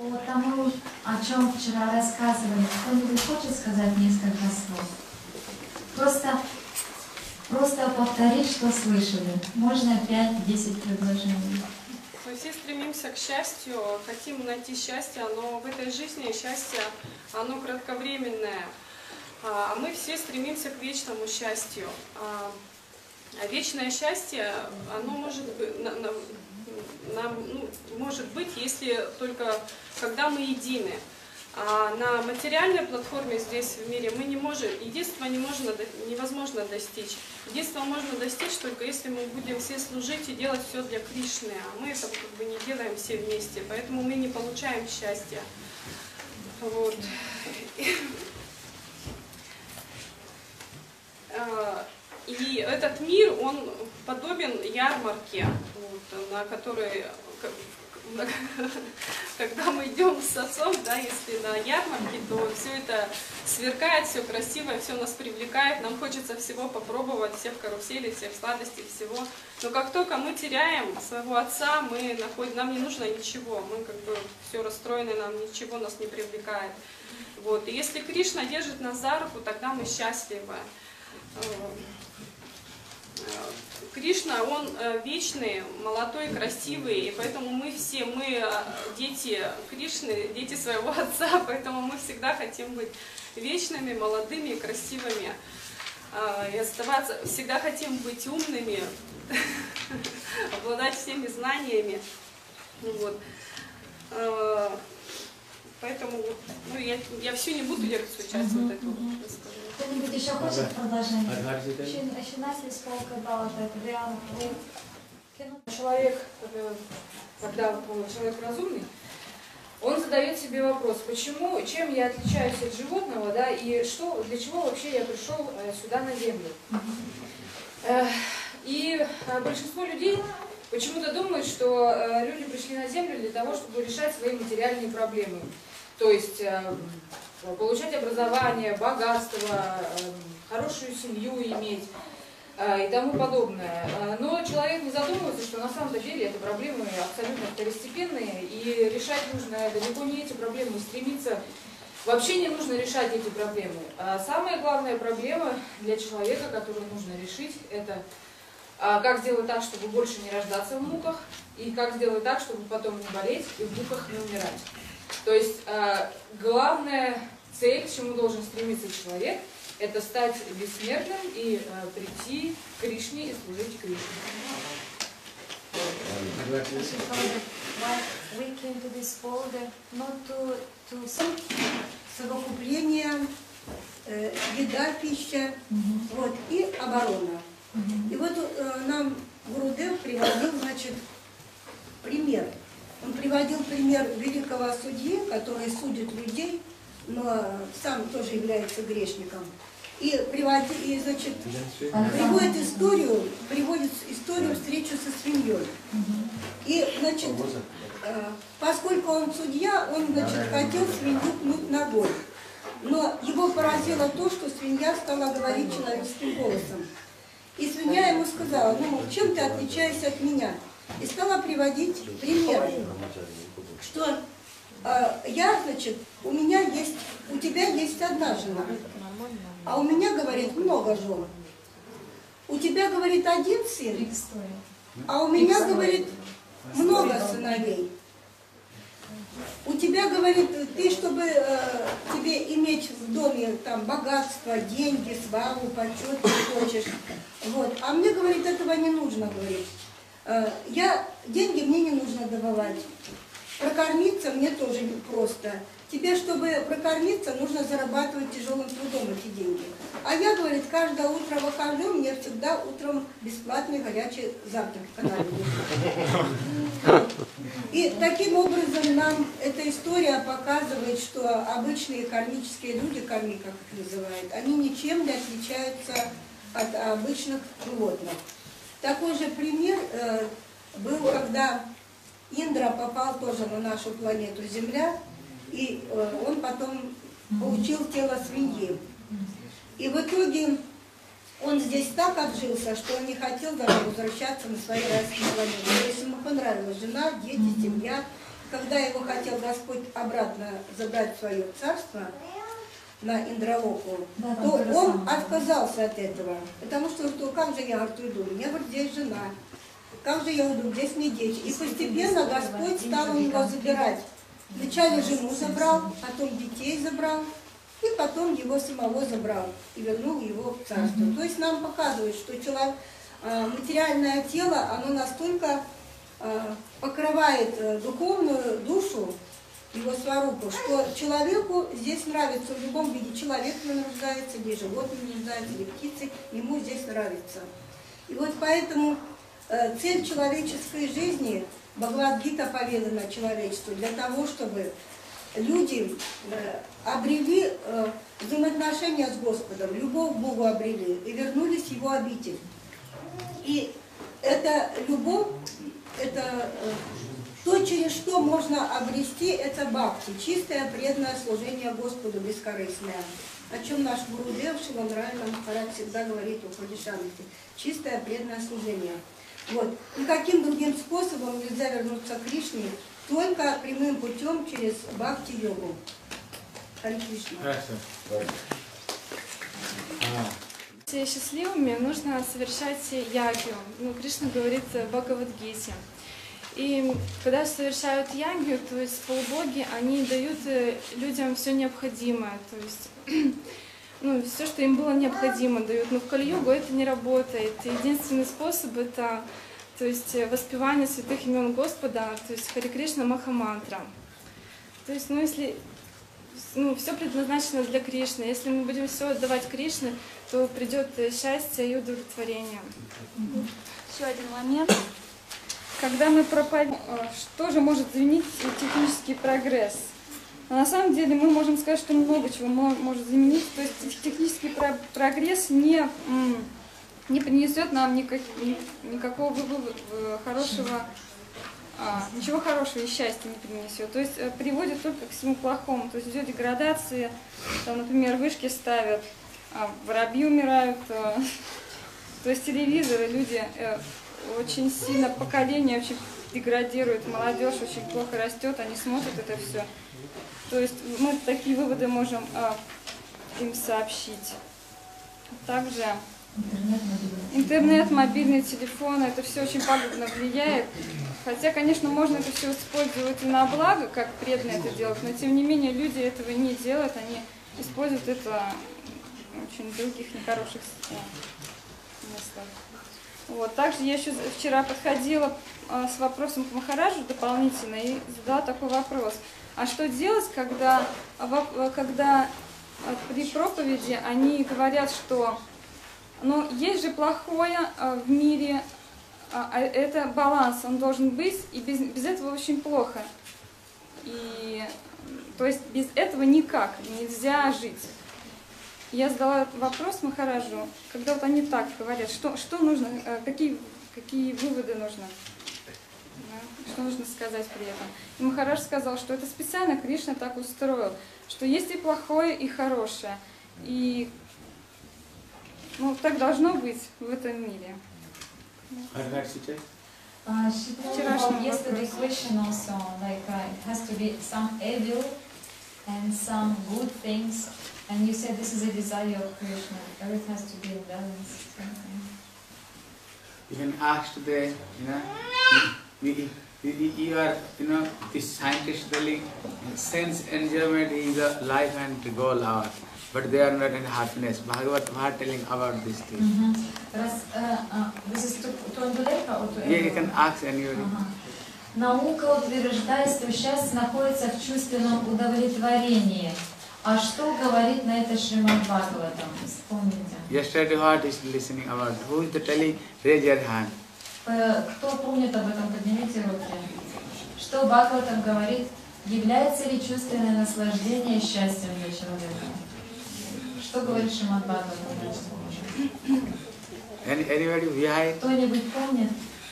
По тому, о чем вчера рассказывали, кто-нибудь хочет сказать несколько слов? Просто повторить, что слышали. Можно 5-10 предложений. Мы все стремимся к счастью, хотим найти счастье, но в этой жизни счастье, оно кратковременное. А мы все стремимся к вечному счастью. А вечное счастье, оно может быть, если только когда мы едины. А на материальной платформе здесь в мире мы не можем, единства невозможно достичь. Единства можно достичь только если мы будем все служить и делать все для Кришны, а мы это как бы не делаем все вместе, поэтому мы не получаем счастья. Вот. И этот мир, он подобен ярмарке, вот, на которой, когда мы идем с отцом, да, если на ярмарке, то все это сверкает, все красиво, все нас привлекает, нам хочется всего попробовать, всех каруселей, всех сладостей, всего. Но как только мы теряем своего отца, нам не нужно ничего, мы как бы все расстроены, нам ничего нас не привлекает. Вот. И если Кришна держит нас за руку, тогда мы счастливы. Кришна, он вечный, молодой, красивый, и поэтому мы дети Кришны, дети своего отца, поэтому мы всегда хотим быть вечными, молодыми, красивыми, и оставаться, всегда хотим быть умными, обладать всеми знаниями. Вот. Поэтому я всю не буду лекцию часть вот эту рассказывать. Кто-нибудь еще хочет продолжение? Человек, когда человек разумный, он задает себе вопрос, чем я отличаюсь от животного, да, и для чего вообще я пришел сюда на Землю. И большинство людей почему-то думают, что люди пришли на Землю для того, чтобы решать свои материальные проблемы. То есть получать образование, богатство, хорошую семью иметь и тому подобное. Но человек не задумывается, что на самом деле это проблемы абсолютно второстепенные, и решать нужно далеко не эти проблемы, стремиться. Вообще не нужно решать эти проблемы. Самая главная проблема для человека, которую нужно решить, это как сделать так, чтобы больше не рождаться в муках, и как сделать так, чтобы потом не болеть и в муках не умирать. То есть главная цель, к чему должен стремиться человек, это стать бессмертным и прийти к Кришне и служить Кришне. Совокупление, еда, пища, вот, и оборона. И вот нам Гурудев приводил, значит, пример. Он приводил пример великого судьи, который судит людей, но сам тоже является грешником. И значит, приводит историю встречи со свиньей. И, значит, поскольку он судья, он, значит, хотел свинью пнуть ногой. Но его поразило то, что свинья стала говорить человеческим голосом. И свинья ему сказала: ну, чем ты отличаешься от меня? И стала приводить пример, что значит, у тебя есть одна жена, а у меня, говорит, много жен. У тебя, говорит, один сын, а у меня, говорит, много сыновей. У тебя, говорит, ты, чтобы тебе иметь в доме там богатство, деньги, славу, почет, ты хочешь. Вот. А мне, говорит, этого не нужно, говорит. Деньги мне не нужно добывать. Прокормиться мне тоже просто. Тебе, чтобы прокормиться, нужно зарабатывать тяжелым трудом эти деньги. А я, говорит, каждое утро выхожу, мне всегда утром бесплатный горячий завтрак в канале. И таким образом нам эта история показывает, что обычные кармические люди, карми, как их называют, они ничем не отличаются от обычных животных. Такой же пример был, когда Индра попал тоже на нашу планету Земля, и он потом получил тело свиньи. И в итоге он здесь так отжился, что он не хотел даже возвращаться на свои райские планеты. То есть ему понравилась жена, дети, семья. когда его хотел Господь обратно забрать в свое царство на Индралоку, Да, то там то же он самое. отказался от этого. Потому что как же я, говорит, уйду? У меня, говорит, здесь жена. Как же я уйду? Здесь мне дети. И постепенно Господь стал у него забирать. Вначале жену забрал, потом детей забрал, и потом его самого забрал и вернул его в царство. То есть нам показывает, что материальное тело, оно настолько покрывает духовную душу, его сварупу, что человеку здесь нравится в любом виде. Человек нуждается, или животное нуждается, или птицы, ему здесь нравится. И вот поэтому цель человеческой жизни, Бхагавад-гита поведана человечеству, для того, чтобы люди обрели взаимоотношения с Господом, любовь к Богу обрели и вернулись в Его обитель. И эта любовь, это то, через что можно обрести, это бхакти, чистое преданное служение Господу, бескорыстное. О чем наш Гурудев Шиландрайна Махарадж всегда говорит о Прадишамрите. Чистое преданное служение. Вот. Никаким другим способом нельзя вернуться к Кришне, только прямым путем через бхакти-йогу. Харе Кришна. Счастливыми нужно совершать ягью. Кришна говорит в Бхагавад-гите. И когда совершают ягью, то есть полубоги, они дают людям все необходимое, то есть все, что им было необходимо, дают. Но в Кали-югу это не работает. Единственный способ это, то есть воспевание святых имен Господа, то есть Харе Кришна Махамантра. То есть, если все предназначено для Кришны, если мы будем все отдавать Кришне, то придет счастье и удовлетворение. Еще один момент. Когда мы проповедуем, что же может заменить технический прогресс? Но на самом деле мы можем сказать, что много чего может заменить. То есть технический прогресс не принесет нам никакого хорошего, ничего хорошего и счастья не принесет. То есть приводит только к всему плохому. То есть идет деградация, там, например, вышки ставят, воробьи умирают. То есть телевизоры, люди очень сильно, поколение очень деградирует, молодежь очень плохо растет, они смотрят это все. То есть мы такие выводы можем им сообщить. Также интернет, мобильный телефон, это все очень пагубно влияет. Хотя, конечно, можно это все использовать и на благо, как преданно это делать, но тем не менее люди этого не делают, они используют это очень в других нехороших смыслах. Вот. Также я еще вчера подходила с вопросом к Махараджу дополнительно и задала такой вопрос. А что делать, когда при проповеди они говорят, что есть же плохое в мире, это баланс, он должен быть, и без этого очень плохо. И, то есть без этого никак нельзя жить. Я задала вопрос Махараджу, когда вот они так говорят, что нужно, какие выводы нужно, да, что нужно сказать при этом. И Махарадж сказал, что это специально Кришна так устроил, что есть и плохое, и хорошее. И так должно быть в этом мире. Yesterday question also, like it has to be some evil and some good things. And you said this is a desire of Krishna. Everything has to be in balance. You can ask the, you are, this scientist telling sense enjoyment is the life and goal out, but they are not in happiness. Bhagavad Gita telling about this thing. This is to Anduleka or to Yeah, you can ask anybody. Наука утверждает, что счастье находится в чувственном удовлетворении. А что говорит на это Шримад Бхагаватам? Вспомните. Yesterday what is listening about? Who is the telling? Raise your hand. Кто помнит об этом, поднимите руки. Что Бхагаватам говорит? Является ли чувственное наслаждение счастьем для человека? Что говорит Шримад Бхагаватам? Anybody behind? Кто-нибудь помнит?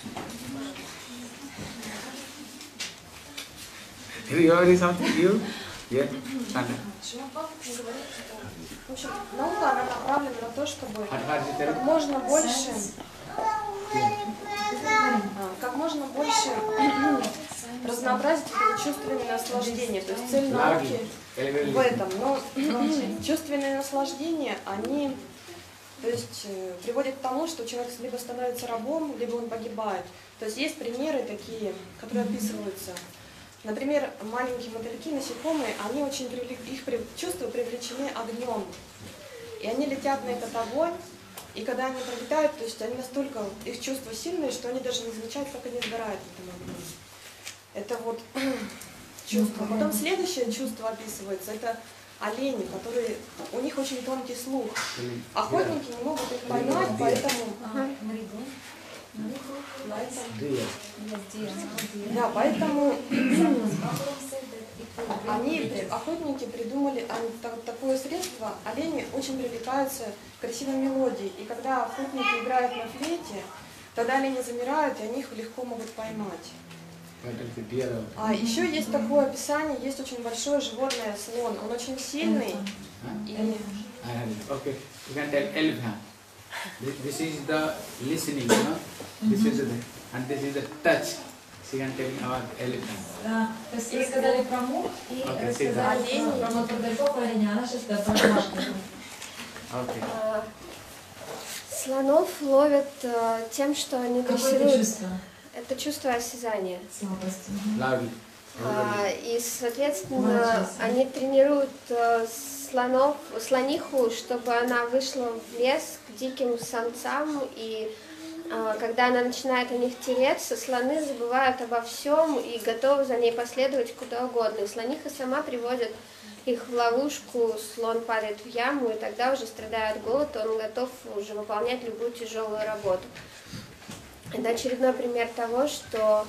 You already something? You? Yeah? Sandra. В общем, наука она направлена на то, чтобы как можно больше разнообразить вот это чувственное наслаждение. То есть цель науки в этом. Но чувственные наслаждения, они, то есть, приводят к тому, что человек либо становится рабом, либо он погибает. То есть есть примеры такие, которые описываются. Например, маленькие мотыльки, насекомые, они очень их чувства привлечены огнем. И они летят на этот огонь, и когда они пролетают, то есть они настолько, их чувства сильные, что они даже не замечают, как они сгорают в этом огне. Это вот чувство. Потом следующее чувство описывается, это олени, которые, у них очень тонкий слух. Охотники не могут их поймать, поэтому... Да, поэтому охотники придумали такое средство. Олени очень привлекаются к красивой мелодии. И когда охотники играют на флейте, тогда олени замирают, и они их легко могут поймать. А еще есть такое описание, есть очень большое животное слон. Он очень сильный. This is the listening, you know. This is the, and this is the touch. She can tell me about elephant. Да, то есть вы сказали про мух и рассказали про мотыльков и оленя. Она сейчас про жвачку. Слонов ловят тем, что они Какое это чувство? Это чувство осязания. Слабость. И, соответственно, они тренируют слониху, чтобы она вышла в лес к диким самцам, и когда она начинает у них тереться, слоны забывают обо всем и готовы за ней последовать куда угодно. И слониха сама приводит их в ловушку, слон падает в яму, и тогда уже страдая от голода, он готов уже выполнять любую тяжелую работу. Это очередной пример того, что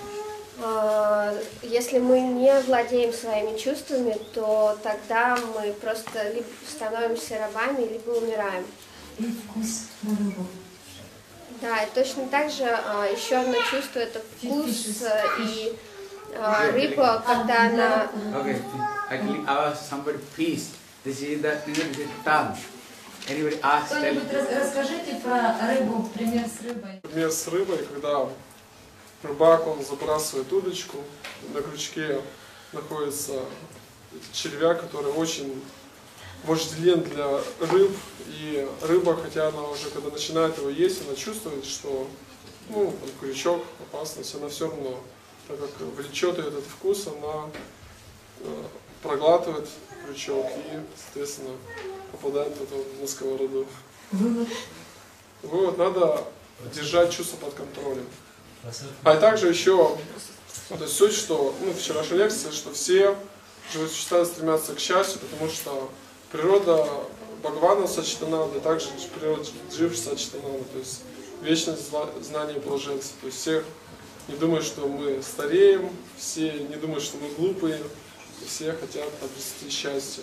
если мы не владеем своими чувствами, то тогда мы просто либо становимся рабами, либо умираем. И вкус на рыбу. Да, и точно так же еще одно чувство — это вкус и рыба, когда она... Okay, actually, somebody please. This is the tongue. Anybody ask? Расскажите про рыбу, пример с рыбой. Пример с рыбой, когда рыбак, он забрасывает удочку, на крючке находится червяк, который очень вожделен для рыб, и рыба, хотя она уже, когда начинает его есть, она чувствует, что крючок, опасность, она все равно, так как влечет ее этот вкус, она проглатывает крючок и, соответственно, попадает потом на сковороду. Вывод, надо держать чувство под контролем. А также еще, то есть суть, что, вчерашняя лекция, что все живые существа стремятся к счастью, потому что природа Бхагавана сачитананда, и также природа Джив сачитананда, то есть вечность знания блаженства. То есть все не думают, что мы стареем, все не думают, что мы глупые, и все хотят обрести счастье.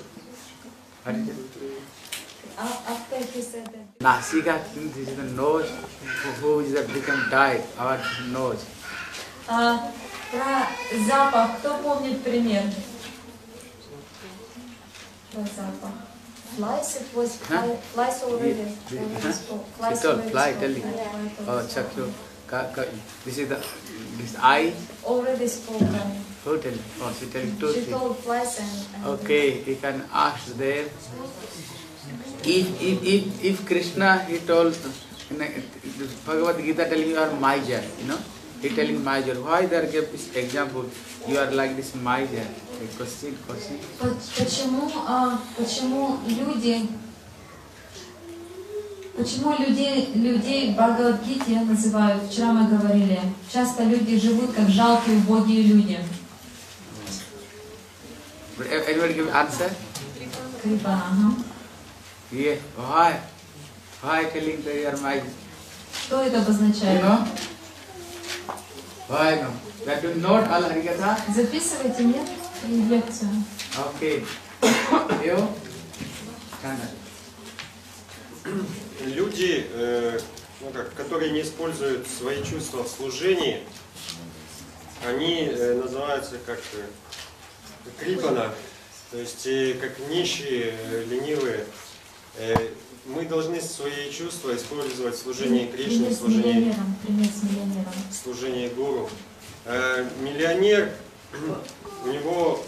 After he said that. Nasika, this is the nose, who is that become died, our nose. Про запах, кто помнит пример? Про запах. Flies, it was flies already. Flies already. Oh, Chakru. This is this eye. Already spoken. Totally. Oh, she telling totally. She told flies and okay, you can ask there. If Krishna, he told in Bhagavad Gita telling you are miser, he telling miser. Why there gave this example? You are like this miser. Question. Почему людей в Бхагавад-гите называют, вчера мы говорили, часто люди живут как жалкие, убогие люди. Anybody give answer? Крипана, Yeah. Why? Why telling that you are miser? Что это обозначает? Why no? That you not all Harikatha? Записывайте, нет? И лекцию. Okay. You? Люди, которые не используют свои чувства в служении, они называются как крипана, то есть как нищие, ленивые. Мы должны свои чувства использовать в служении Кришны, в служении Гуру. миллионер, у него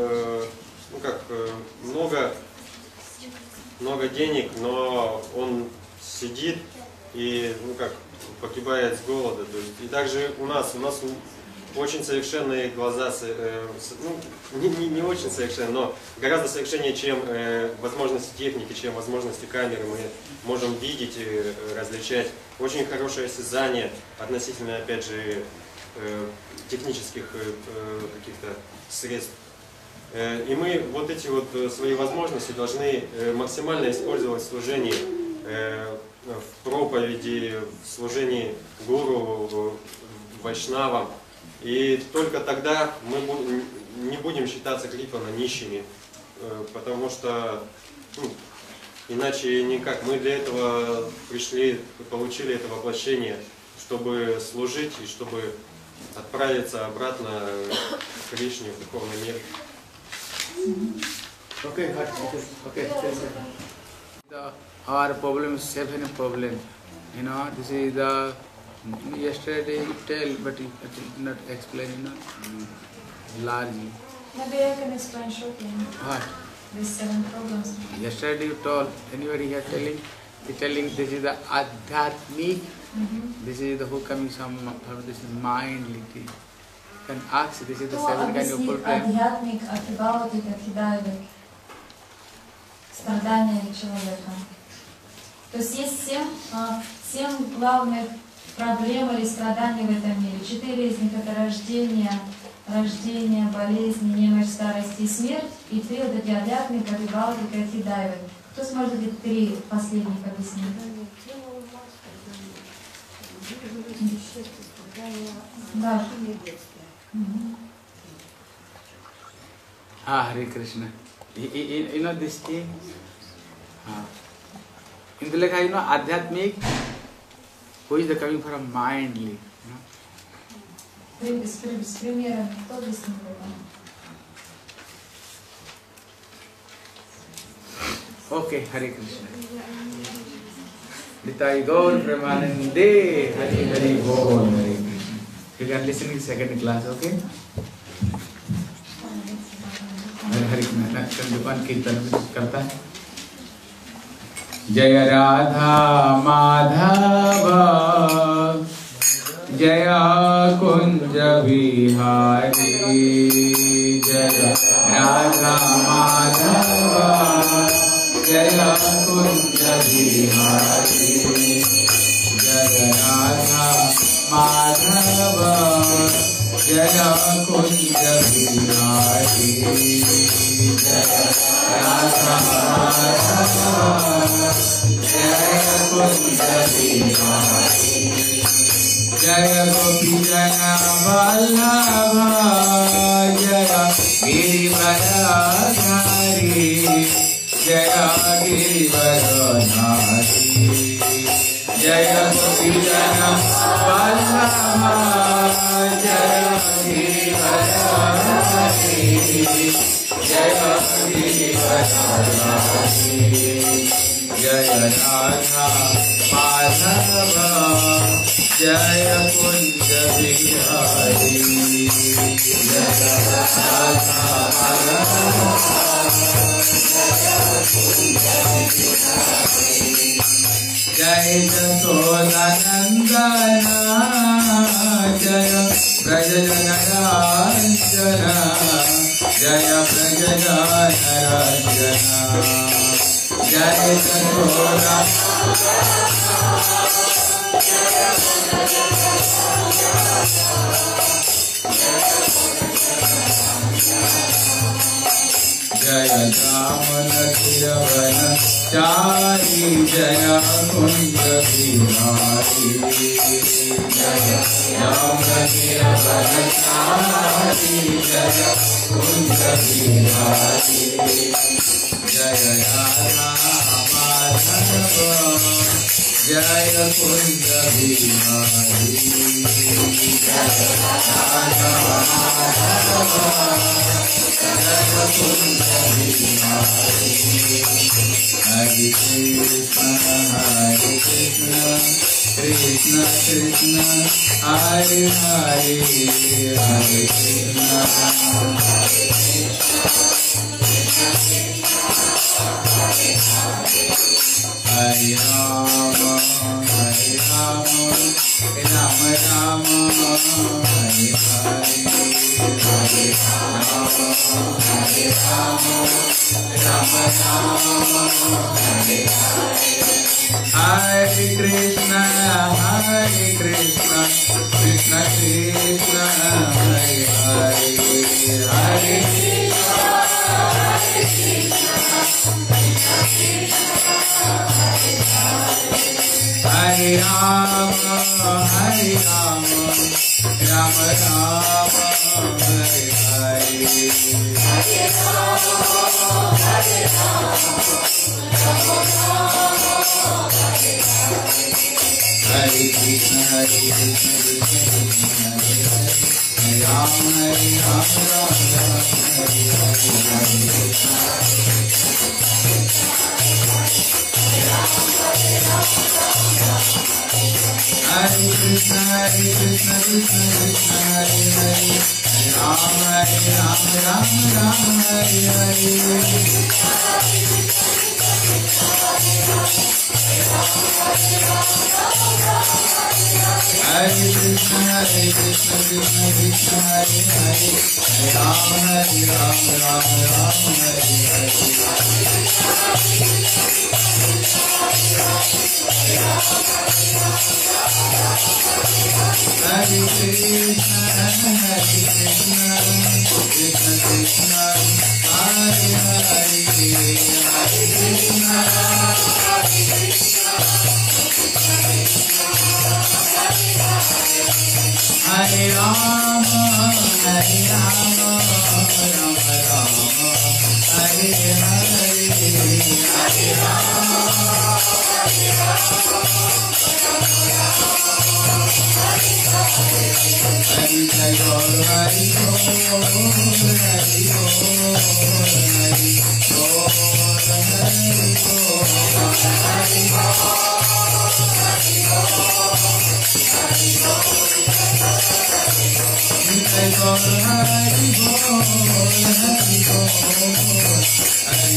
много денег, но он сидит и погибает с голода. То есть, и также у нас очень совершенные глаза, не очень совершенные, но гораздо совершеннее, чем возможности техники, чем возможности камеры. Мы можем видеть и различать. Очень хорошее осязание относительно, опять же, технических каких-то средств. И мы вот эти вот свои возможности должны максимально использовать в служении, в проповеди, в служении гуру, вайшнавам. И только тогда мы не будем считаться крипана нищими, потому что иначе никак. Мы для этого пришли, получили это воплощение, чтобы служить и чтобы отправиться обратно к Кришне, в духовный мир. Our problem is 7 problem. You know, this is the yesterday you tell, but you did not explain, largely. Maybe I can explain shortly. What? These 7 problems. Yesterday you told, anybody here telling this is the adhyatmic, this is the who coming from this is mind. You can ask, this is the 7 kind of problem. Адхьятмик, архибаутик, архидайвик. Страдания человека. То есть есть 7 главных проблем или страданий в этом мире. 4 из них это рождение, болезни, немощь, старость и смерть. И 3 вот эти адхьятмик, архибаутик, архидайвик. Кто сможет эти 3 последних объяснить? Да. Hare Krishna. You know this thing? In the like, you know, adhyatmic, who is the coming from mindly. С примером, кто объяснит это? Okay, Hare Krishna. Nitai Gaur Premanande, Hari Hari Bol, Hare Krishna. You can listen in second class, okay? हरे कृष्ण दुकान कीर्तन करता है। जय राधा माधव जय कुंज बिहारी, जय राधा माधव जय कुंज बिहारी, जय राधा माधव जय कुंज बिहारी, जय राधा माधव जय कुंज बिहारी, जय गोपी जन वल्लभ जय गिरिवरधारी, जय गिरिवरधारी, जय गोपी जन वल्लभ जय गिरिवरधारी, जय गिरिवरधारी, जय राधा माधव जय कुंज बिहारी, जय राधा माधव जय जसोदानंदन जय ब्रजजनरांजन, जय ब्रजजनरांजन, जय जसोदा जय जामन तिरवन चारी, जय कुंज बिहारी, जय जामन तिरवन चारी, जय कुंज बिहारी, जय राधा माधव जय कुंज बिहारी, जय राधा माधव जय कुंज बिहारी, हरे Krishna Krishna Krishna Hare Hare Hare Krishna Hare Rama Hare Rama Rama Rama Hare Hare Hare Rama Hare Rama Rama Rama Hare Hare Krishna Krishna Krishna Hare Hare Hare Hare Rama Hare Rama Rama Rama Hare Hare Hare Rama Hare Rama Rama Rama Hare Hare Hare Krishna Krishna Krishna Hare Hare Hare Rama Rama Rama Hare Hare Krishna Krishna Krishna Hare Hare Hare Rama Rama Rama Hare Hare Hare Krishna Krishna Krishna Hare Hare Hare Rama Rama Rama Hare Hare Hare Krishna Krishna Krishna Hare Hare Hare Krishna Hare Rama Hare Rama Rama Rama Hare Hare Hare Rama Hare Rama Hari Jai Gaur Hari Gaur Hari Gaur Hari Gaur Hari Gaur Hari Gaur Hari Gaur Hari Gaur Jai Gaur Hari Gaur Hari Gaur Hari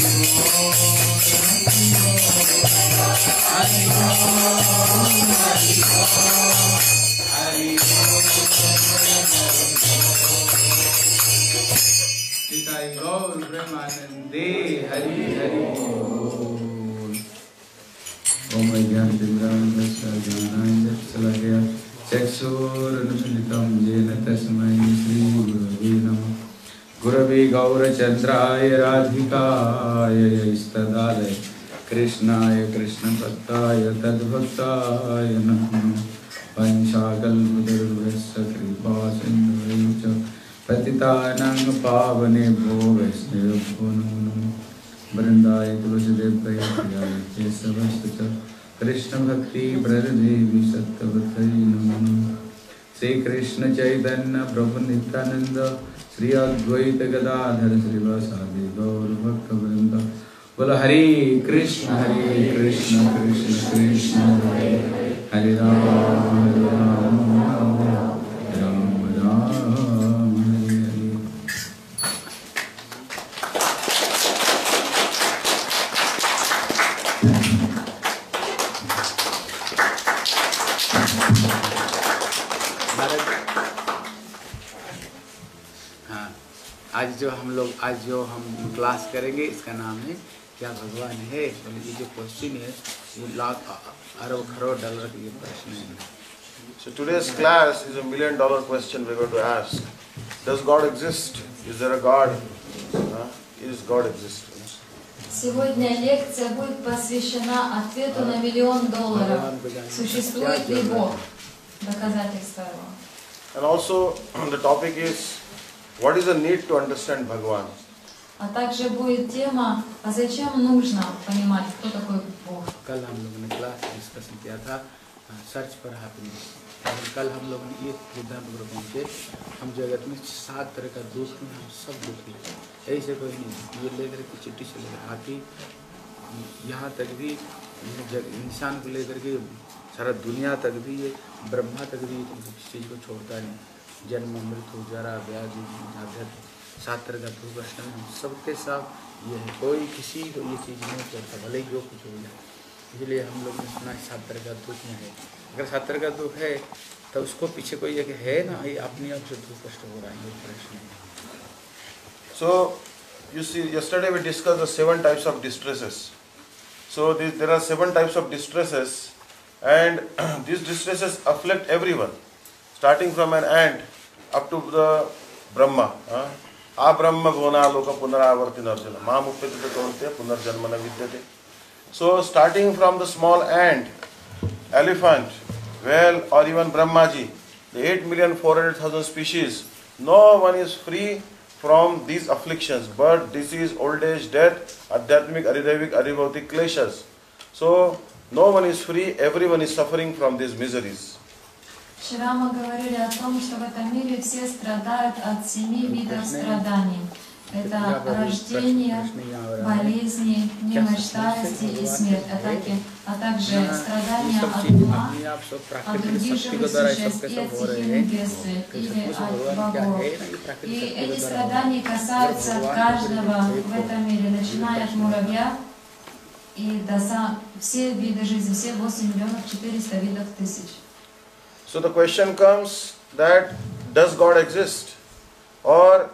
Gaur Hari Gaur Nitai Gaur Premanande Hari Hari Om Ajnan Dimran Dasa Jnana Salagya Chakshur Anusanitam Jena Tasmai Shri Gurave Namah Gurave Gaura Chandraya Radhikaya Istadalaya Krishnaya Krishna Bhaktaya Tadbhaktaya Namah Panchakalpadurvasya Kripa Sindhuvacha Patitanang Pavanebho Vaishnavabho Namo Namo Vrindaya Tulasidevraya Priyaya Kesavastata Krishna Bhakti Pradadevi Sattvatai Namo Namo Sri Krishna Chaitanya Prabhu Nityananda Sri Advaita Gadadhara Srivasadi Gaur Bhakta Vrinda Bola Hare Krishna Krishna Krishna Hare Hare Rama Hare Rama Rama Rama Hare Hare हाँ, आज जो हम क्लास करेंगे इसका नाम है क्या भगवान है। बोले ये जो क्वेश्चन है ये लाख अरब करोड़ डॉलर की प्रश्न है। So today's class is $1 million question we're going to ask. Does God exist? Is there a God? Is God exist? Сегодня лекция будет посвящена ответу на $1 миллион. Существует ли Бог? Доказательство его. And also the topic is what is the need to understand Bhagavan? А также будет тема, а зачем нужно понимать, кто такой Бог? कल हम लोगों ने class discussion किया था search for happiness. कल हम लोगों ने ये सिद्धांत पर पहुंचे हम जगत में 7 तरह का दुख में हम सब दुखी ऐसे कोई नहीं। ये लेकर के चिट्ठी से लेकर हाथी यहाँ तक भी इंसान को लेकर के सारा दुनिया तक भी ये ब्रह्मा तक भी इस चीज़ को छोड़ता नहीं। जन्म मृत्यु जरा व्याधि आध्यात्म शास्त्र का दुर्दर्शन सबके साथ ये है, कोई किसी को ये चीज़ नहीं छोड़ता, भले ही जो कुछ हो जाए। इसलिए हम लोग ने सुना शास्त्र का दुख में है। अगर शास्त्र का दुख है तो उसको पीछे कोई एक है ना, ये अपने आप से दुख कष्ट हो रहा है, ये प्रश्न है। So you see, yesterday we discussed the 7 types of distresses. So there are 7 types of distresses, and these distresses afflict everyone, starting from an ant up to the Brahma. Abrahma bhona loka punaravartin arjuna mam uppetite kaunte punarjanmana vidyate. So starting from the small ant, elephant, whale, or even Brahmaji, the 8,400,000 species, no one is free from these afflictions: birth, disease, old age, death, adhyatmic, adidevik, adibhautik kleshas. So no one is free, everyone is suffering from these miseries. Вчера мы говорили о том, что в этом мире все страдают от 7 видов страданий. Это рождение, болезни, немощь, старости и смерть, а также страдания от ума, от других живых существ и от стихийных бедствий или от богов. И эти страдания касаются каждого в этом мире, начиная от муравья и до все виды жизни, все 8,400,000 видов тысяч. So the question comes that does God exist, or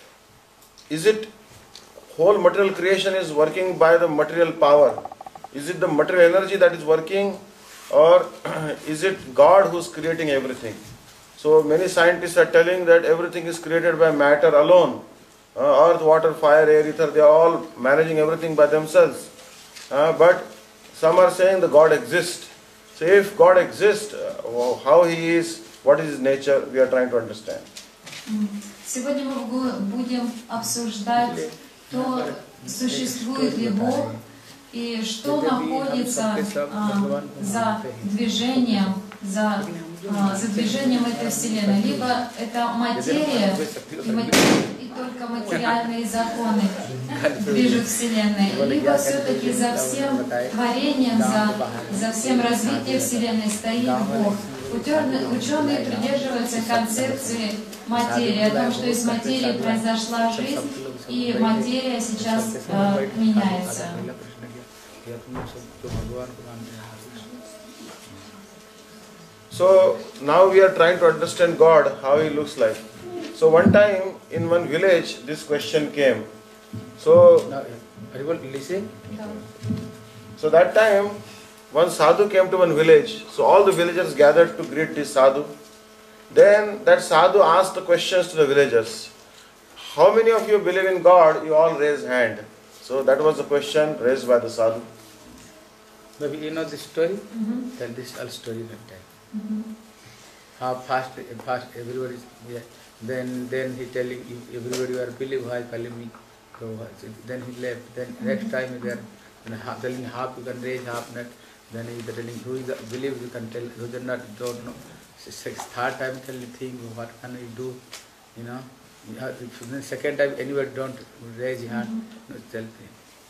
is it whole material creation is working by the material power? Is it the material energy that is working, or is it God who is creating everything? So many scientists are telling that everything is created by matter alone. Earth, water, fire, air, ether, they are all managing everything by themselves. But some are saying that God exists. So if God exists, how He is, what is His nature, we are trying to understand. Сегодня мы будем обсуждать то, существует ли Бог и что находится за движением этой Вселенной. Либо это материя и только материальные законы движут Вселенной, либо все-таки за всем творением, за всем развитием Вселенной стоит Бог. Ученые придерживаются концепции материи, о том, что из материи произошла жизнь, и материя сейчас меняется. So now we are trying to understand God, how He looks like. So one time in one village this question came. So that time one sadhu came to one village. So all the villagers gathered to greet this sadhu. Then that sadhu asked the questions to the villagers. How many of you believe in God? You all raise hand. So that was the question raised by the sadhu. Maybe you know this story? Tell this whole story that time. How fast everybody is. Yeah. Then he telling everybody are believe why calling me. So then he left. Then next time they are telling half you can raise, half not. Then he is telling who is believe you can tell, who is not don't know. Third time telling think what can we do, you know. The second time anybody don't raise your hand, no tell me.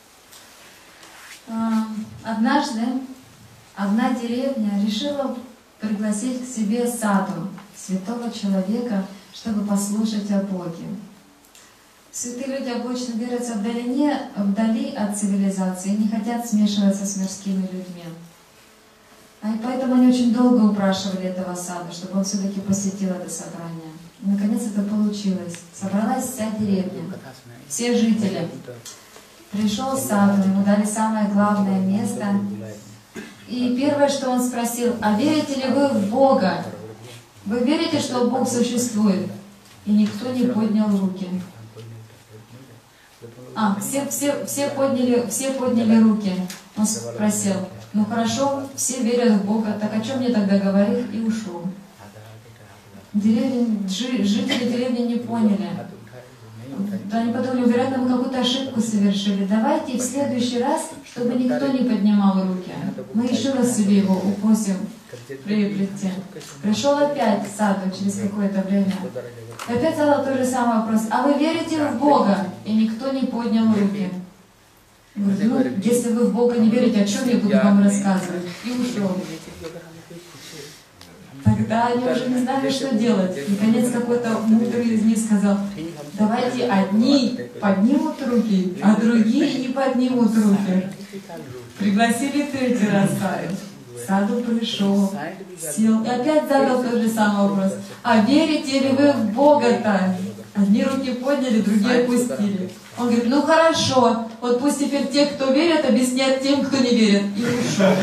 Однажды одна деревня решила пригласить к себе саду, святого человека, чтобы послушать о Боге. Святые люди обычно держатся вдали от цивилизации, не хотят смешиваться с мирскими людьми. И поэтому они очень долго упрашивали этого саду, чтобы он все-таки посетил это собрание. И наконец это получилось. Собралась вся деревня, все жители. Пришел саду, ему дали самое главное место. И первое, что он спросил: а верите ли вы в Бога? Вы верите, что Бог существует? И никто не поднял руки. Все подняли руки. Он спросил: ну хорошо, все верят в Бога, так о чем мне тогда говорить? И ушел. Жители деревни не поняли. Они подумали, вероятно, мы какую-то ошибку совершили. Давайте в следующий раз, чтобы никто не поднимал руки, мы еще раз себе его упустим приобрести. Пришел опять саду через какое-то время. И опять задал тот же самый вопрос: а вы верите в Бога? И никто не поднял руки. Говорит: ну, если вы в Бога не верите, о чем я буду вам рассказывать? И ушел. Тогда они уже не знали, что делать. Наконец какой-то мудрый из них сказал: давайте одни поднимут руки, а другие не поднимут руки. Пригласили третий раз саду. Саду пришел, сел и опять задал тот же самый вопрос. А верите ли вы в Бога-то? Одни руки подняли, другие опустили. Он говорит: ну хорошо, вот пусть теперь те, кто верят, объяснят тем, кто не верит. И ушел.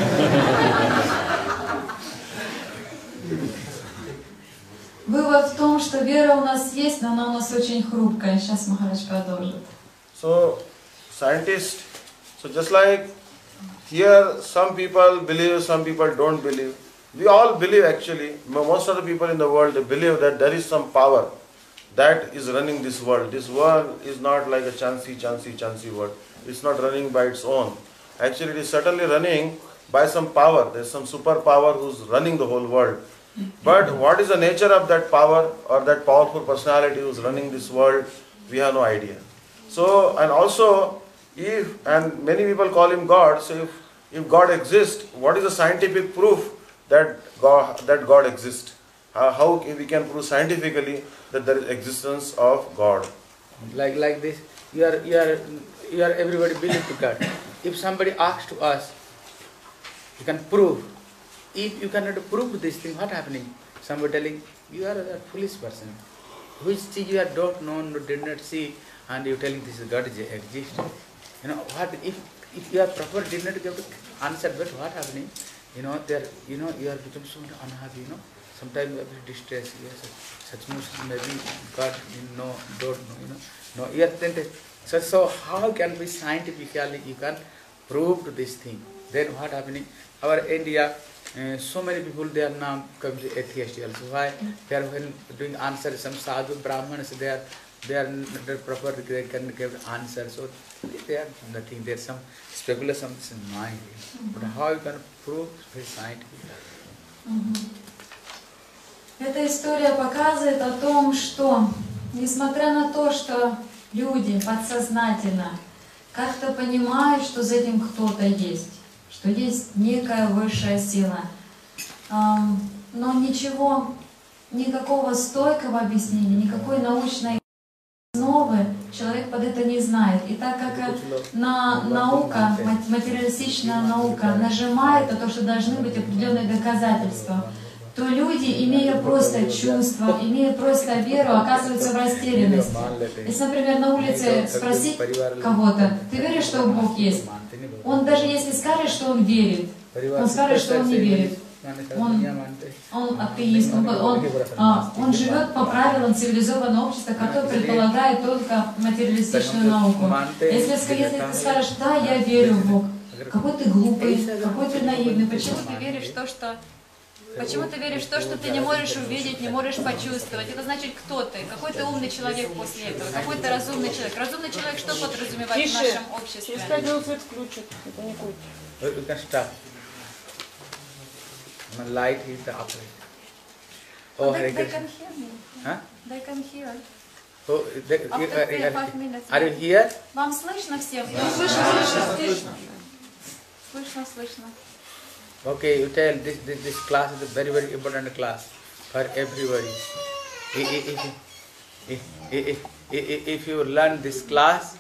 Вывод в том, что вера у нас есть, но она у нас очень хрупкая. Сейчас Махарадж продолжит. So, scientists, so just like here some people believe, some people don't believe. We all believe actually, most of the people in the world, they believe that there is some power that is running this world. This world is not like a chancy world. It's not running by its own. Actually, it is certainly running by some power. There's some superpower who's running the whole world. But what is the nature of that power or that powerful personality who's running this world? We have no idea. So, and also, and many people call him God, so if God exists, what is the scientific proof that God exists? How we can prove scientifically that there is existence of God? Like this, you are everybody believe to God. If somebody asks to us, you can prove. If you cannot prove this thing, what happening? Somebody telling, you are a foolish person. Which thing you don't know, did not see, and you telling this God exists. You know what? If you are proper, did not give answer, but what happening? You are become so unhappy. Sometimes you are very distressed. Yes, such much maybe God don't know. No, you are so how can we scientifically you can prove to this thing? Then what happening? Our India. So many people they are now come to atheist also. Why? They are when doing answer, some sadhu brahmanas they are not proper, they can give answers. So they are nothing. There is some speculation in mind. But how you can prove very scientific? Эта история показывает о том, что несмотря на то, что люди подсознательно как-то понимают, что за этим кто-то есть, что есть некая высшая сила. Но никакого стойкого объяснения, никакой научной основы человек под это не знает. И так как наука, материалистичная наука нажимает на то, что должны быть определенные доказательства, то люди, имея просто чувство, имея просто веру, оказываются в растерянности. Если, например, на улице спросить кого-то: ты веришь, что Бог есть? Он даже если скажет, что он верит, он скажет, что он не верит. Он атеист, он живет по правилам цивилизованного общества, которое предполагает только материалистичную науку. Если ты скажешь: да, я верю в Бог, какой ты глупый, какой ты наивный, почему ты веришь в то, что... Почему ты веришь в то, что ты не можешь увидеть, не можешь почувствовать? Это значит, кто ты? Какой ты умный человек после этого? Какой ты разумный человек? Разумный человек что подразумевает в нашем обществе? Через 5 минут свет включат. Это не куть. You can start. The light is the upright. Oh, they can hear me. Huh? They can hear. Oh, After 5 minutes. Are you here? Вам слышно всем? Слышно. Okay, you tell this class is a very, very important class for everybody. If you learn this class,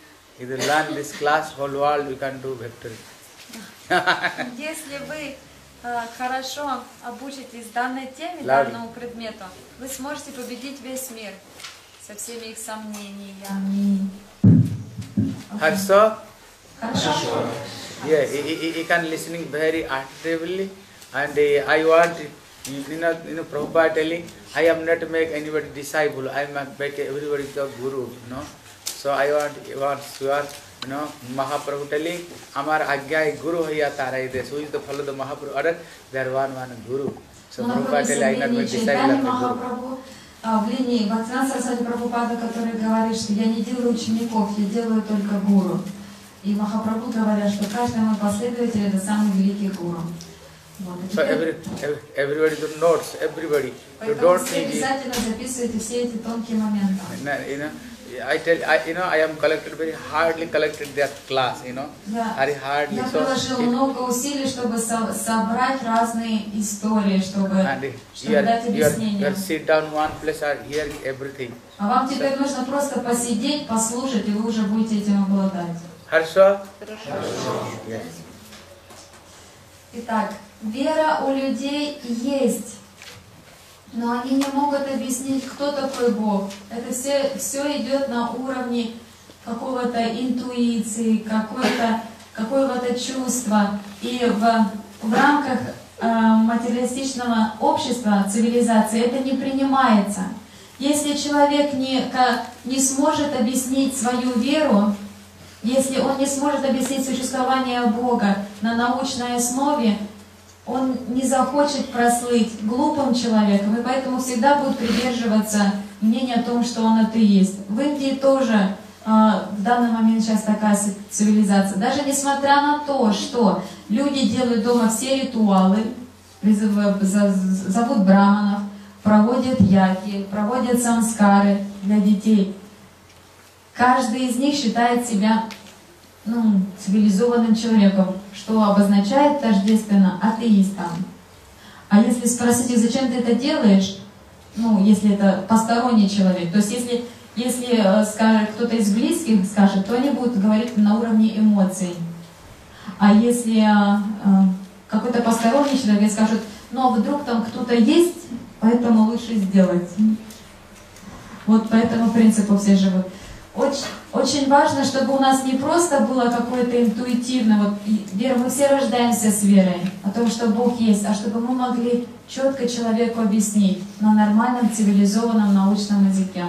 whole world you can do victory. Если вы хорошо обучитесь данной теме, данному предмету, вы сможете победить весь мир со всеми их сомнениями. Хорошо? Хорошо. Yeah, you can listening very actively, and I want, Prabhupada telling, I am not make anybody disciple, I make everybody the guru, So I want sure, Mahaprabhu telling, Amar Agya Guru Haya Tarai Des, who is the follow the Mahaprabhu order, there one Guru. So Prabhupada telling, I not make disciple of the Guru. В линии Бхактивинода Сарасвати Прабхупада, который говорит, что я не делаю учеников, я делаю только гуру. И Махапрабху говорят, что каждый мой последователь это самый великий гуру. Вот. So everybody do notes, everybody. Поэтому все обязательно записывайте все эти тонкие моменты. I am collected very hardly collected their class, very hardly. Я приложил много усилий, чтобы собрать разные истории, чтобы дать объяснение. You sit down one place and hear everything. А вам теперь нужно просто посидеть, послушать, и вы уже будете этим обладать. Хорошо? Хорошо. Итак, вера у людей есть, но они не могут объяснить, кто такой Бог. Это все идет на уровне какого-то интуиции, какого-то чувства. И в рамках материалистичного общества, цивилизации, это не принимается. Если человек не сможет объяснить свою веру, если он не сможет объяснить существование Бога на научной основе, он не захочет прослыть глупым человеком, и поэтому всегда будет придерживаться мнения о том, что он атеист. В Индии тоже в данный момент сейчас такая цивилизация. Даже несмотря на то, что люди делают дома все ритуалы, зовут браманов, проводят яги, проводят самскары для детей. Каждый из них считает себя цивилизованным человеком, что обозначает тождественно атеистом. А если спросить их, зачем ты это делаешь, если это посторонний человек, то есть если скажет кто-то из близких скажет, то они будут говорить на уровне эмоций. А если какой-то посторонний человек скажет, вдруг там кто-то есть, поэтому лучше сделать. Вот по этому принципу все живут. Очень важно, чтобы у нас не просто было какое-то интуитивное, вера, мы все рождаемся с верой о том, что Бог есть, а чтобы мы могли четко человеку объяснить на нормальном, цивилизованном, научном языке.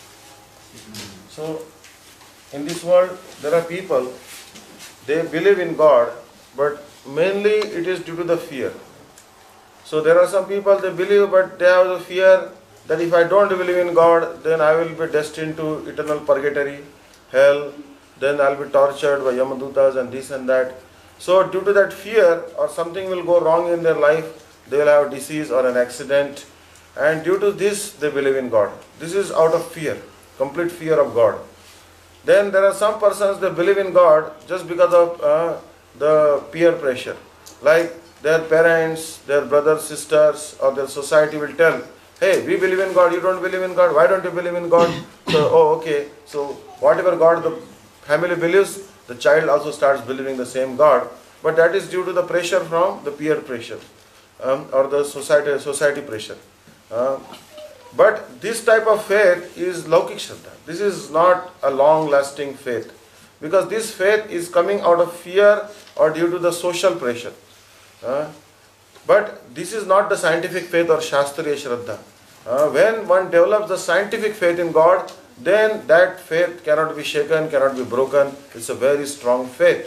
So, in this world, there are people, they believe in God, but mainly it is due to the fear. So there are some people, they believe, but they have the fear that if I don't believe in God, then I will be destined to eternal purgatory, hell, then I will be tortured by Yamadutas and this and that. So due to that fear, or something will go wrong in their life, they will have a disease or an accident, and due to this, they believe in God. This is out of fear, complete fear of God. Then there are some persons, they believe in God just because of the peer pressure. Like their parents, their brothers, sisters, or their society will tell, hey, we believe in God, you don't believe in God, why don't you believe in God? So, okay, so whatever God the family believes, the child also starts believing the same God. But that is due to the pressure from the peer pressure or the society pressure. But this type of faith is Laukik Shraddha. This is not a long-lasting faith. Because this faith is coming out of fear or due to the social pressure. But this is not the scientific faith or Shastriya Shraddha. When one develops the scientific faith in God, then that faith cannot be shaken, cannot be broken. It's a very strong faith.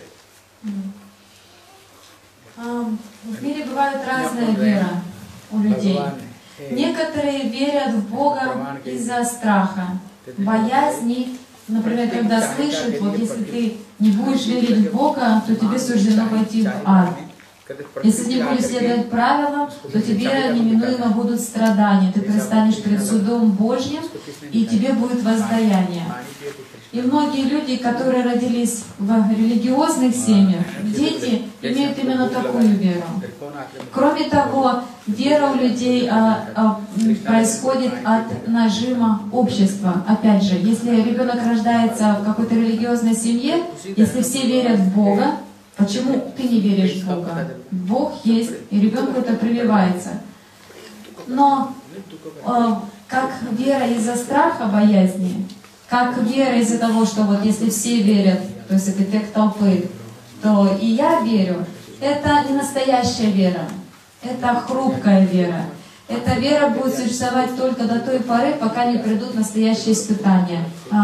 В мире бывает разная вера у людей. Некоторые верят в Бога из-за страха, боязни. Например, когда слышат, если ты не будешь верить в Бога, то тебе суждено пойти в ад. Если не будешь следовать правилам, то тебе неминуемо будут страдания. Ты предстанешь перед судом Божьим, и тебе будет воздаяние. И многие люди, которые родились в религиозных семьях, дети имеют именно такую веру. Кроме того, вера у людей происходит от нажима общества. Опять же, если ребенок рождается в какой-то религиозной семье, если все верят в Бога, почему ты не веришь в Бога? Бог есть, и ребенку это прививается. Но как вера из-за страха, боязни, как вера из-за того, что если все верят, то есть это эффект толпы, то и я верю, это не настоящая вера, это хрупкая вера. Эта вера будет существовать только до той поры, пока не придут настоящие испытания.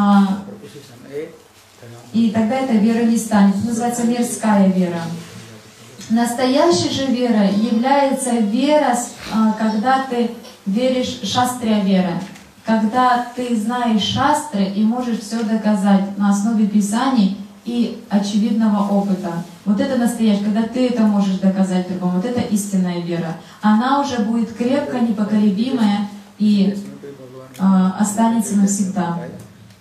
И тогда эта вера не станет. Это называется мирская вера. Настоящая же вера является вера, когда ты веришь, шастрия вера. Когда ты знаешь шастры и можешь все доказать на основе Писаний и очевидного опыта. Вот это настоящее, когда ты это можешь доказать другому. Вот это истинная вера. Она уже будет крепко, непоколебимая и останется навсегда.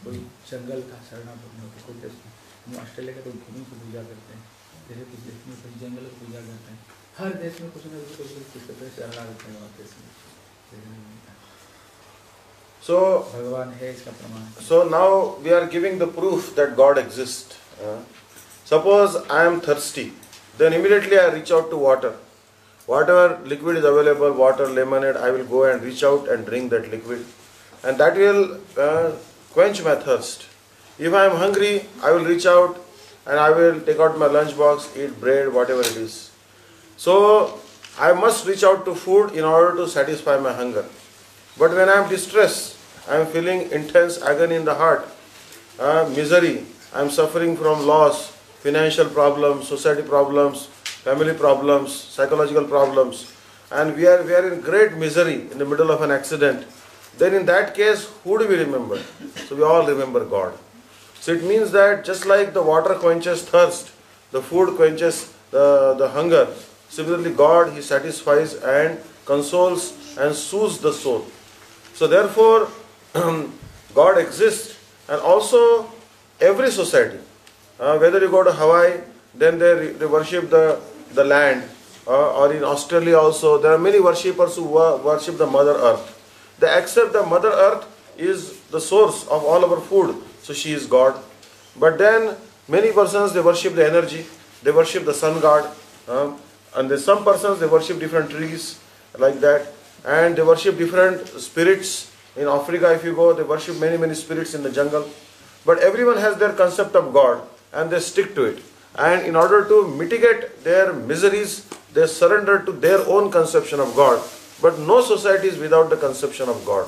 जंगल का शरणागत होते कुछ देश में, हम ऑस्ट्रेलिया के तो भूमि की पूजा करते हैं, जैसे कुछ देश में कुछ जंगल की पूजा करते हैं, हर देश में कुछ न कुछ तरह शरणागत है वहाँ देश में। So, भगवान है इसका प्रमाण। So now we are giving the proof that God exists. Suppose I am thirsty, then immediately I reach out to water. Whatever liquid is available, water, lemonade, I will go and reach out and drink that liquid, and that will quench my thirst. If I am hungry, I will reach out and I will take out my lunch box, eat bread, whatever it is. So I must reach out to food in order to satisfy my hunger. But when I am distressed, I am feeling intense agony in the heart, misery, I am suffering from loss, financial problems, society problems, family problems, psychological problems, and we are in great misery in the middle of an accident, then in that case, who do we remember? So we all remember God. So it means that just like the water quenches thirst, the food quenches the hunger, similarly God, He satisfies and consoles and soothes the soul. So therefore, God exists, and also every society, whether you go to Hawaii, then they worship the land, or in Australia also, there are many worshippers who worship the Mother Earth. They accept the Mother Earth is the source of all our food, so she is God. But then many persons, they worship the energy, they worship the sun god, and then some persons, they worship different trees like that, and they worship different spirits. In Africa, if you go, they worship many spirits in the jungle. But everyone has their concept of God, and they stick to it. And in order to mitigate their miseries, they surrender to their own conception of God. But no society is without the conception of God.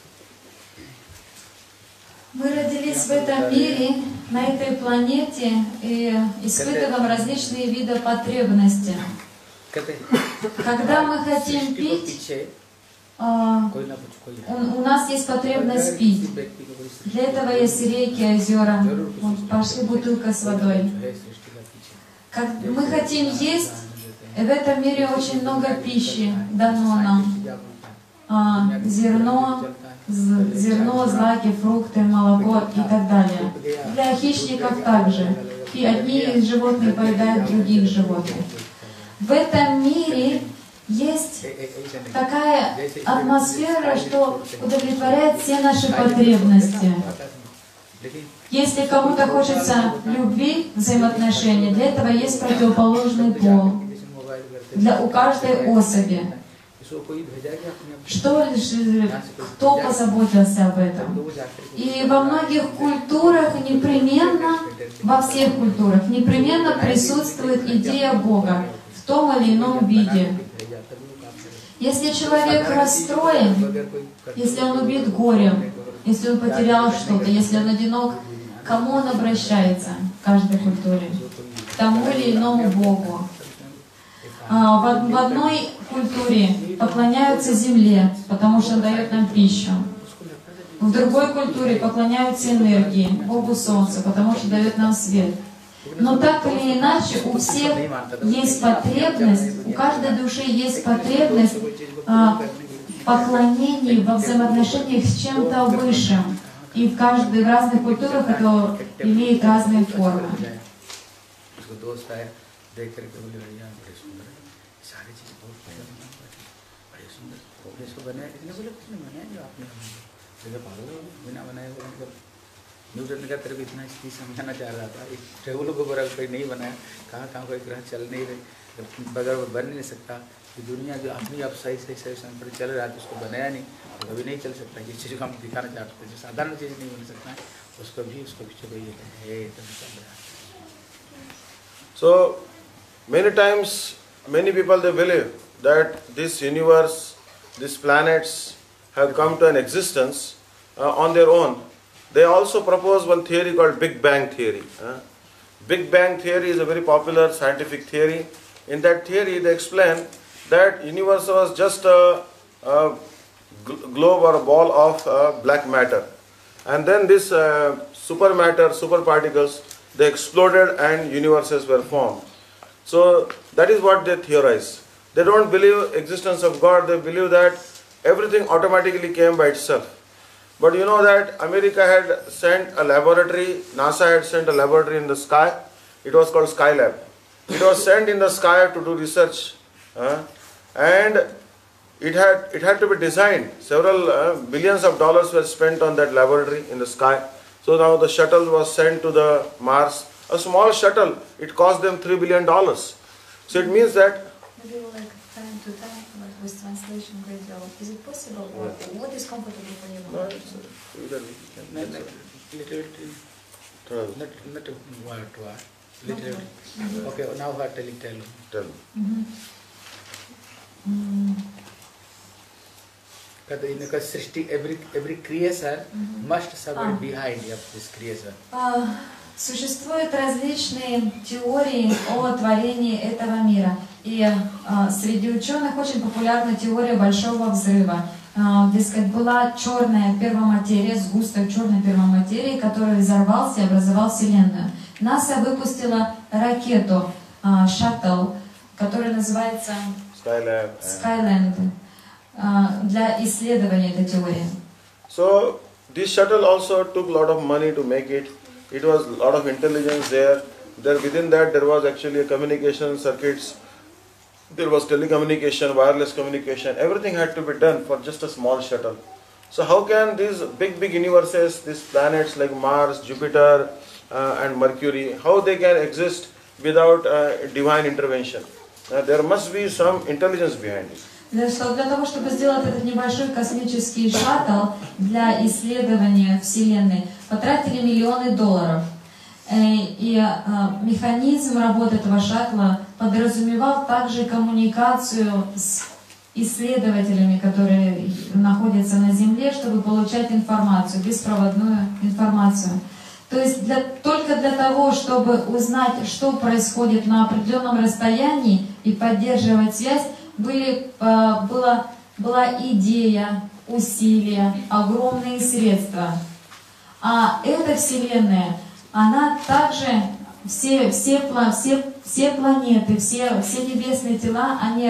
Мы родились в этом мире, на этой планете, и испытываем различные виды потребностей. Когда мы хотим пить, у нас есть потребность пить. Для этого есть реки, озера. Пошли бутылка с водой. Мы хотим есть, и в этом мире очень много пищи дано нам. Зерно, злаки, фрукты, молоко и так далее. Для хищников также. И одни животные поедают других животных. В этом мире есть такая атмосфера, что удовлетворяет все наши потребности. Если кому-то хочется любви, взаимоотношений, для этого есть противоположный пол. У каждой особи. Кто позаботился об этом? И во многих культурах непременно, во всех культурах, непременно присутствует идея Бога в том или ином виде. Если человек расстроен, если он убит горем, если он потерял что-то, если он одинок, к кому он обращается в каждой культуре? К тому или иному Богу. В одной культуре поклоняются земле, потому что он дает нам пищу. В другой культуре поклоняются энергии, Богу Солнца, потому что дает нам свет. Но так или иначе у всех есть потребность, у каждой души есть потребность поклонений во взаимоотношениях с чем-то высшим. И в разных культурах это имеет разные формы. Newton का तेरे को इतना चीज समझाना चाह रहा था, टेबल को बराबर कोई नहीं बनाया, कहाँ कोई ग्रह चल नहीं रहे, बगैर बन नहीं सकता, ये दुनिया जो अपनी आप सही समय पर चल रहा है उसको बनाया नहीं, तो कभी नहीं चल सकता। ये चीज़ को हम दिखाना चाहते हैं, जो साधारण चीज़ नहीं बन सकता है, उसको पीछे कोई है तो चल रहा है। So many times, many people they believe that this universe, these planets have come to an existence on their own. They also propose one theory called Big Bang theory. Big Bang theory is a very popular scientific theory. In that theory, they explain that universe was just a globe or a ball of black matter, and then this supermatter, superparticles, they exploded and universes were formed. So that is what they theorize. They don't believe existence of God. They believe that everything automatically came by itself. But you know that America had sent a laboratory, NASA had sent a laboratory in the sky. It was called Skylab. It was sent in the sky to do research, and it had to be designed. Several billions of dollars were spent on that laboratory in the sky. So now the shuttle was sent to the Mars. A small shuttle, it cost them $3 billion. So it means that. Maybe like time to time, like with translation, great deal. Is it possible? Or what is comfortable for you? No, it's either we can. Not word to word. Little. Okay, now what tell you? Tell. Because Srishti, every creation must survive behind this creation. Существуют различные теории о творении этого мира. И среди ученых очень популярна теория Большого взрыва. Дескать, была черная первоматерия, сгусток черной первоматерии, который взорвался и образовал Вселенную. НАСА выпустила ракету, шаттл, которая называется Skylab, для исследования этой теории. So this shuttle also took a lot of money to make it. It was a lot of intelligence there. Within that there was actually a communication circuits. There was telecommunication, wireless communication. Everything had to be done for just a small shuttle. So how can these big universes, these planets like Mars, Jupiter, and Mercury, how they can exist without divine intervention? There must be some intelligence behind it. Для того, чтобы сделать этот небольшой космический шаттл для исследования Вселенной, потратили миллионы долларов. И механизм работы этого шаттла подразумевал также коммуникацию с исследователями, которые находятся на Земле, чтобы получать информацию, беспроводную информацию. То есть только для того, чтобы узнать, что происходит на определенном расстоянии и поддерживать связь, была идея, усилия, огромные средства. А эта Вселенная, она также, все планеты, все небесные тела, они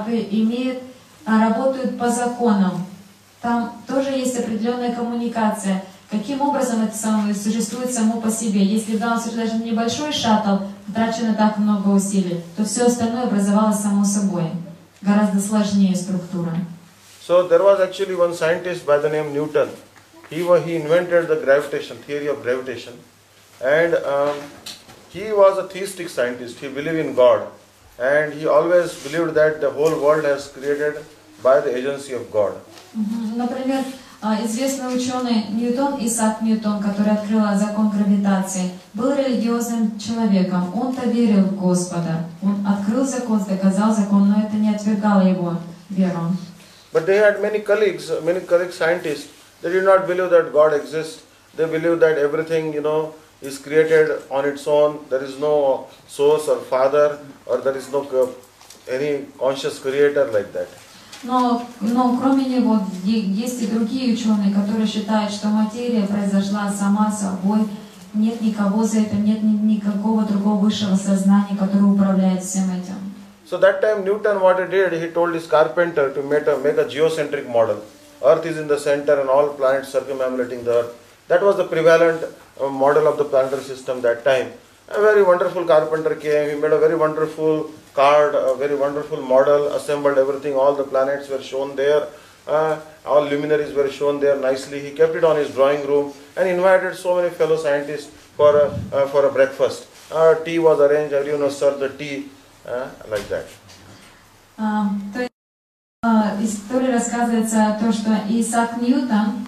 работают по законам. Там тоже есть определенная коммуникация. Каким образом это существует само по себе? Если в данном случае даже небольшой шаттл, потрачено так много усилий, то все остальное образовалось само собой. Гораздо сложнее структура. So there was actually one scientist by the name Newton. He invented the theory of gravitation, and he was a theistic scientist. He believed in God, and he always believed that the whole world has created by the agency of God. Например, известный ученый Исаак Ньютон, который открыл закон гравитации, был религиозным человеком. Он-то верил в Господа. Он открыл закон, доказал закон, но это не отвергало его веру. But they had many colleagues scientists. They did not believe that God exists. They believe that everything, is created on its own. There is no source or father, or there is no any conscious creator like that. Но кроме него есть и другие ученые, которые считают, что материя произошла сама собой, нет никого за этим, нет никакого другого высшего сознания, которое управляет всем этим. So that time Newton, what he did, he told his carpenter to make a geocentric model. Earth is in the center and all planets circumambulating the Earth. That was the prevalent model of the planetary system that time. A very wonderful carpenter came, he made a very wonderful card, a very wonderful model, assembled everything, all the planets were shown there, all luminaries were shown there nicely. He kept it on his drawing room and invited so many fellow scientists for a breakfast. Tea was arranged, everyone served the tea, like that. История рассказывается о том, что Исаак Ньютон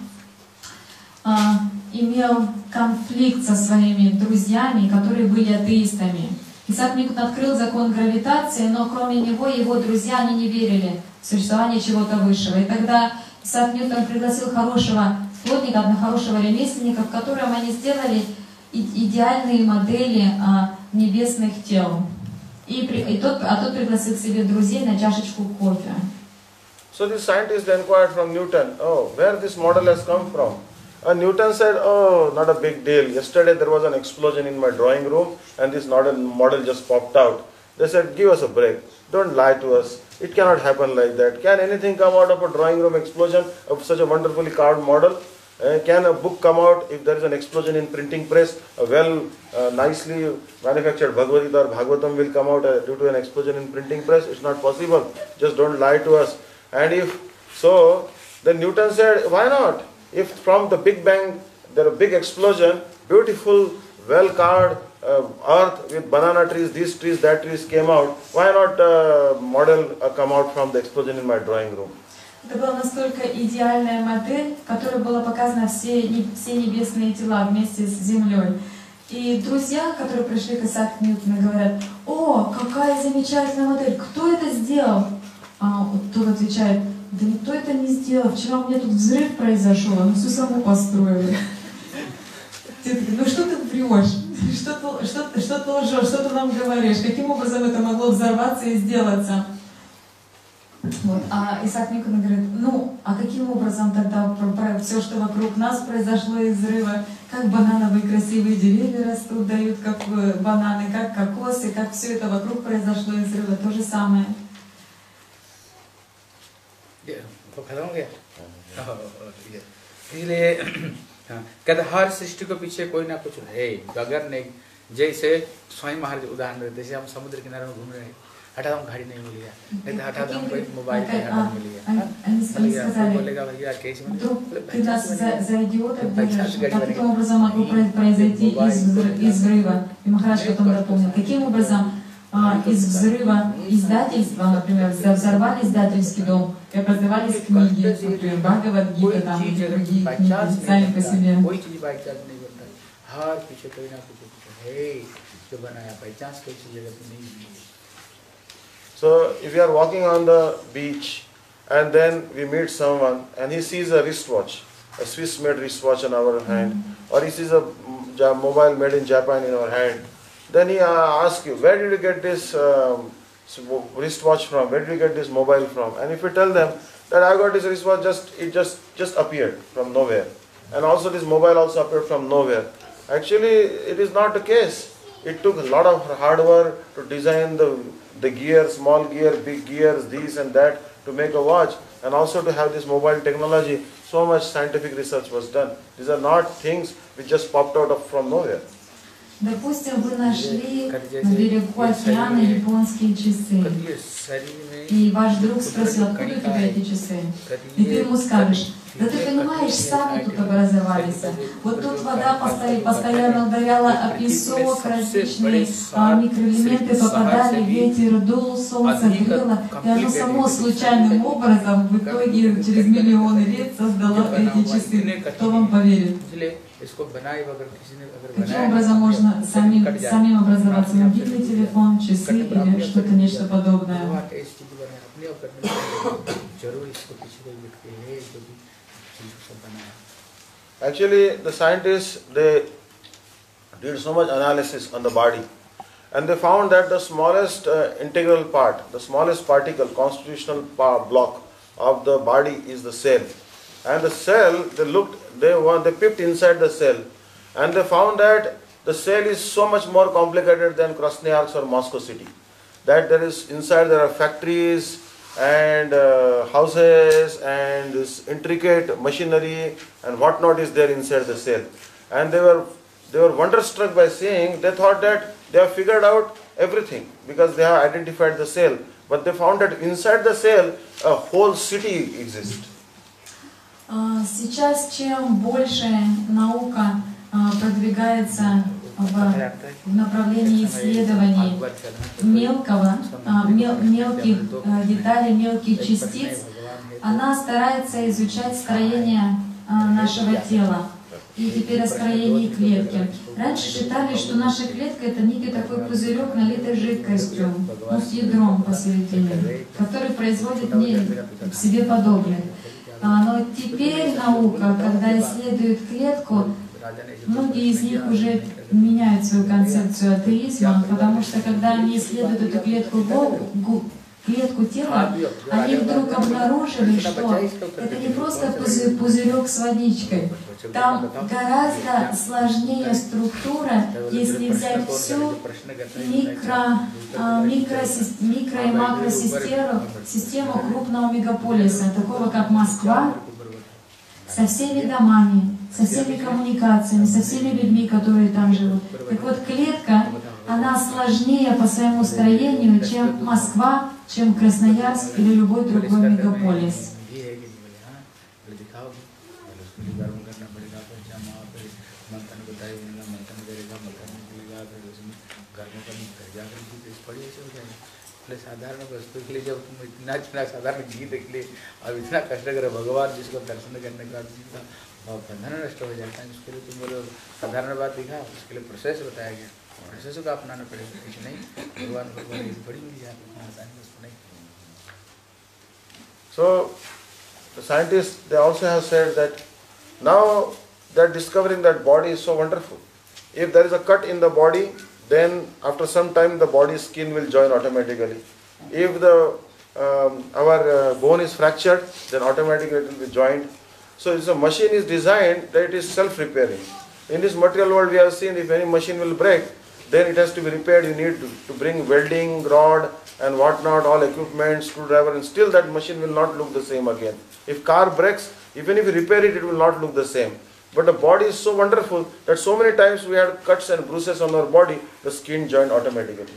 имел конфликт со своими друзьями, которые были атеистами. Исаак Ньютон открыл закон гравитации, но кроме него его друзья, они не верили в существование чего-то высшего. И тогда Исаак Ньютон пригласил хорошего плотника, хорошего ремесленника, в котором они сделали идеальные модели небесных тел. Тот пригласил к себе друзей на чашечку кофе. So the scientist inquired from Newton, where this model has come from? Newton said, not a big deal. Yesterday there was an explosion in my drawing room and this model just popped out. They said, give us a break. Don't lie to us. It cannot happen like that. Can anything come out of a drawing room explosion of such a wonderfully carved model? Can a book come out if there is an explosion in printing press? A nicely manufactured Bhagavad Gita or Bhagavatam will come out due to an explosion in printing press? It's not possible. Just don't lie to us. And if so, then Newton said, why not? If from the Big Bang there is a big explosion, beautiful, well-carved earth with banana trees, these trees, that trees came out, why not model come out from the explosion in my drawing room? Это была настолько идеальная модель, в которой было показано все небесные тела вместе с Землей. И друзья, которые пришли к Исааку Ньютону, говорят: «О, какая замечательная модель! Кто это сделал?» А тот отвечает: «Да никто это не сделал. Вчера у меня тут взрыв произошел, мы все само построили». Ну что ты врешь? Что ты лжешь? Что ты нам говоришь? Каким образом это могло взорваться и сделаться? Вот. А Исаак Ньютон говорит: ну, а каким образом тогда все, что вокруг нас произошло из взрыва, как банановые красивые деревья растут, дают как бананы, как кокосы, как все это вокруг произошло из взрыва, то же самое. इसलिए कहते हर सृष्टि को पीछे कोई ना कुछ है, अगर नहीं जैसे स्वयं महाराज उदाहरण देते, जैसे हम समुद्र किनारे में घूम रहे हैं, हठात हम घड़ी नहीं मिली है, नहीं तो हठात हम कोई मोबाइल पे हठात मिली है, बोलेगा भैया कैसे ты нас за идиотов держишь, каким образом могло произойти из взрыва? И Махарадж потом дополнил, каким образом из взрыва издательства, например, взорвали издательский дом и образовались книги, например, Бхагавад Гита, там, и другие книги, сами по себе. So, if you are walking on the beach and then we meet someone and he sees a wristwatch, a Swiss-made wristwatch in our hand, or he sees a mobile made in Japan in our hand, then he asks you, where did you get this wristwatch from? Where did you get this mobile from? And if you tell them that I got this wristwatch, it just appeared from nowhere. And also this mobile also appeared from nowhere. Actually, it is not the case. It took a lot of hard work to design the gear, small gear, big gears, this and that, to make a watch. And also to have this mobile technology, so much scientific research was done. These are not things which just popped out from nowhere. Допустим, вы нашли на берегу океана японские часы, и ваш друг спросил: откуда у тебя эти часы? И ты ему скажешь: да ты понимаешь, сами тут образовались. Вот тут вода постоянно ударяла о песок, различные микроэлементы попадали, ветер дул, солнце грело, и оно само случайным образом в итоге через миллионы лет создало эти часы. Кто вам поверит? Каким образом можно самим образоваться? Мобильный телефон, часы или что-то, нечто подобное? Actually, the scientists, they did so much analysis on the body, and they found that the smallest integral part, the smallest particle, constitutional block of the body is the cell. And the cell, they peeped inside the cell, and they found that the cell is so much more complicated than Krasnoyarsk or Moscow city. That inside there are factories and houses and this intricate machinery and whatnot is there inside the cell. And they were wonderstruck by seeing, they thought that they have figured out everything because they have identified the cell. But they found that inside the cell a whole city exists. Сейчас чем больше наука продвигается в направлении исследований мелких деталей, мелких частиц, она старается изучать строение нашего тела и теперь о строении клетки. Раньше считали, что наша клетка — это некий такой пузырек, налитый жидкостью, с ядром посередине, который производит в себе подобных. Но теперь наука, когда исследует клетку, многие из них уже меняют свою концепцию атеизма, потому что когда они исследуют эту клетку тела, они вдруг обнаружили, что это не просто пузырек с водичкой. Там гораздо сложнее структура, если взять всю микро- и макросистему крупного мегаполиса, такого как Москва, с со всеми домами, со всеми коммуникациями, со всеми людьми, которые там живут. Так вот, клетка, она сложнее по своему строению, чем Москва, чем Красноярск или любой другой мегаполис. साधारण वस्तु के लिए जब तुम इतना साधारण घी देख ले और इतना कष्ट करे भगवान जिसको दर्शन करने के बाद जिसका बंधन नष्ट हो जाता है, उसके लिए तुम बोलो साधारण बात दिखा, उसके लिए प्रोसेस बताया गया, प्रोसेस को अपनाना पड़ेगा, कुछ नहीं भगवान को बड़ी मिल जाती है, आसानी उसको नहीं। So the scientists, they also have said that now they are discovering that body is so wonderful. If there is a cut in the body, then after some time the body's skin will join automatically. If the our bone is fractured, then automatically it will be joined. So it's a machine is designed that it is self-repairing. In this material world we have seen if any machine will break, then it has to be repaired. You need to bring welding rod and whatnot, all equipment, screwdriver, and still that machine will not look the same again. If car breaks, even if you repair it, it will not look the same. But the body is so wonderful that so many times we had cuts and bruises on our body, the skin joined automatically.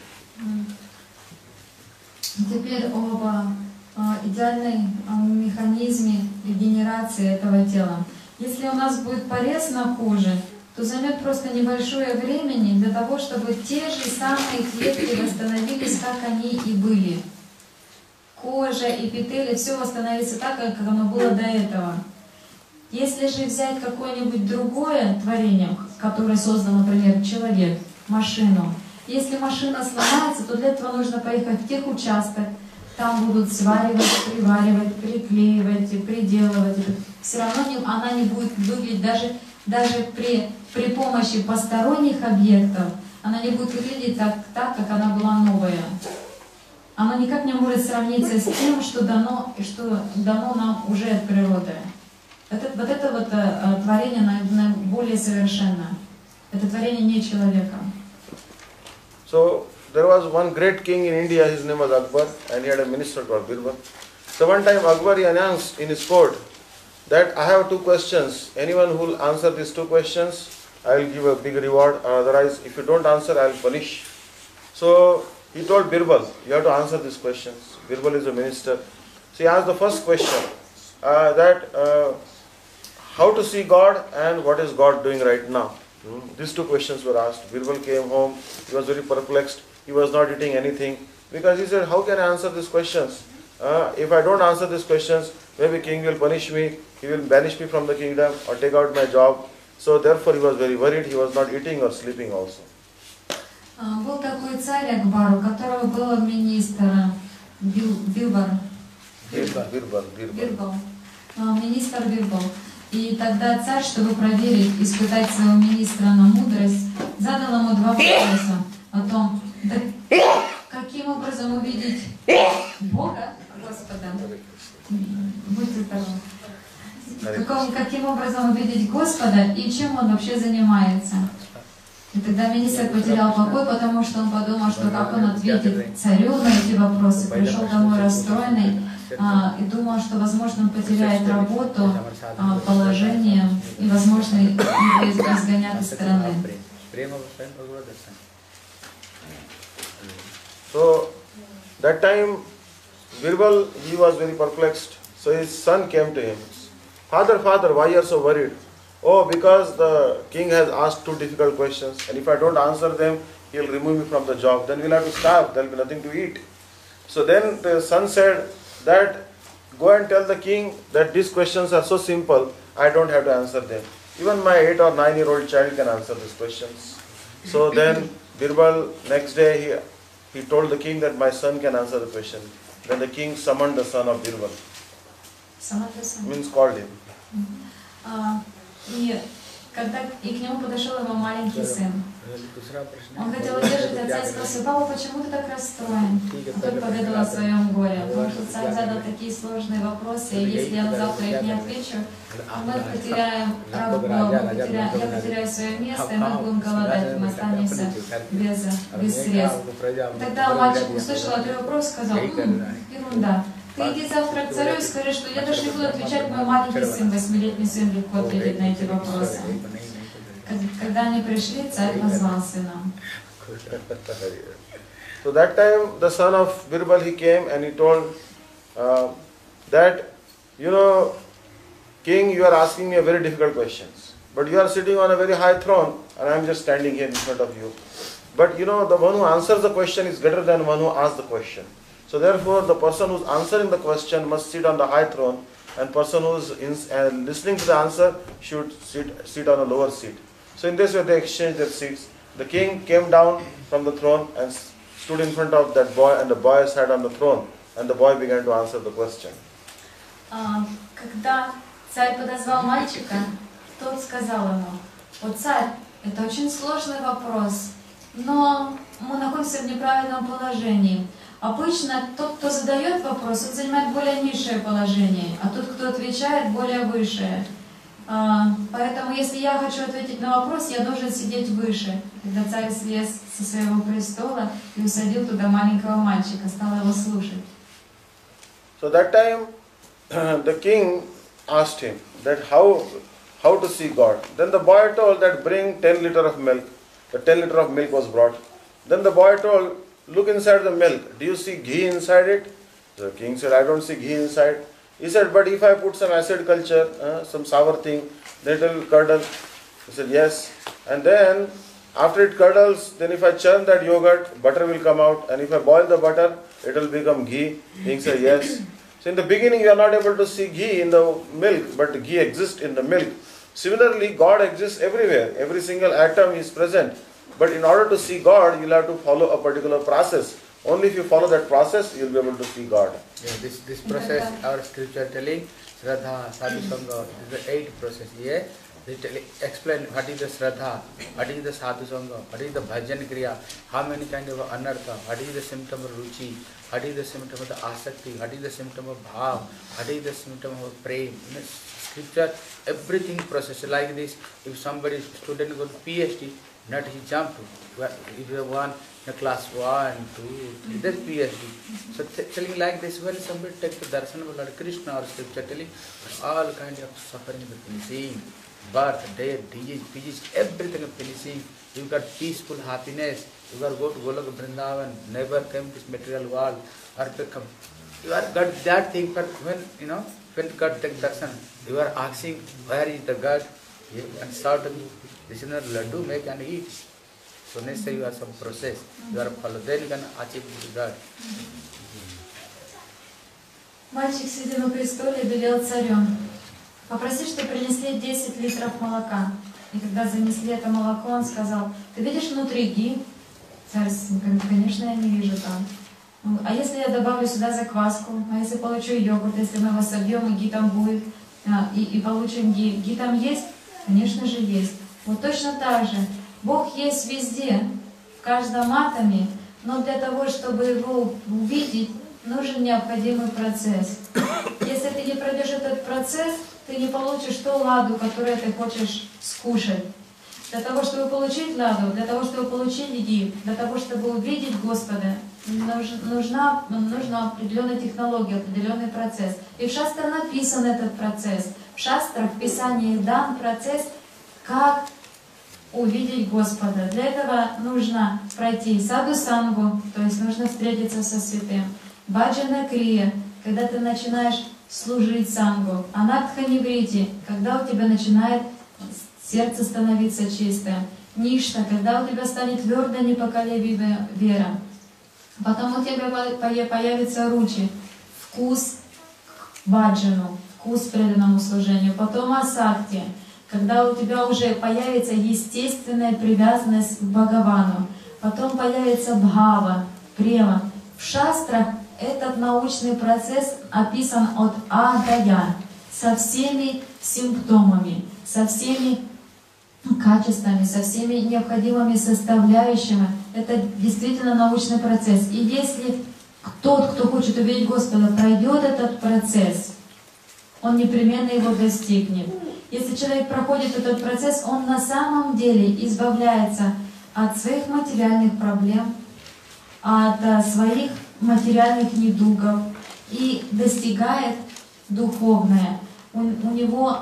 Теперь об идеальном механизме регенерации этого тела. Если у нас будет порез на коже, то займет просто небольшое времени для того, чтобы те же самые клетки восстановились, как они и были. Кожа, эпители, все восстановится так, как оно было до этого. Если же взять какое-нибудь другое творение, которое создал, например, человек, машину, если машина сломается, то для этого нужно поехать в техучасток, там будут сваривать, приваривать, приклеивать, приделывать. Все равно она не будет выглядеть, даже при помощи посторонних объектов, она не будет выглядеть так, как она была новая. Она никак не может сравниться с тем, что дано нам уже от природы. Вот это творение более совершенно. Это творение не человека. So there was one great king in India, his name was Akbar, and he had a minister called Birbal. So one time Akbar he announced in his court that I have two questions. Anyone who will answer these two questions, I will give a big reward, or otherwise if you don't answer, I will punish. So he told Birbal, you have to answer these questions. Birbal is a minister. So he asked the first question, how to see God and what is God doing right now. These two questions were asked. Birbal came home, he was very perplexed, he was not eating anything, because he said, how can I answer these questions? If I don't answer these questions, maybe king will punish me, he will banish me from the kingdom or take out my job. So therefore he was very worried, he was not eating or sleeping also. Был такой царь Акбар, у которого был министр Бирбал, министр Бирбал. И тогда царь, чтобы проверить, испытать своего министра на мудрость, задал ему два вопроса о том, каким образом увидеть Бога, Господа, будьте здоровы, каким образом увидеть Господа и чем он вообще занимается. И тогда министр потерял покой, потому что он подумал, что как он ответит царю на эти вопросы. Пришел домой расстроенный и думал, что, возможно, он потеряет работу, положение, и, возможно, его изгонят из страны. So, that time, Birbal, he was very perplexed. So his son came to him. Father, why you are so worried? Oh, because the king has asked two difficult questions, and if I don't answer them, he will remove me from the job. Then we'll have to starve, there will be nothing to eat. So then the son said that, go and tell the king that these questions are so simple, I don't have to answer them. Even my 8 or 9-year-old child can answer these questions. So then Birbal, next day, he told the king that my son can answer the question. Then the king summoned the son of Birbal. Means called him. И к нему подошел его маленький сын. Он хотел удержать отца и спросил: папа, почему ты так расстроен? А тот поведал о своем горе, потому что царь задал такие сложные вопросы, и если я на завтра их не отвечу, мы потеряем работу, я потеряю свое место, и мы будем голодать, мы останемся без средств. Тогда мальчик услышал этот вопрос и сказал: ерунда. Ты иди завтра к царю и скажи, что я даже не буду отвечать, мой маленький сын, 8-летний сын легко ответит на эти вопросы. Когда они пришли, царь позвал сына. So that time the son of Birbal, he came and he told that, you know, king, you are asking me a very difficult questions, but you are sitting on a very high throne and I am just standing here in front of you. But you know, the one who answers the question is greater than one who asks the question. So therefore, the person who is answering the question must sit on the high throne, and person who is listening to the answer should sit on a lower seat. So in this way, they exchanged their seats. The king came down from the throne and stood in front of that boy, and the boy sat on the throne, and the boy began to answer the question. Когда царь подозвал мальчика, тот сказал ему: «О царь, это очень сложный вопрос, но мы находимся в неправильном положении. Обычно тот, кто задает вопрос, он занимает более низшее положение, а тот, кто отвечает, более высшее. Поэтому, если я хочу ответить на вопрос, я должен сидеть выше». Когда царь слез со своего престола и усадил туда маленького мальчика, стал его слушать. So that time, the king asked him that how to see God. Then the boy told that bring 10 liters of milk. The 10 liters of milk was brought. Then the boy told, look inside the milk. Do you see ghee inside it? The king said, I don't see ghee inside. He said, but if I put some acid culture, some sour thing, then it will curdle. He said, yes. And then after it curdles, then if I churn that yogurt, butter will come out. And if I boil the butter, it will become ghee. King said, yes. So in the beginning, you are not able to see ghee in the milk, but ghee exists in the milk. Similarly, God exists everywhere. Every single atom is present. But in order to see God, you will have to follow a particular process. Only if you follow that process, you will be able to see God. Yeah, this process, our scripture telling, Shraddha, Sadhu Sangha, this is the 8th process. Yeah, they explain what is the Shraddha, what is the Sadhu Sangha, what is the Bhajan Kriya, how many kind of anartha, what is the symptom of Ruchi, what is the symptom of the Asakti, what is the symptom of Bhav, what is the symptom of Prem. Scripture, everything process like this. If somebody, student go to PhD, not he jump to, if you have one in class 1, 2, that's PhD. So telling like this, when somebody takes the darshan of Lord Krishna or scripture telling, all kind of suffering is finishing, birth, death, disease, everything is finishing. You got peaceful happiness. You got go to Golok Vrindavan, never came to this material world, or become. You are got that thing, but when God takes darshan, you are asking, where is the God? And certainly, this is not laddu, make and eat. So necessarily you have some process, you are follow, then you can achieve God. Мальчик, сидя на престоле, велел царю: попроси, чтобы принесли 10 литров молока. И когда занесли это молоко, он сказал: ты видишь внутри ghee? Царь: конечно, я не вижу там. А если я добавлю сюда закваску, а если получу йогурт, если мы его собьем, и ghee там будет, и получим ghee, ghee там есть? Конечно же есть. Вот точно так же. Бог есть везде, в каждом атоме, но для того, чтобы его увидеть, нужен необходимый процесс. Если ты не пройдешь этот процесс, ты не получишь ту ладу, которую ты хочешь скушать. Для того, чтобы получить ладу, для того, чтобы получить ghee, для того, чтобы увидеть Господа, нужна определенная технология, определенный процесс. И в Шастре написан этот процесс. В Шастрах, в Писании дан процесс, как увидеть Господа. Для этого нужно пройти саду сангу, то есть нужно встретиться со святым. Баджана крия, когда ты начинаешь служить сангу. Анатха ниврити, когда у тебя начинает сердце становиться чистым. Ништа, когда у тебя станет твердо непоколебимая вера. Потом у тебя появится ручи, вкус к баджану, вкус к преданному служению. Потом асакти, когда у тебя уже появится естественная привязанность к Бхагавану. Потом появится бхава, према. В шастрах этот научный процесс описан от А до Я, со всеми симптомами, со всеми качествами, со всеми необходимыми составляющими. Это действительно научный процесс. И если тот, кто хочет увидеть Господа, пройдет этот процесс, он непременно его достигнет. Если человек проходит этот процесс, он на самом деле избавляется от своих материальных проблем, от своих материальных недугов и достигает духовное. У него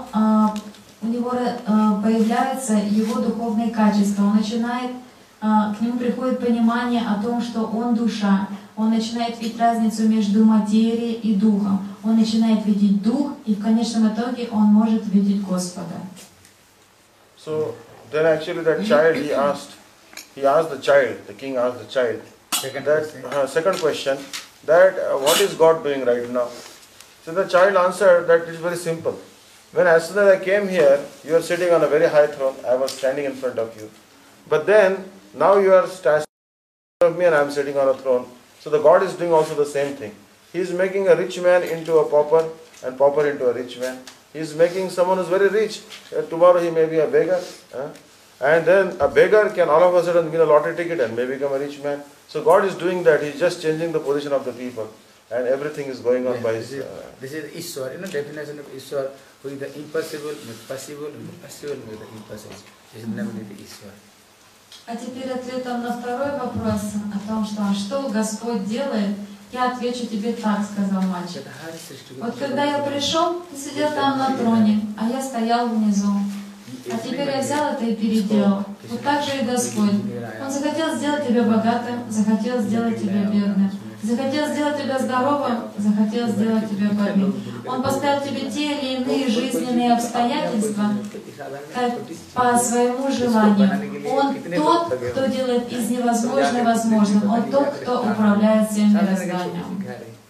появляются его духовные качества. Он начинает, к нему приходит понимание о том, что он душа. Он начинает видеть разницу между материей и духом. Он начинает видеть дух, и в конечном итоге он может видеть Господа. So then actually that child he asked the child, the king asked the child, second question, that what is God doing right now? So the child answered that it is very simple. When as soon as I came here, you are sitting on a very high throne, I was standing in front of you. But then, now you are standing in front of me and I am sitting on a throne. So the God is doing also the same thing. He is making a rich man into a pauper and pauper into a rich man. He is making someone who is very rich. Tomorrow he may be a beggar. And then a beggar can all of a sudden win a lottery ticket and may become a rich man. So God is doing that. He is just changing the position of the people. And everything is going on by his... This is Ishwar, definition of Ishwar, who is the impossible, with possible, with the possible, with the impossible. This is never the Ishwar. А теперь ответом на второй вопрос о том, что Господь делает, я отвечу тебе так, сказал мальчик. Вот когда я пришел, ты сидел там на троне, а я стоял внизу. А теперь я взял это и переделал. Вот так же и Господь. Он захотел сделать тебя богатым, захотел сделать тебя бедным. Захотел сделать тебя здоровым, захотел сделать тебя больным. Он поставил тебе те или иные жизненные обстоятельства как по своему желанию. Он тот, кто делает из невозможного возможным. Он тот, кто управляет всем мирозданием.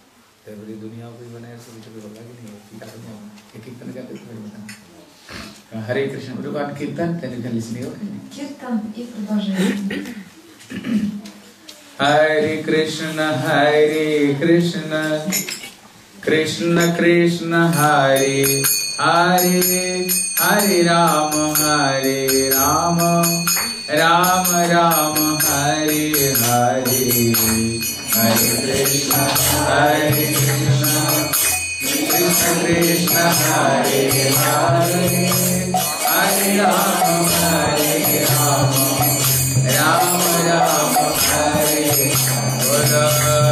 Харе Кришна. Would you want Kirtan? Then you can listen here. Киртан и продолжение. Hare Krishna, Krishna Krishna, Hare Hare, Hare Rama, Rama Rama, Hare Hare. Hare Krishna, Krishna Krishna, Hare Hare, Hare Rama, Rama Rama, Hare Hare.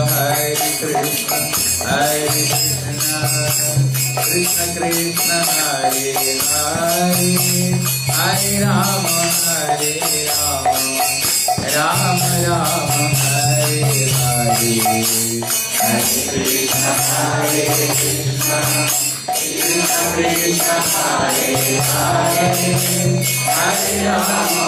Krishna Krishna, Hare Hare, Hare Rama, Rama Rama, Hare Hare. Hare Krishna, Krishna Krishna, Hare Hare, Hare Rama,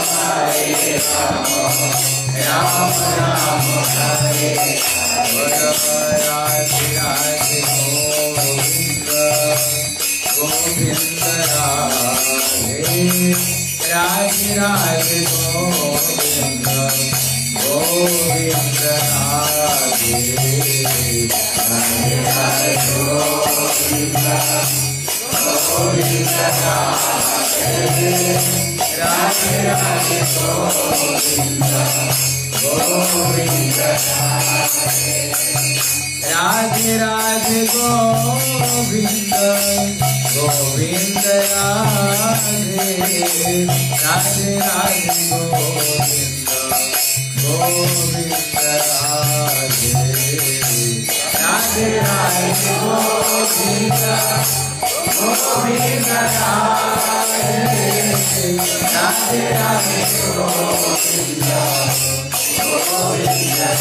Rama Rama, Hare Hare. Radhe Radhe Govinda, Govinda Radhe, Radhe Radhe Govinda, Govinda Radhe, Radhe Radhe Govinda, Govinda Radhe, Radhe Radhe Govinda, Govinda Radhe. Radhe Radhe Govinda, Govinda Radhe, Radhe Radhe Govinda, Govinda Radhe, Radhe Radhe Govinda, Govinda Radhe, Radhe Radhe Govinda, Govinda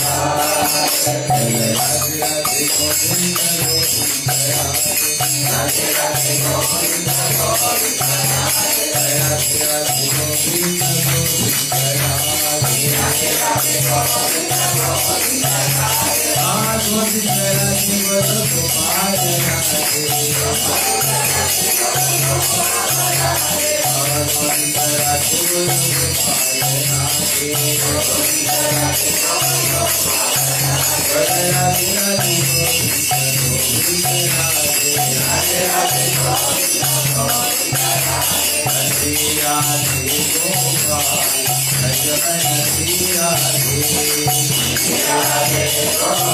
Radhe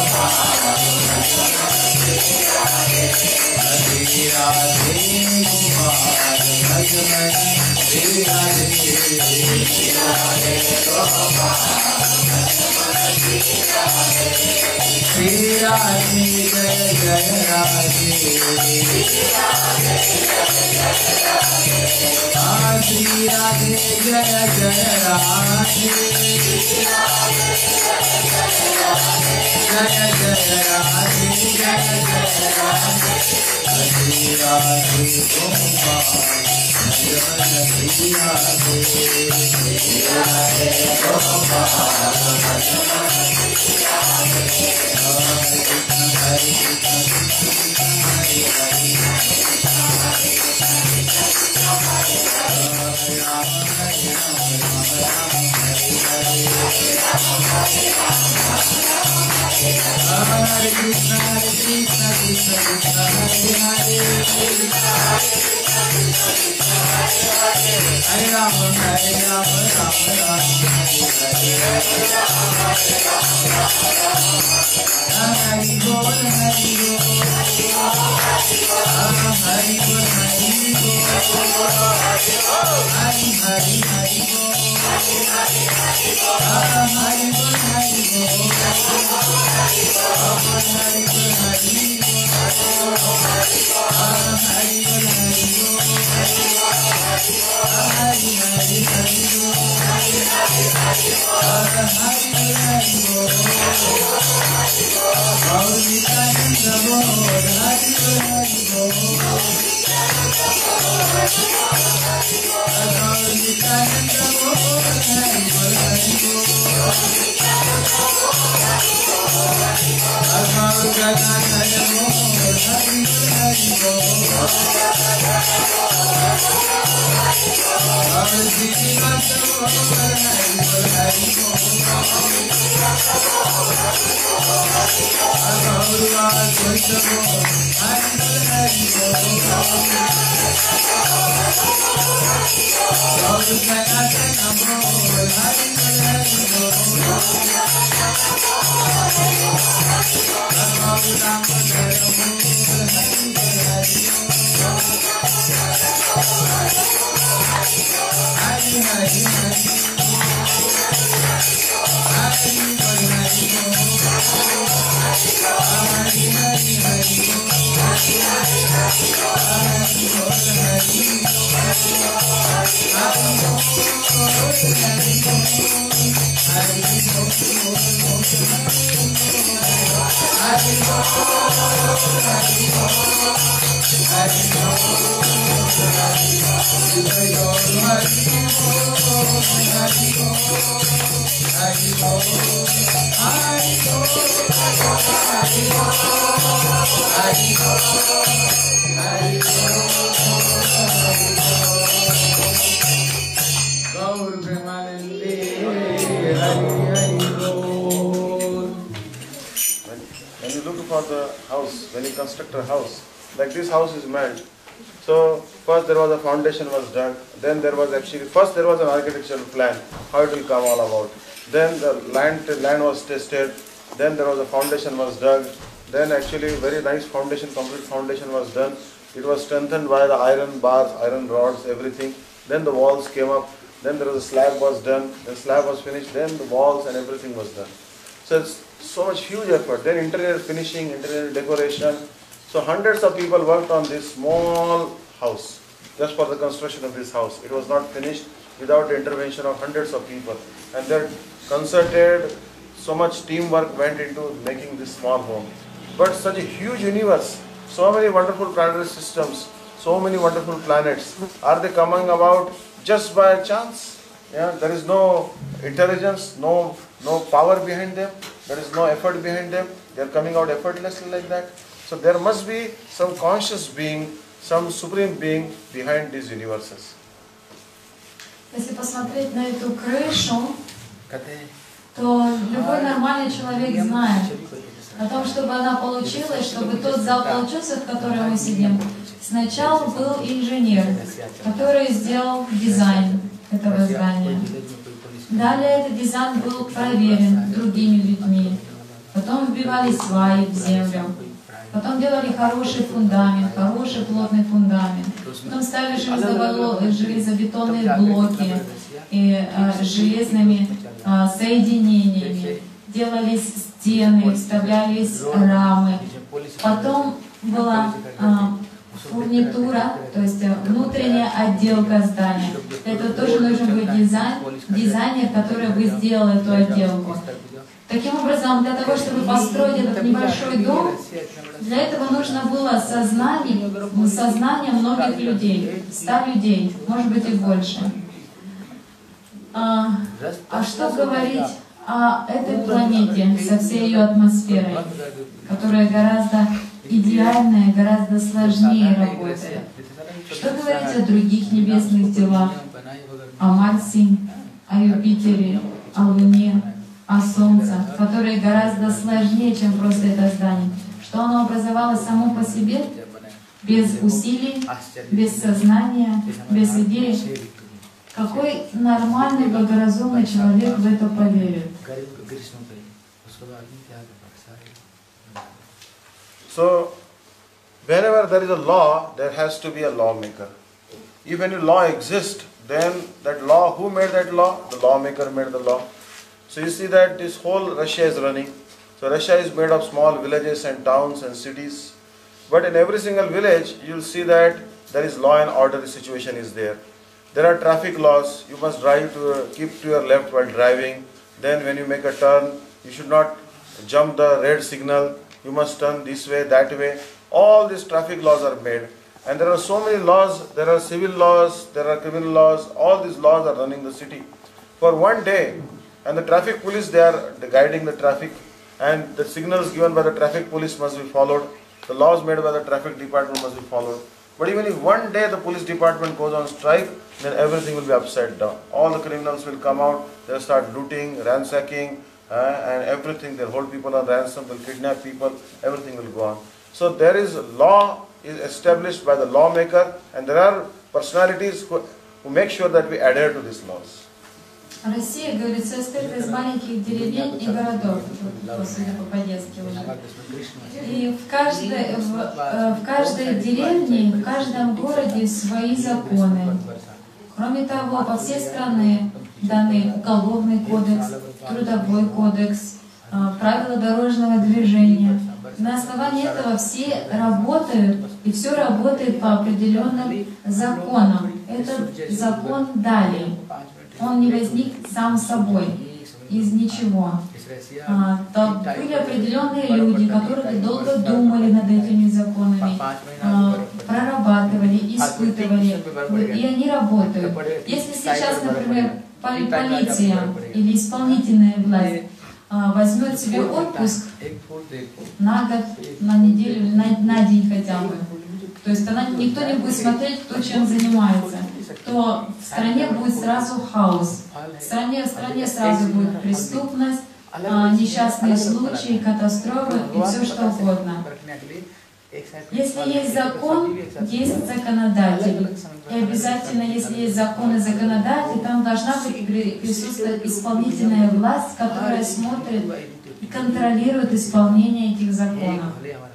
When you look for the house, when you construct a house, like this house is made. So first there was a foundation was dug, then there was actually, first there was an architectural plan, how it will come all about. Then the land was tested, then there was a foundation was dug, then actually very nice foundation, complete foundation was done. It was strengthened by the iron bars, iron rods, everything. Then the walls came up, then there was a slab was done, the slab was finished, then the walls and everything was done. So it's so much huge effort. Then interior finishing, interior decoration. So hundreds of people worked on this small house, just for the construction of this house. It was not finished without the intervention of hundreds of people. And then concerted, so much teamwork went into making this small home. But such a huge universe, so many wonderful planetary systems, so many wonderful planets, are they coming about just by chance? Yeah, there is no intelligence, no power behind them, there is no effort behind them, they are coming out effortlessly like that. So there must be some conscious being, some supreme being behind these universes. Если посмотреть на эту крышу, то любой нормальный человек знает о том, чтобы она получилась, чтобы тот зал получился, в котором мы сидим. Сначала был инженер, который сделал дизайн этого здания. Далее этот дизайн был проверен другими людьми. потом вбивали сваи в землю, потом делали хороший фундамент, хороший плотный фундамент, потом ставили железобетонные блоки и железными соединениями, делались стены, вставлялись рамы, потом была фурнитура, то есть внутренняя отделка здания. Это тоже нужен быть дизайнер, который бы сделал эту отделку. Таким образом, для того, чтобы построить этот небольшой дом, для этого нужно было сознание многих людей, 100 людей, может быть и больше. А что говорить о этой планете со всей ее атмосферой, которая гораздо идеальная, гораздо сложнее работает? Что говорить о других небесных делах, о Марсе, о Юпитере, о Луне, о Солнце, которые гораздо сложнее, чем просто это здание? Что оно образовало само по себе, без усилий, без сознания, без идей? Какой нормальный, благоразумный человек в это поверит? So, whenever there is a law, there has to be a lawmaker. If any law exists, then that law, who made that law? The lawmaker made the law. So you see that this whole Russia is running. So Russia is made of small villages and towns and cities. But in every single village, you'll see that there is law and order situation is there. There are traffic laws. You must keep to your left while driving. Then when you make a turn, you should not jump the red signal. You must turn this way, that way. All these traffic laws are made. And there are so many laws. There are civil laws, there are criminal laws. All these laws are running the city. For one day, and the traffic police, they are guiding the traffic. And the signals given by the traffic police must be followed. The laws made by the traffic department must be followed. But even if one day the police department goes on strike, then everything will be upside down. All the criminals will come out, they'll start looting, ransacking, and everything. They'll hold people on ransom, they'll kidnap people, everything will go on. So there is law is established by the lawmaker, and there are personalities who make sure that we adhere to these laws. Россия, говорит, состоит из маленьких деревень и городов, судя по повестке уже. И в каждой деревне, в каждом городе свои законы. Кроме того, по всей стране даны уголовный кодекс, трудовой кодекс, правила дорожного движения. На основании этого все работают, и все работает по определенным законам. Этот закон дали. Он не возник сам собой, из ничего. Были определенные люди, которые долго думали над этими законами, прорабатывали, испытывали, и они работают. Если сейчас, например, полиция или исполнительная власть возьмет себе отпуск на год, на неделю, на день хотя бы, то есть никто не будет смотреть, кто чем занимается, то в стране будет сразу хаос. В стране сразу будет преступность, несчастные случаи, катастрофы и все что угодно. Если есть закон, есть законодатель. И обязательно, если есть закон и законодатель, там должна быть присутствовать исполнительная власть, которая смотрит и контролирует исполнение этих законов.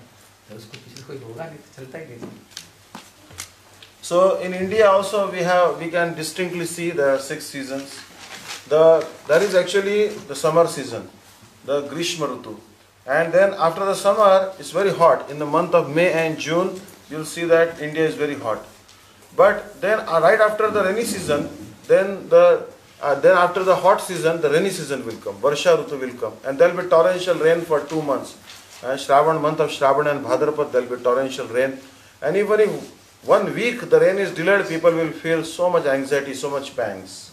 So in India also we can distinctly see the 6 seasons. There is actually the summer season, the Grishma Rutu. And then after the summer, it's very hot. In the month of May and June, you'll see that India is very hot. But then right after the rainy season, then after the hot season, the rainy season will come. Varsha Rutu will come. And there will be torrential rain for 2 months. Month of Shravan and Bhadrapad, there will be torrential rain. And even if 1 week the rain is delayed, people will feel so much anxiety, so much pangs.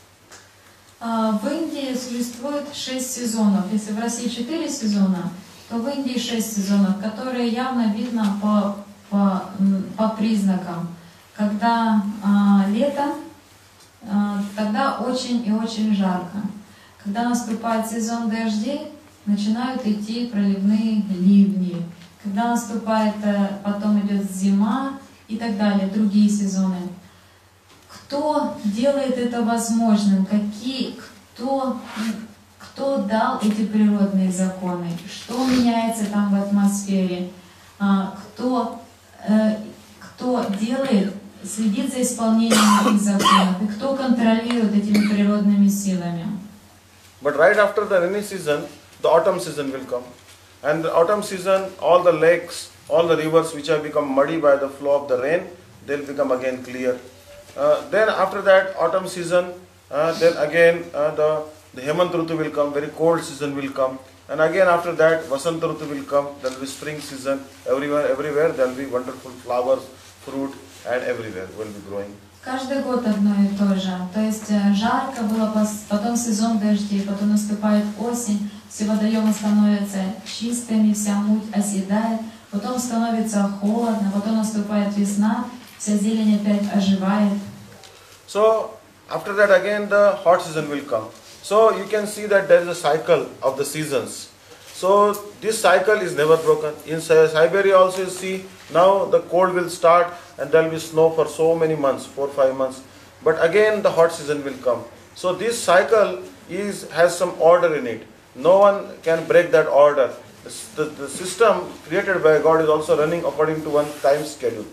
В Индии существует 6 сезонов. Если в России 4 сезона, то в Индии 6 сезонов, которые явно видно по признакам. Когда лето, тогда очень и очень жарко. Когда наступает сезон дождей, начинают идти проливные ливни. Когда наступает, потом идет зима и так далее, другие сезоны. Кто делает это возможным? Кто кто дал эти природные законы, что меняется там в атмосфере, кто делает, следит за исполнением этих законов, и кто контролирует этими природными силами. But right after the rainy season, the autumn season will come. And the autumn season, all the lakes, all the rivers which have become muddy by the flow of the rain, they'll become again clear. Then after that autumn season, then again the Hemant Rutu will come, very cold season will come. And again after that Vasant Rutu will come, there will be spring season. Everywhere there will be wonderful flowers, fruit, and everywhere will be growing. Каждый год одно и то же. То есть жарко было, потом сезон дождей, потом наступает осень, все водоемы становятся чистыми, вся муть оседает, потом становится холодно, потом наступает весна, вся зелень опять оживает. So after that again the hot season will come. So you can see that there is a cycle of the seasons. So this cycle is never broken. In Siberia also you see, now the cold will start and there will be snow for so many months, 4-5 months. But again the hot season will come. So this cycle has some order in it. No one can break that order. The system created by God is also running according to one time schedule.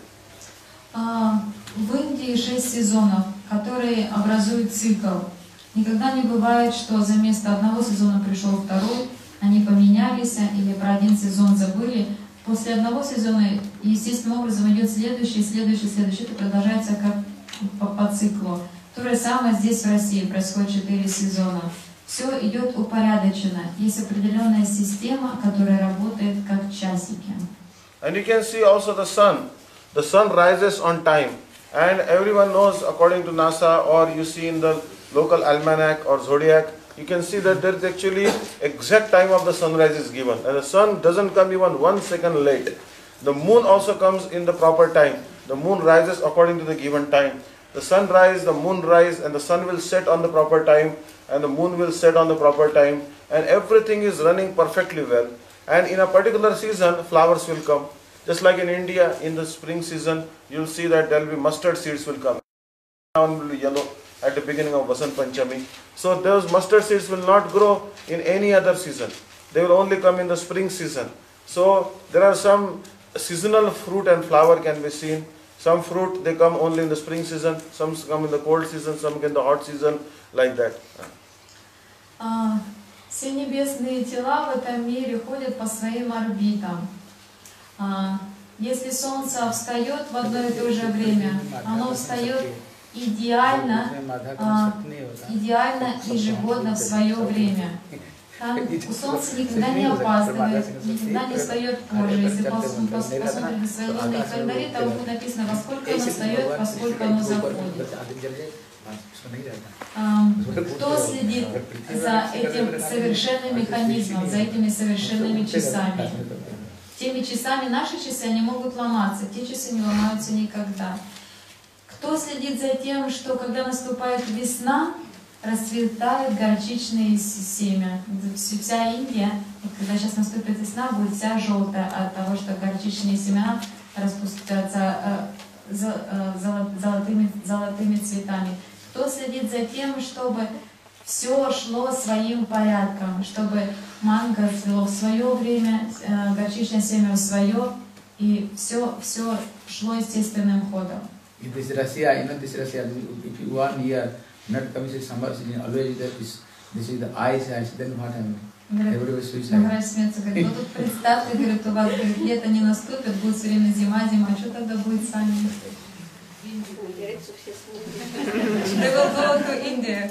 В Индии 6 сезонов, которые образуют цикл. Никогда не бывает, что за место одного сезона пришел второй, они поменялись или про один сезон забыли. После одного сезона естественным образом идет следующий. Это продолжается как по циклу. То же самое здесь в России происходит 4 сезона. Все идет упорядоченно. Есть определенная система, которая работает как часики. And you can see also the sun. The sun rises on time. And everyone knows, according to NASA, or you see in the local almanac or zodiac, you can see that there is actually exact time of the sunrise is given. And the sun doesn't come even 1 second late. The moon also comes in the proper time. The moon rises according to the given time. The sun rises, the moon rises, and the sun will set on the proper time, and the moon will set on the proper time, and everything is running perfectly well. And in a particular season, flowers will come. Just like in India, in the spring season, you'll see that there will be mustard seeds will come. One will be yellow at the beginning of Vasant Panchami. So those mustard seeds will not grow in any other season. They will only come in the spring season. So there are some seasonal fruit and flower can be seen. Some fruit, they come only in the spring season, some come in the cold season, some in the hot season, like that. Все небесные тела в этом мире ходят по своим орбитам. Если Солнце встает в одно и то же время, оно встает идеально ежегодно в свое время. Там у Солнца никогда не опаздывает, никогда не встает позже. Если посмотрите свои лунные календари, там будет написано, во сколько оно встает, во сколько оно заходит. Кто следит за этим совершенным механизмом, за этими совершенными часами? Теми часами наши часы, они могут ломаться, те часы не ломаются никогда. Кто следит за тем, что когда наступает весна, расцветают горчичные семя? Вся Индия, когда сейчас наступит весна, будет вся желтая от того, что горчичные семена распускаются золотыми цветами. Кто следит за тем, чтобы все шло своим порядком, чтобы манго цвело в свое время, горчичное семя в свое, и все шло естественным ходом. In this Russia, if you 1 year not coming to summer season, always this is the ice, then what happened? Everybody was suicide. Врач смеется, говорит, ну тут представьте, говорит, у вас говорит, лето не наступит, будет все время зима, а что тогда будет с вами? They will go to India.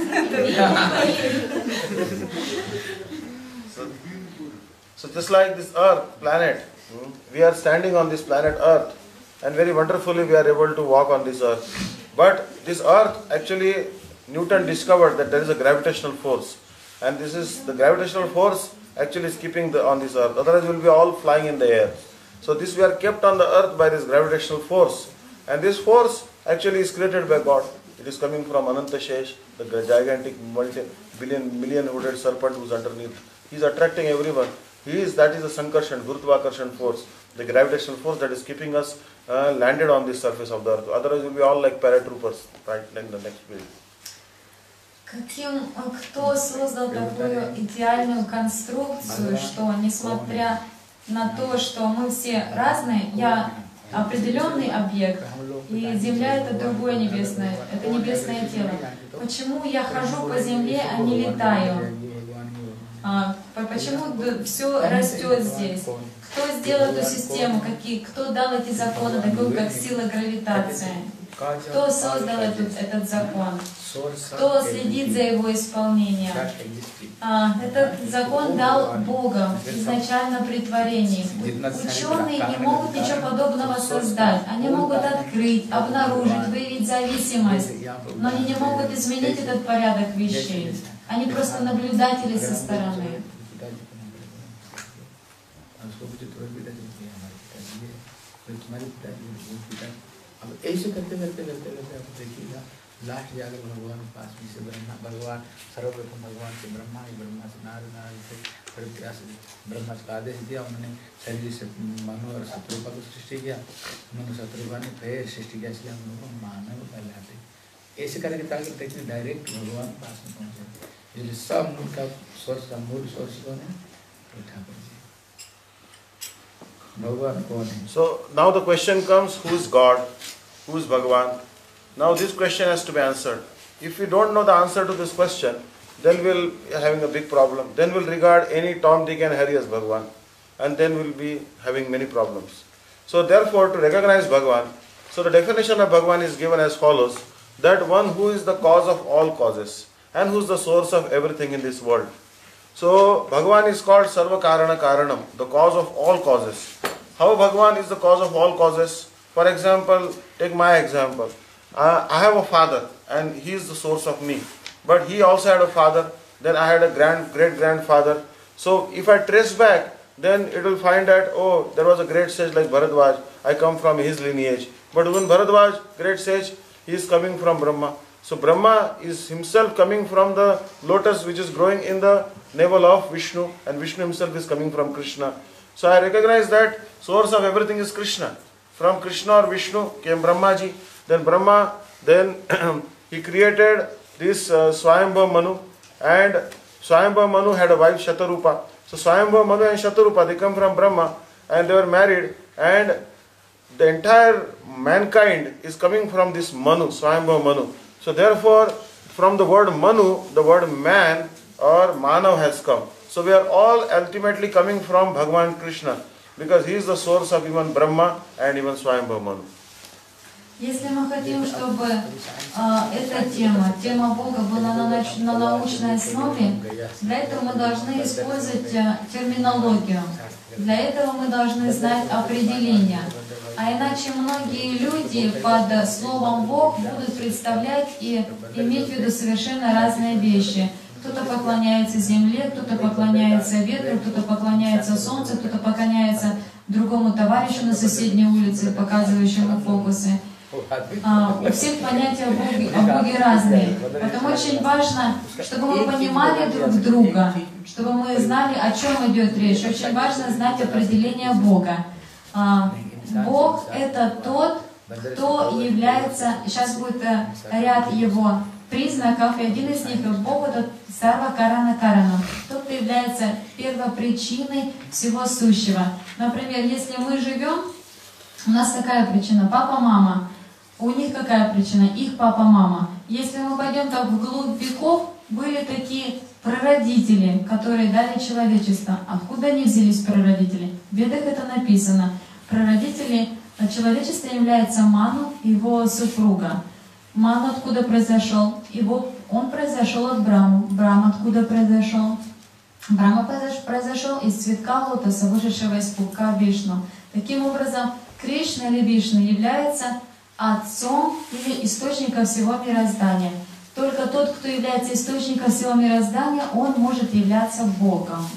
So just like this Earth, planet, we are standing on this planet Earth, and very wonderfully we are able to walk on this Earth. But this Earth, actually, Newton discovered that there is a gravitational force, and this is the gravitational force actually is keeping on this Earth. Otherwise, we will be all flying in the air. So this we are kept on the Earth by this gravitational force, and this force actually is created by God. It is coming from Anantashesh, the gigantic million hooded serpent who is underneath. He is attracting everyone. That is the Sankarshan, Gurutvaakarshan force, the gravitational force that is keeping us landed on this surface of the earth. Otherwise we will be all like paratroopers right in the next building. Кто создал такую идеальную конструкцию, что несмотря на то, что мы все разные, я определенный объект, и Земля это другое небесное, это небесное тело. Почему я хожу по земле, а не летаю? Почему все растет здесь? Кто сделал эту систему? Кто дал эти законы, такую как сила гравитации? Кто создал этот закон? Кто следит за его исполнением? Этот закон дал Богом изначально при творении. Ученые не могут ничего подобного создать. Они могут открыть, обнаружить, выявить зависимость, но они не могут изменить этот порядок вещей. Они просто наблюдатели со стороны. अब ऐसे करते करते करते करते आप देखिएगा लास्ट जाकर भगवान के पास में से भगवान सर्वप्रथम भगवान से ब्रह्मा से नारायण से प्रज्ञा से ब्रह्मा का आदेश दिया। उन्होंने शरीर से मनु और शत्रुपा को सृष्टि किया। मनु शत्रुपा ने फिर सृष्टि किया, इसलिए हम लोग को मानव कहलाते। ऐसे करके ताकि देखिए डायरेक्ट भगवान के पास में पहुँचे। इसलिए सब मूल का सोर्स का मूल सोर्स कौन है? ठाकुर जी, भगवान कौन है? So now the question comes, who is God? Who is Bhagavan? Now this question has to be answered. If we don't know the answer to this question, then we'll be having a big problem. Then we'll regard any Tom, Dick and Harry as Bhagavan. And then we'll be having many problems. So therefore, to recognize Bhagavan, so the definition of Bhagavan is given as follows, that one who is the cause of all causes and who is the source of everything in this world. So Bhagavan is called Sarva Karana Karanam, the cause of all causes. How Bhagavan is the cause of all causes? For example, take my example. I have a father and he is the source of me. But he also had a father, then I had a great-grandfather. So if I trace back, then it will find that, oh, there was a great sage like Bharadwaj, I come from his lineage. But when Bharadwaj, great sage, he is coming from Brahma. So Brahma is himself coming from the lotus which is growing in the navel of Vishnu, and Vishnu himself is coming from Krishna. So I recognize that source of everything is Krishna. From Krishna or Vishnu came Brahmaji. Then Brahma, then he created this Swayambha Manu, and Swayambha Manu had a wife Shatarupa. So Swayambha Manu and Shatarupa, they come from Brahma and they were married, and the entire mankind is coming from this Manu, Swayambha Manu. So therefore, from the word Manu, the word man or Manav has come. So we are all ultimately coming from Bhagavan Krishna, because he is the source of even Brahma and even Swayambha Manu. Если мы хотим, чтобы эта тема Бога была на научной основе, для этого мы должны использовать терминологию. Для этого мы должны знать определения. А иначе многие люди под словом Бог будут представлять и иметь в виду совершенно разные вещи. Кто-то поклоняется земле, кто-то поклоняется ветру, кто-то поклоняется солнцу, кто-то поклоняется другому товарищу на соседней улице, показывающему фокусы. У всех понятия о Боге разные. Поэтому очень важно, чтобы мы понимали друг друга, чтобы мы знали, о чем идет речь. Очень важно знать определение Бога. Бог — это тот, кто является, сейчас будет ряд его признаков, и один из них — Бог — это Сарва Карана Карана, тот, кто является первопричиной всего сущего. Например, если мы живем, у нас какая причина? Папа, мама. У них какая причина? Их папа, мама. Если мы пойдем так вглубь веков, были такие прародители, которые дали человечество. Откуда они взялись, прародители? В Ведах это написано. Прародители человечества является Ману, его супруга. Ману откуда произошел? Он произошел от Брамы. Брама откуда произошел? Брама произошел из цветка лотоса, вышедшего из пупка Вишну. Таким образом, Кришна или Вишну является отцом или источником всего мироздания. Только тот, кто является источником всего мироздания, он может являться Богом.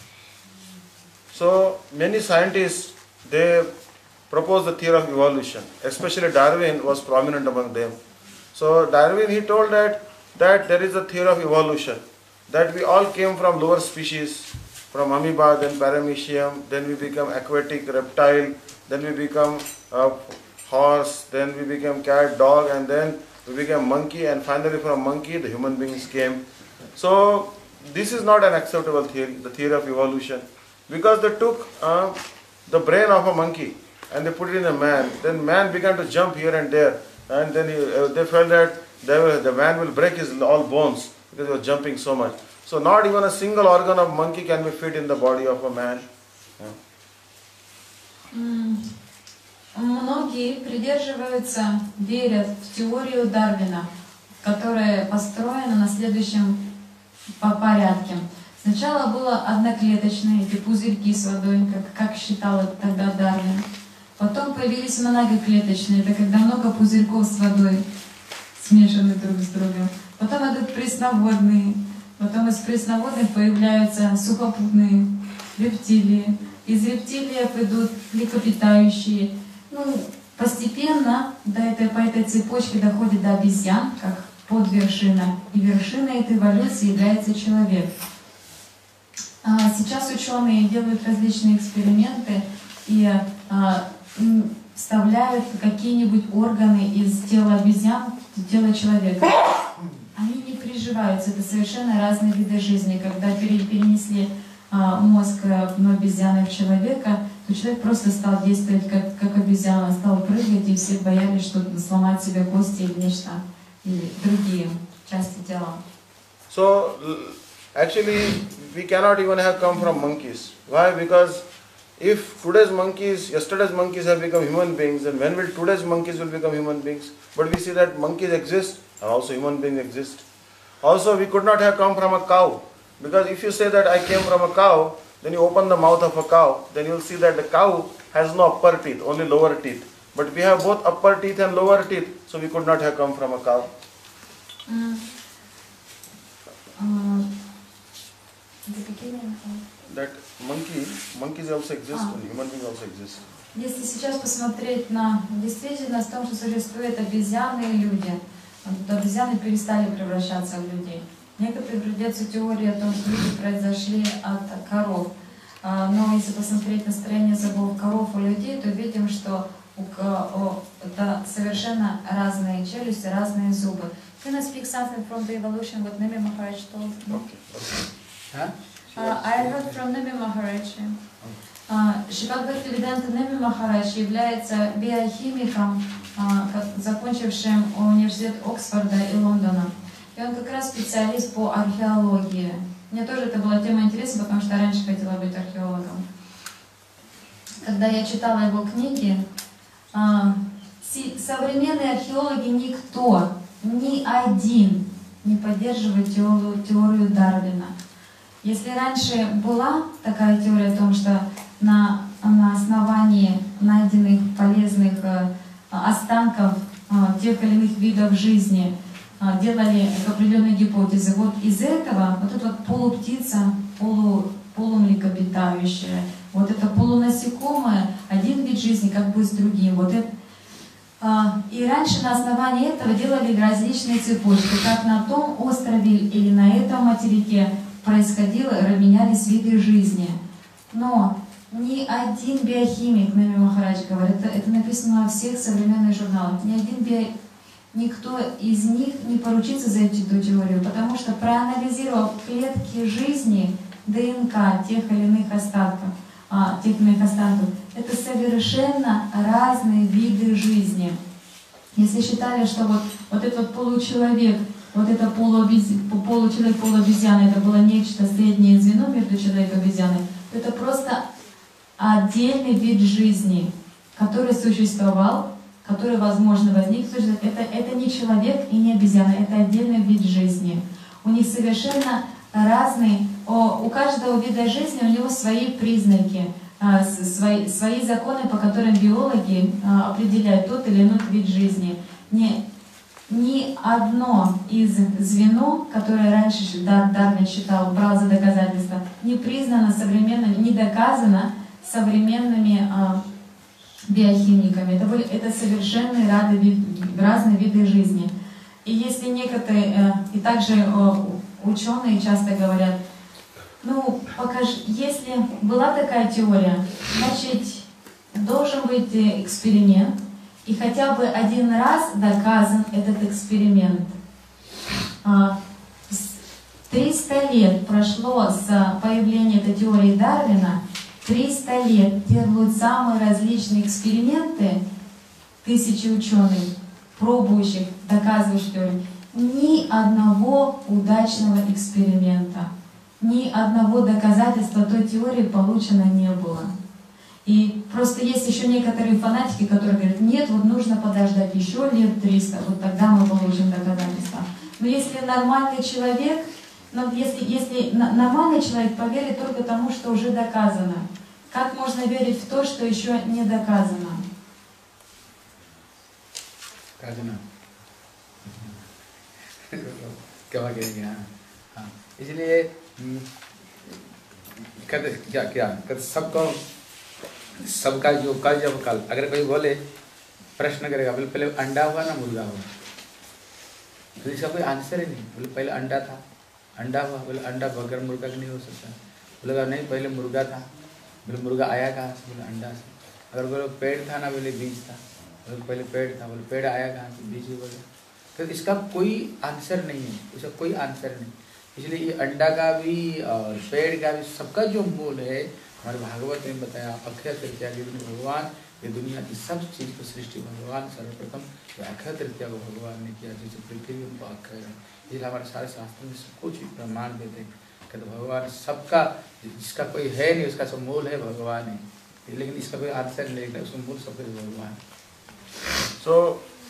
So many scientists, they propose the theory of evolution. Especially Darwin was prominent among them. So Darwin, he told that there is a theory of evolution, that we all came from lower species, from amoeba, then paramecium, then we become aquatic reptile, then we become horse, then we become cat, dog, and then we became monkey, and finally from monkey the human beings came. So this is not an acceptable theory, the theory of evolution, because they took the brain of a monkey and they put it in a man. Then man began to jump here and there, and then they felt that the man will break his all bones because he was jumping so much. So not even a single organ of monkey can be fit in the body of a man. Многие придерживаются, верят в теорию Дарвина, которая построена на следующем порядке. Сначала было одноклеточные, эти пузырьки с водой, как считал тогда Дарвин. Потом появились многоклеточные, это когда много пузырьков с водой смешаны друг с другом. Потом идут пресноводные, потом из пресноводных появляются сухопутные рептилии. Из рептилиев идут млекопитающие. Постепенно по этой цепочке доходит до обезьян, как подвершина. И вершиной этой эволюции является человек. Сейчас ученые делают различные эксперименты и вставляют какие-нибудь органы из тела обезьян в тело человека. Они не приживаются, это совершенно разные виды жизни. Когда перенесли мозг обезьяны в человека, то человек просто стал действовать как обезьяна, стал прыгать, и все боялись, что сломать себе кости или нечто, или другие части тела. So actually we cannot even have come from monkeys. Why? Because if today's monkeys, yesterday's monkeys have become human beings, then when will today's monkeys will become human beings? But we see that monkeys exist and also human beings exist. Also we could not have come from a cow, because if you say that I came from a cow, then you open the mouth of a cow, then you will see that the cow has no upper teeth, only lower teeth. But we have both upper teeth and lower teeth, so we could not have come from a cow. That monkeys also exist, and human beings also exist. Если сейчас посмотреть на действительность в том, что существуют обезьяны и люди, то обезьяны перестали превращаться в людей. Некоторые придерживаются теории о том, что люди произошли от коров. Но если посмотреть на строение зубов коров у людей, то видим, что это совершенно разные челюсти, разные зубы. Can I speak something from the evolution what Nemi Maharaj told me? I heard from Nemi Maharaj. Шрипад Бхактивиданта Неми Махарадж является биохимиком, закончившим университет Оксфорда и Лондона. И он как раз специалист по археологии. Мне тоже это была тема интересна, потому что раньше хотела быть археологом. Когда я читала его книги, современные археологи никто, ни один не поддерживает теорию Дарвина. Если раньше была такая теория о том, что на основании найденных полезных останков тех или иных видов жизни делали определенные гипотезы. Вот из этого вот эта вот полуптица, полумлекопитающая, вот это полунасекомое, один вид жизни как бы с другим. Вот это. И раньше на основании этого делали различные цепочки, как на том острове или на этом материке происходило, менялись виды жизни. Но ни один биохимик, Неми Махарадж говорит, это написано во всех современных журналах, никто из них не поручится за эту теорию, потому что проанализировав клетки жизни, ДНК тех или иных останков, это совершенно разные виды жизни. Если считали, что вот этот получеловек, вот это получеловек, полуобезьяна, это было нечто среднее звено между человеком и обезьяной, это просто отдельный вид жизни, который существовал, который, возможно, возник. Это не человек и не обезьяна, это отдельный вид жизни. У них совершенно разные, у каждого вида жизни у него свои признаки, свои законы, по которым биологи определяют тот или иной вид жизни. Ни одно из звено, которое раньше Дарвин считал, брал за доказательство, не признано современными, не доказано современными биохимиками. Это совершенно разные виды жизни. И если некоторые, и также ученые часто говорят, если была такая теория, значит, должен быть эксперимент, и хотя бы один раз доказан этот эксперимент. 300 лет прошло с появления этой теории Дарвина, 300 лет делают самые различные эксперименты, тысячи ученых, пробующих, доказывающих теорию. Ни одного удачного эксперимента, ни одного доказательства той теории получено не было. И просто есть еще некоторые фанатики, которые говорят, нет, вот нужно подождать еще лет 300, вот тогда мы получим доказательства. Но если нормальный человек, если нормальный человек поверит только тому, что уже доказано, как можно верить в то, что еще не доказано? इसलिए सबका जो कल जब कल अगर कोई बोले प्रश्न करेगा बोले पहले अंडा हुआ ना मुर्गा हुआ, तो इसका कोई आंसर ही नहीं। बोले पहले अंडा था, अंडा हुआ, बोले अंडा बगैर मुर्गा नहीं हो सकता। बोलेगा नहीं पहले मुर्गा था, बोले मुर्गा आया कहाँ से, बोले अंडा से। अगर बोले पेड़ था ना, बोले बीज था, बोले पहले पेड़ था, बोले पेड़ आया कहाँ से, बीज ही बोले। तो इसका कोई आंसर नहीं है, इसका कोई आंसर नहीं। इसलिए ये अंडा का भी और पेड़ का भी सबका जो मूल है, हमारे भागवत में बताया अक्षय तृतीया के दिन भगवान ये दुनिया की सब चीज़ को सृष्टि भगवान सर्वप्रथम अक्षय तृतीया को भगवान ने किया, जैसे पृथ्वी उनको अक्षय है। इसलिए हमारे सारे शास्त्रों में सब कुछ प्रमाण देते हैं कि तो भगवान सबका, जिसका कोई है नहीं उसका सब मूल है भगवान है, लेकिन इसका कोई आंसर नहीं है, उसका मूल सब भगवान है। So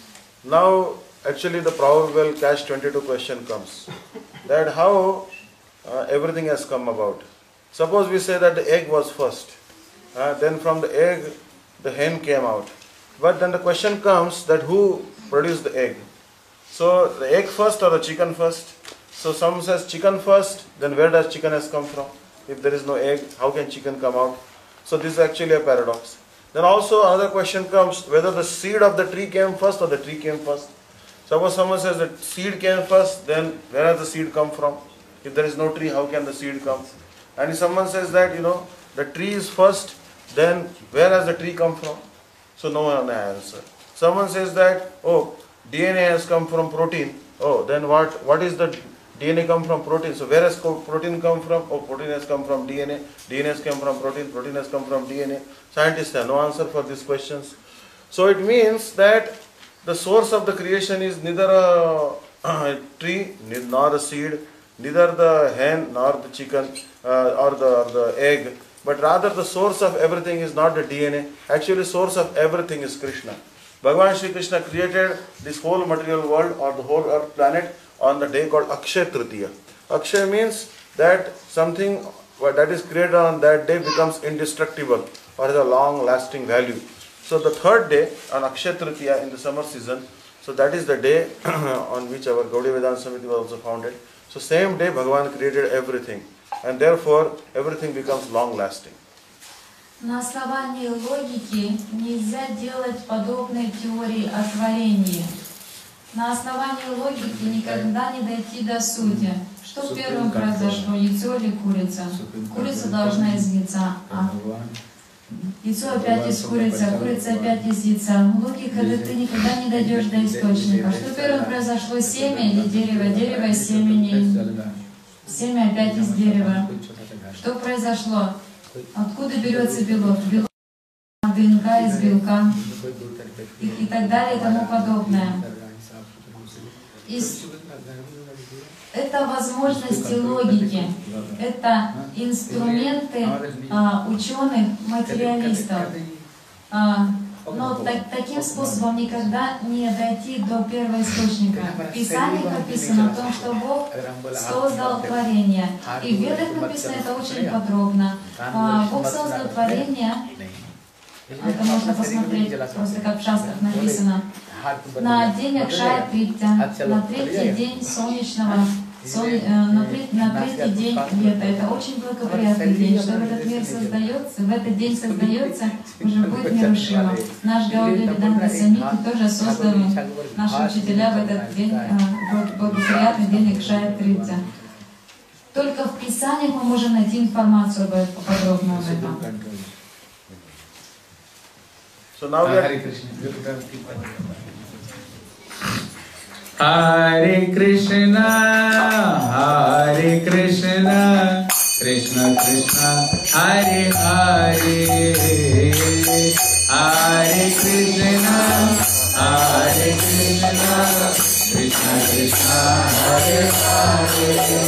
now actually the proverbial catch-22 question comes, that how everything has come about. Suppose we say that the egg was first, then from the egg the hen came out. But then the question comes that who produced the egg? So the egg first or the chicken first? So some says chicken first, then where does chicken has come from? If there is no egg, how can chicken come out? So this is actually a paradox. Then also another question comes, whether the seed of the tree came first or the tree came first. Suppose someone says that seed came first, then where has the seed come from? If there is no tree, how can the seed come? And if someone says that, the tree is first, then where has the tree come from? So no one has answer. Someone says that, oh, DNA has come from protein. Oh, then what is the DNA come from protein? So where has protein come from? Oh, protein has come from DNA. DNA has come from protein. Protein has come from DNA. Scientists have no answer for these questions. So it means that the source of the creation is neither a tree nor a seed, neither the hen nor the chicken or the egg, but rather the source of everything is not the DNA. Actually, source of everything is Krishna. Bhagavan Shri Krishna created this whole material world or the whole earth planet on the day called Akshay Tritiya. Akshay means that something that is created on that day becomes indestructible or has a long lasting value. So the third day on Akshay Tritiya in the summer season, so that is the day on which our Gaudiya Vedanta Samiti was also founded. So same day Bhagavan created everything, and therefore everything becomes long lasting. На основании логики нельзя делать подобные теории о творении. На основании логики никогда не дойти до сути. Что первым произошло, яйцо или курица? Курица должна из яйца, а яйцо опять из курицы, а курица опять из яйца. Логика, да ты никогда не дойдешь до источника. Что первым произошло, семя или дерево? Дерево из семени, семя опять из дерева. Что произошло? Откуда берется белок? Белок ДНК из белка и так далее и тому подобное. Это возможности логики, это инструменты ученых-материалистов. Но таким способом никогда не дойти до первоисточника. В Писании написано о том, что Бог создал творение. И в Ведах написано это очень подробно. Бог создал творение, это можно посмотреть, просто как в шастрах написано, на день Акшая Тритья, на третий день солнечного, на третий день лета. Это очень благоприятный день, что в этот мир создается, в этот день создается, уже будет нерушимо. Наш Гаудия Веданта Самити тоже создали наши учителя в этот день, благоприятный день Акшая Тритья. Только в Писаниях мы можем найти информацию подробную об этом. So now we are Hare Krishna. Hare Krishna, Hare Krishna, Krishna Krishna, Hare Hare, Hare Krishna, Hare Krishna, Krishna Krishna, Hare Hare,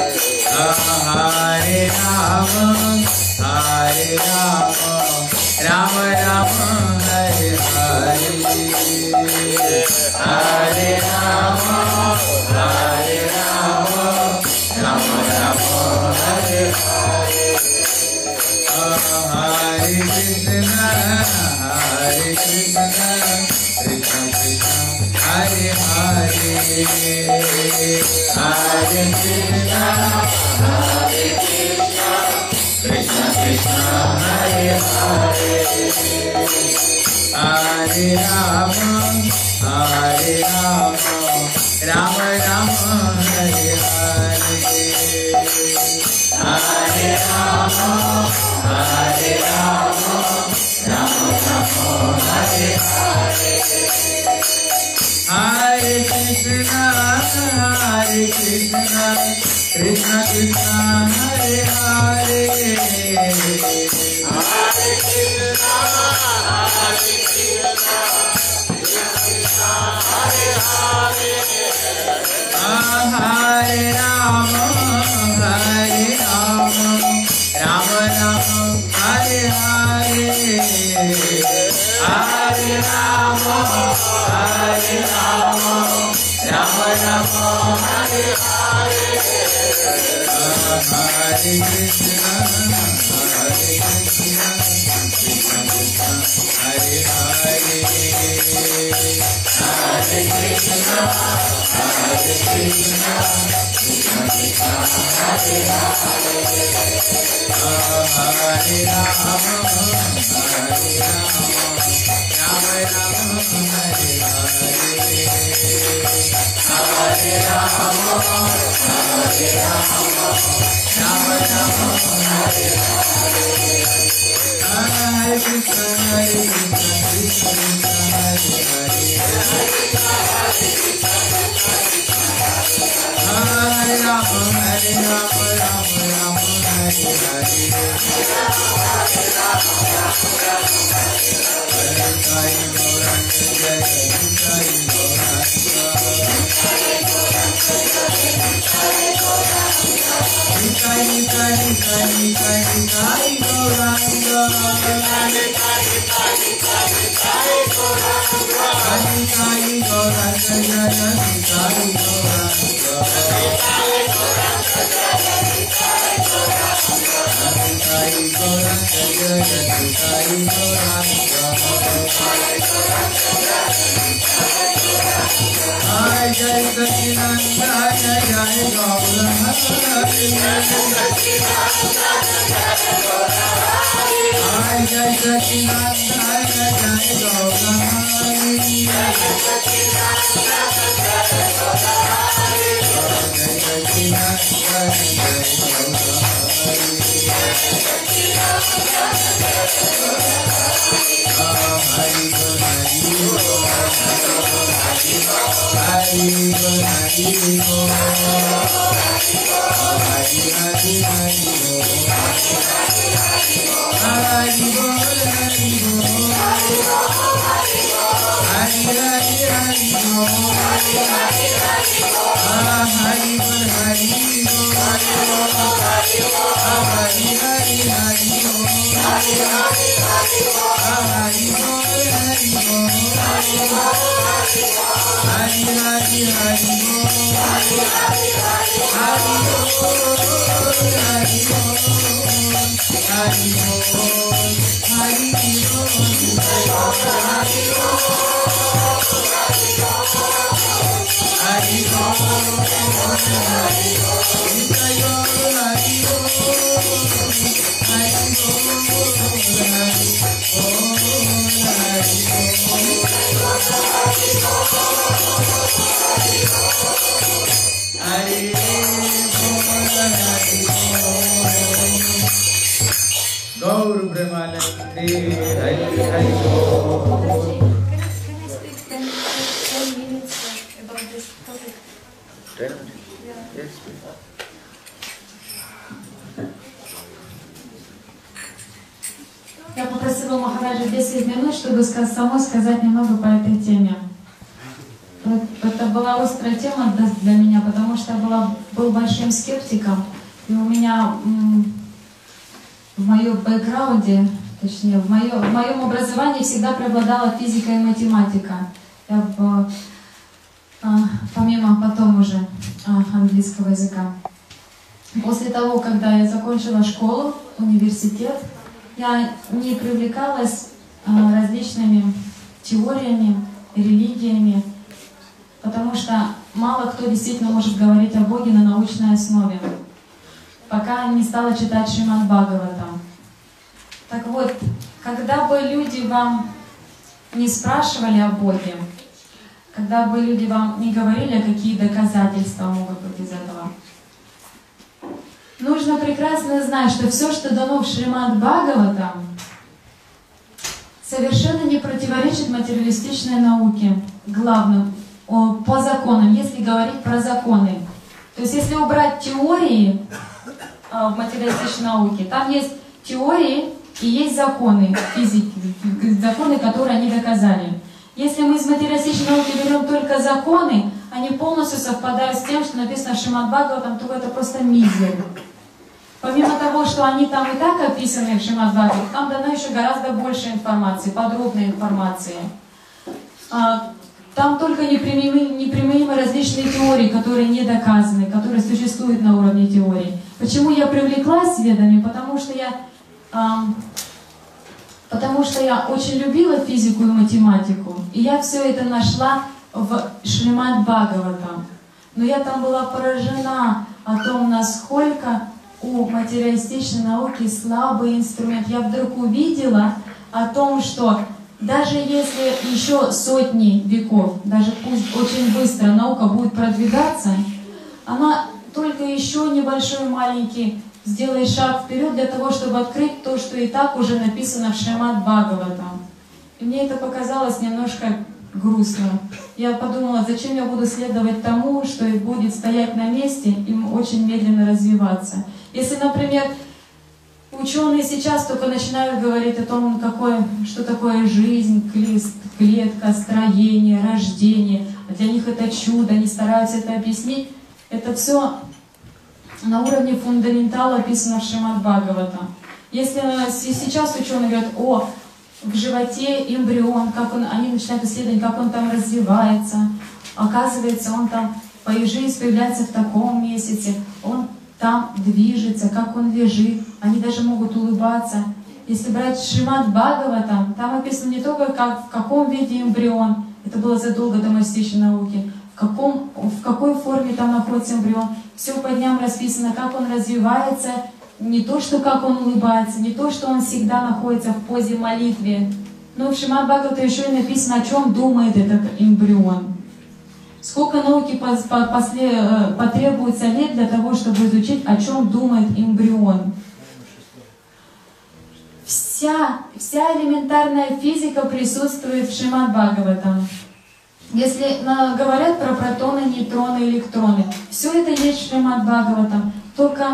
Hare Rama, Hare Rama, Rama Rama, Hare Hare, Hare Rama, Hare Rama, Rama Rama, Hare Hare, Hare Krishna, Hare Krishna, Krishna Krishna, Hare Hare, Hare Krishna, Hare Krishna, Krishna Krishna, Hare Hare, Hare Rama, Hare Rama, Rama Rama, Hare Hare, Hare Rama, Hare Rama, Rama Rama, Hare Hare, Hare Krishna, Hare Krishna, Krishna Krishna, Hare Hare, Hare Krishna, Hare Krishna, Krishna Krishna, Hare Hare, Hare Rama, Hare Rama, Rama Rama, Hare Hare, Hare Rama, Hare Rama, Rama Rama, Hare Hare, Hare Krishna, Hare Krishna, Krishna Krishna, Hare Hare, Hare Krishna, Hare Krishna, Krishna Krishna, Hare Hare, Hare Rama, Hare Rama, Rama Rama, Hare Hare, Hare Rama, Hare Rama, Rama Rama, Hare Hare, Hare Krishna, Hare Krishna, Krishna Krishna, Hare Hare, Hare Rama, Hare Rama, Rama Rama, Hare Hare, Hare Sai Gauranga, Jai Sai Gauranga, Sai Sai Sai Sai Gauranga, Sai Sai Gauranga, Jai Sai Gauranga, Sai Gauranga, Jai Sai Gauranga, Jai Jai Sachidananda, Jai Jai Gauranga, Jai Jai Sachidananda, Jai Jai Gauranga, Gaur Premalati Hari Hari Bol. Can I speak 10 minutes about this topic? 10 minutes? Yes, please. Я попросила Махараджа 10 минут, чтобы самой сказать немного по этой теме. Это была острая тема для меня, потому что я был большим скептиком. И у меня в моем бэкграунде, точнее, в моем образовании всегда преобладала физика и математика. Я помимо потом уже английского языка. После того, когда я закончила школу, университет, я не привлекалась различными теориями, религиями, потому что мало кто действительно может говорить о Боге на научной основе, пока не стала читать Шримад Бхагаватам. Так вот, когда бы люди вам не спрашивали о Боге, когда бы люди вам не говорили, какие доказательства могут быть из этого, нужно прекрасно знать, что все, что дано в Шримад Бхагаватам, совершенно не противоречит материалистичной науке, главным, по законам, если говорить про законы. То есть, если убрать теории в материалистичной науке, там есть теории и есть законы физики, законы, которые они доказали. Если мы из материалистичной науки берем только законы, они полностью совпадают с тем, что написано в Шримад Бхагаватам, то это просто мизер. Помимо того, что они там и так описаны в Шримад Бхагаватам, там дано еще гораздо больше информации, подробной информации. Там только неприменимы различные теории, которые не доказаны, которые существуют на уровне теории. Почему я привлеклась ведами? Потому что я очень любила физику и математику, и я все это нашла в Шримад Бхагаватам. Но я там была поражена о том, насколько у материалистичной науки слабый инструмент. Я вдруг увидела о том, что даже если еще сотни веков, даже пусть очень быстро наука будет продвигаться, она только еще небольшой маленький сделает шаг вперед для того, чтобы открыть то, что и так уже написано в Шримад Бхагаватам. И мне это показалось немножко грустно. Я подумала, зачем я буду следовать тому, что будет стоять на месте и очень медленно развиваться. Если, например, ученые сейчас только начинают говорить о том, что такое жизнь, клетка, строение, рождение. Для них это чудо, они стараются это объяснить. Это все на уровне фундаментала описано в Шримад Бхагаватам. Если сейчас ученые говорят, в животе эмбрион, они начинают исследовать, как он там развивается. Оказывается, он там жизнь появляется в таком месяце, он там движется, как он лежит, они даже могут улыбаться. Если брать Шримад Бхагаватам, там описано не только, в каком виде эмбрион, это было задолго до материалистичной науки, в какой форме там находится эмбрион, все по дням расписано, как он развивается, не то, что как он улыбается, не то, что он всегда находится в позе молитвы, но в Шримад Бхагаватам еще и написано, о чем думает этот эмбрион. Сколько науки потребуется лет для того, чтобы изучить, о чем думает эмбрион. Вся элементарная физика присутствует в Шримад Бхагаватам. Если говорят про протоны, нейтроны, электроны, все это есть в Шримад Бхагаватам, только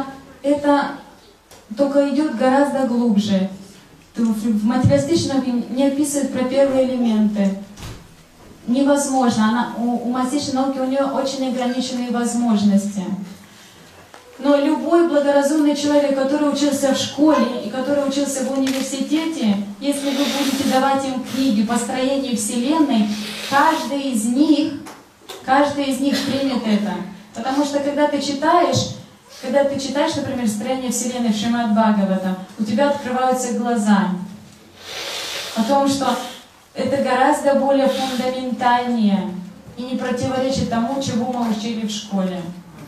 идет гораздо глубже. В материалистичном не описывают про первые элементы. Невозможно. У материалистичной науки у нее очень ограниченные возможности. Но любой благоразумный человек, который учился в школе и который учился в университете, если вы будете давать им книги по строению Вселенной, каждый из них примет это. Потому что когда ты читаешь, например, строение Вселенной в Шримад Бхагаватам, у тебя открываются глаза о том, что это гораздо более фундаментальнее и не противоречит тому, чего мы учили в школе.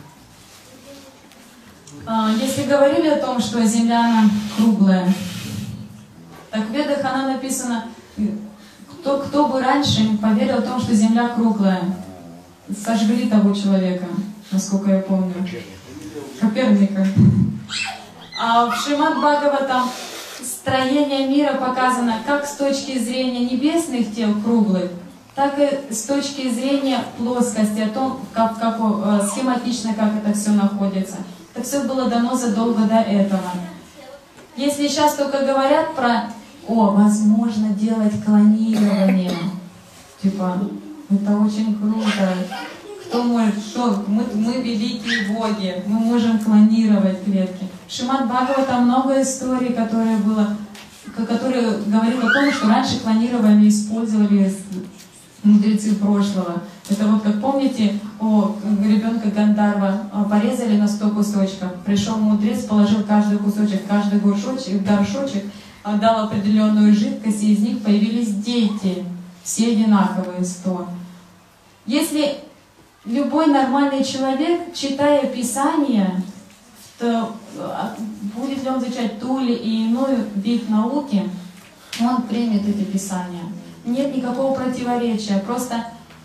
Если говорили о том, что Земля она круглая, так в Ведах она написана, кто бы раньше поверил в том, что Земля круглая. Сожгли того человека, насколько я помню. Коперника. А в Шримад Бхагаватам строение мира показано как с точки зрения небесных тел круглых, так и с точки зрения плоскости, о том, как схематично, как это все находится. Это все было дано задолго до этого. Если сейчас только говорят про, возможно делать клонирование, типа, это очень круто, кто может, что, мы великие боги, мы можем клонировать клетки. В Шримад Бхагаватам много историй, которые говорили о том, что раньше клонирование использовали мудрецы прошлого. Это вот, как помните, ребенка Гандарва порезали на 100 кусочков. Пришел мудрец, положил каждый кусочек, каждый горшочек, дал определенную жидкость, и из них появились дети. Все одинаковые 100. Если любой нормальный человек, читая Писание, то будет ли он изучать ту или иную вид науки, он примет эти Писания. Нет никакого противоречия. Просто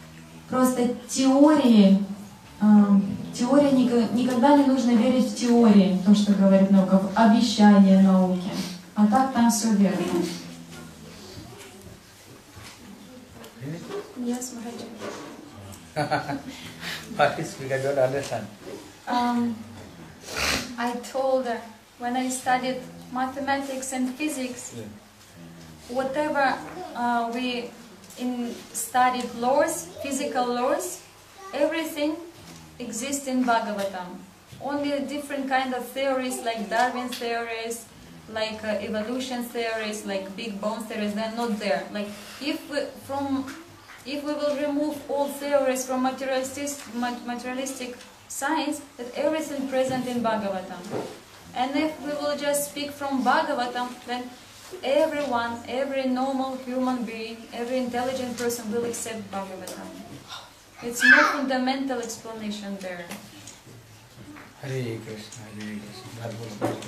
теория никогда не нужно верить в теории, то, что говорит наука, в обещания науки. А так там все верно. Yes, Maharaj. What is I don't understand. I told when I studied mathematics and physics, whatever we studied laws, physical laws, everything exists in Bhagavatam. Only different kind of theories like Darwin's theories, like evolution theories, like Big Bang theories, they're not there. Like if we will remove all theories from materialistic science, that everything present in Bhagavatam. And if we will just speak from Bhagavatam, then everyone, every normal human being, every intelligent person will accept Bhagavatam. It's more fundamental explanation there. Hare Krishna, Hare Krishna.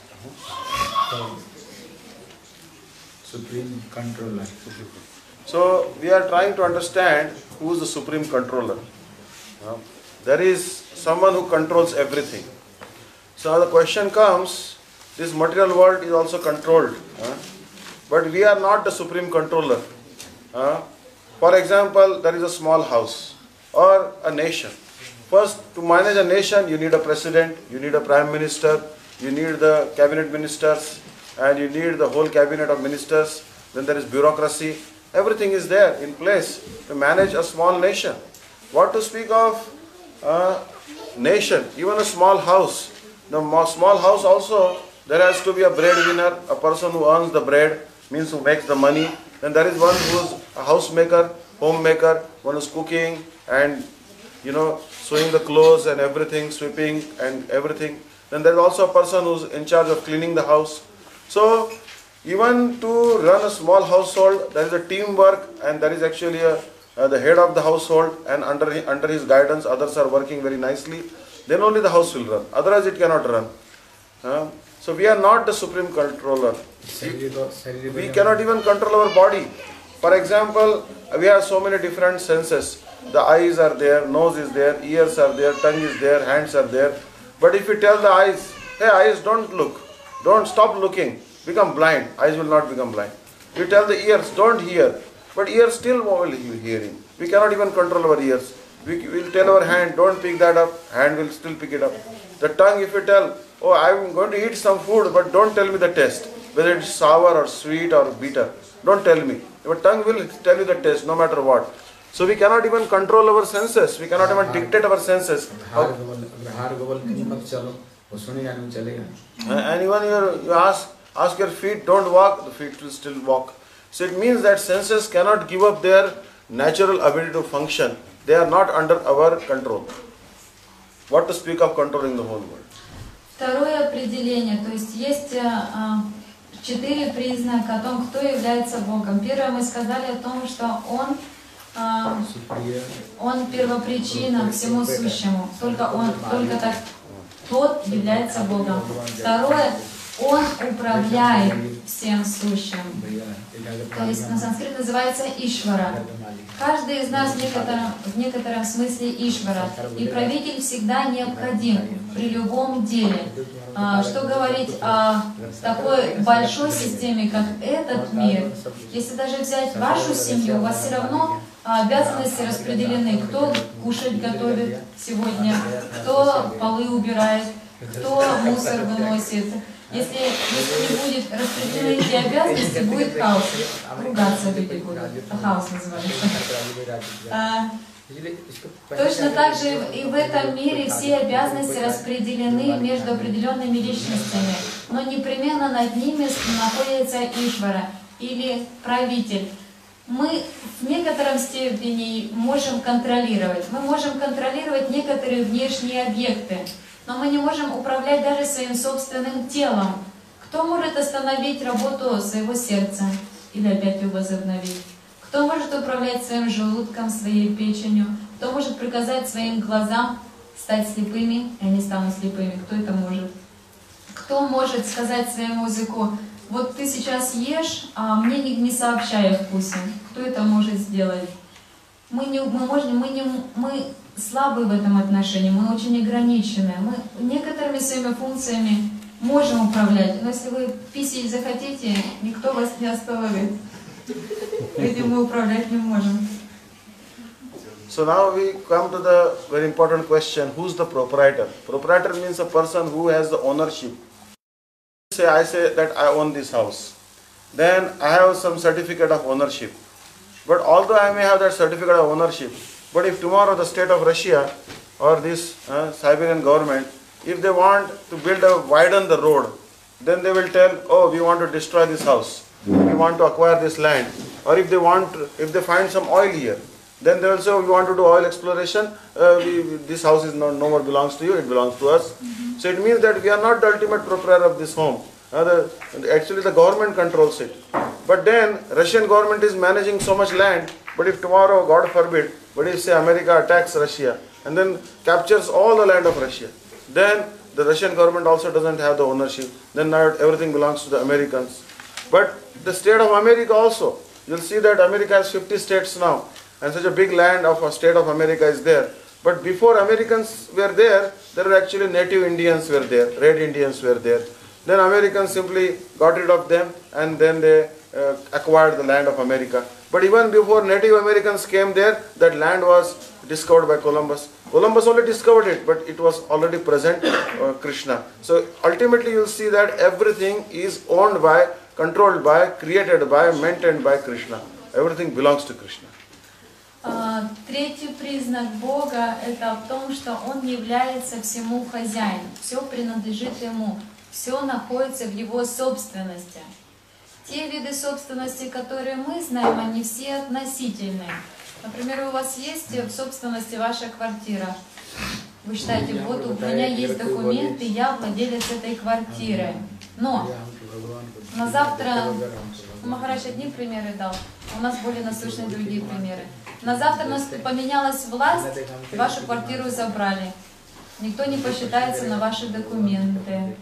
Supreme Controller. So we are trying to understand who is the Supreme Controller. There is someone who controls everything. So the question comes, this material world is also controlled, but we are not the Supreme Controller. For example, there is a small house or a nation. First, to manage a nation, you need a president, you need a prime minister, you need the cabinet ministers, and you need the whole cabinet of ministers. Then there is bureaucracy. Everything is there in place to manage a small nation. What to speak of a nation, even a small house. The small house also, there has to be a breadwinner, a person who earns the bread, means who makes the money. Then there is one who is a housemaker, homemaker, one who is cooking and sewing the clothes and everything, sweeping and everything. Then there is also a person who is in charge of cleaning the house. So even to run a small household, there is a teamwork, and there is actually the head of the household, and under his guidance others are working very nicely. Then only the house will run. Otherwise it cannot run. So we are not the Supreme Controller. We cannot even control our body. For example, we have so many different senses. The eyes are there, nose is there, ears are there, tongue is there, hands are there. But if you tell the eyes, hey eyes, don't look, don't stop looking, become blind, eyes will not become blind. We tell the ears, don't hear, but ears still will be hearing. We cannot even control our ears. We will tell our hand, don't pick that up, hand will still pick it up. The tongue, if you tell, oh I am going to eat some food, but don't tell me the taste, whether it is sour or sweet or bitter, don't tell me. Your tongue will tell you the taste no matter what. So we cannot even control our senses, we cannot even dictate our senses. And even you ask your feet, don't walk, the feet will still walk. So it means that senses cannot give up their natural ability to function. They are not under our control. What to speak of controlling the whole world? Второе определение, то есть есть 4 признака о том, кто является Богом. Первое, мы сказали о том, что Он первопричина всему сущему. Только так тот является Богом. Второе, Он управляет всем сущим. То есть на санскрите называется Ишвара. Каждый из нас в некотором смысле Ишвара. И правитель всегда необходим при любом деле. Что говорить о такой большой системе, как этот мир? Если даже взять вашу семью, у вас все равно обязанности распределены. Кто кушать готовит сегодня, кто полы убирает, кто мусор выносит. Если не будет распределены эти обязанности, будет хаос. Ругаться люди будут. Хаос называется. Точно так же и в этом мире все обязанности распределены между определенными личностями, но непременно над ними находится Ишвара или правитель. Мы в некотором степени можем контролировать. Мы можем контролировать некоторые внешние объекты, но мы не можем управлять даже своим собственным телом. Кто может остановить работу своего сердца или опять его возобновить? Кто может управлять своим желудком, своей печенью? Кто может приказать своим глазам стать слепыми, и они станут слепыми? Кто это может? Кто может сказать своему языку: вот ты сейчас ешь, а мне не сообщай о вкусе? Кто это может сделать? Мы слабы в этом отношении, мы очень ограничены. Мы некоторыми своими функциями можем управлять, но если вы писать захотите, никто вас не остановит. Этим мы управлять не можем. So now we come to the very important question: who's the proprietor? Proprietor means a person who has the ownership. I say that I own this house. Then I have some certificate of ownership. But although I may have that certificate of ownership, but if tomorrow the state of Russia or this Siberian government, if they want to widen the road, then they will tell, oh, we want to destroy this house, we want to acquire this land. Or if they find some oil here, then they will say, oh, we want to do oil exploration, this house is no more belongs to you, it belongs to us. So it means that we are not the ultimate proprietor of this home. Actually the government controls it. But then Russian government is managing so much land, but if tomorrow, God forbid, but if say America attacks Russia and then captures all the land of Russia, then the Russian government also doesn't have the ownership. Then now everything belongs to the Americans. But the state of America also, you'll see that America has 50 states now, and such a big land of a state of America is there. But before Americans were there were actually native Indians were there, red Indians were there. Then Americans simply got rid of them and then they acquired the land of America. But even before Native Americans came there, that land was discovered by Columbus. Columbus only discovered it, but it was already present, Krishna. So ultimately you'll see that everything is owned by, controlled by, created by, maintained by Krishna. Everything belongs to Krishna. Третий признак Бога – это в том, что Он является всему хозяином. Все принадлежит Ему, все находится в Его собственности. Те виды собственности, которые мы знаем, они все относительные. Например, у вас есть в собственности ваша квартира. Вы считаете, вот у меня есть документы, я владелец этой квартиры. Но на завтра, Махарадж одни примеры дал, у нас более насущные другие примеры. На завтра у нас поменялась власть, вашу квартиру забрали. Никто не посчитается на ваши документы.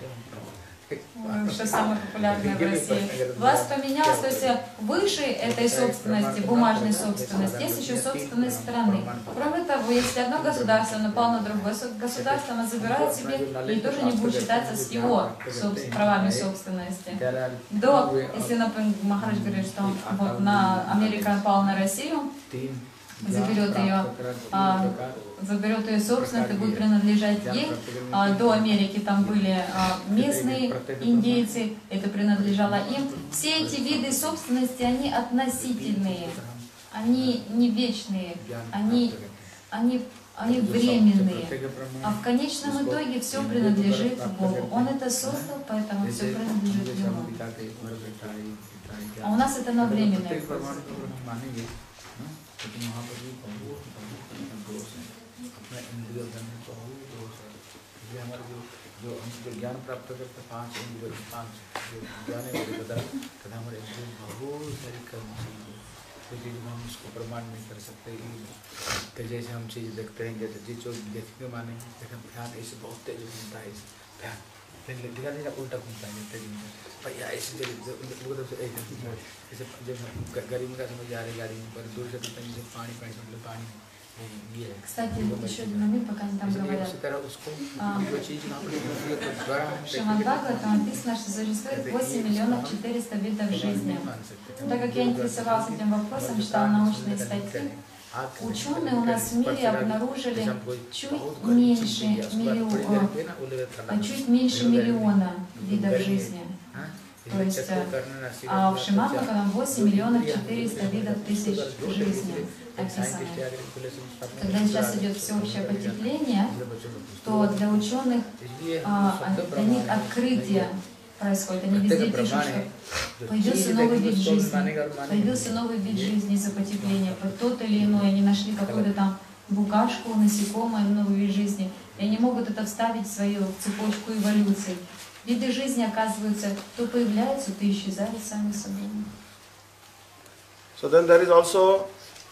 Что самое популярное в России. Власть поменялась, то есть выше этой собственности, бумажной собственности, есть еще собственность страны. Кроме того, если одно государство напало на другое государство, оно забирает себе и тоже не будет считаться с его правами собственности. Если, например, Махарадж говорит, что вот Америка напала на Россию, заберет ее собственность и будет принадлежать ей. До Америки там были местные индейцы, это принадлежало им. Все эти виды собственности, они относительные, они не вечные, они временные. А в конечном итоге все принадлежит Богу. Он это создал, поэтому все принадлежит Ему. А у нас это на временное. लेकिन वहाँ पर भी बहुत दोष है, अपना इंद्रिय धन में बहुत दोष है। इसलिए हमारे जो हम जो ज्ञान प्राप्त करते 5 इंद्रिय 5 जो ज्ञान है वो बताया कि हमारे इंद्रिय बहुत सारी कर्म चाहिए, तो चीज़ हम उसको प्रमाण नहीं कर सकते। तो जैसे हम चीज़ देखते हैं, जैसे जिस जो देखने मानेंगे, लेकिन ध्यान ऐसे बहुत तेज बनता है, ध्यान उल्टा घूमता है भैया ऐसे जैसे जब गर्मी का समय जा रहे गाड़ी में पर दूर से पानी पानी ये है। Кстати, еще один момент, пока они там говорят. В Шримад Бхагаватам написано, что существует 8 миллионов 400 видов жизни. Так как я интересовалась этим вопросом, читала научные статьи, ученые у нас в мире обнаружили чуть меньше миллиона видов жизни. То есть, а в Шримад Бхагаватам 8 миллионов 400 видов тысяч жизни описаны. Когда сейчас идет всеобщее потепление, то для ученых, для них открытие происходит. Они везде пишут, что появился новый вид жизни из-за потепления. Тот или иной, они нашли какую-то там букашку, насекомое, новый вид жизни. И они могут это вставить в свою цепочку эволюции. Виды жизни, оказывается, то появляются, то исчезают сами собой. So then there is also,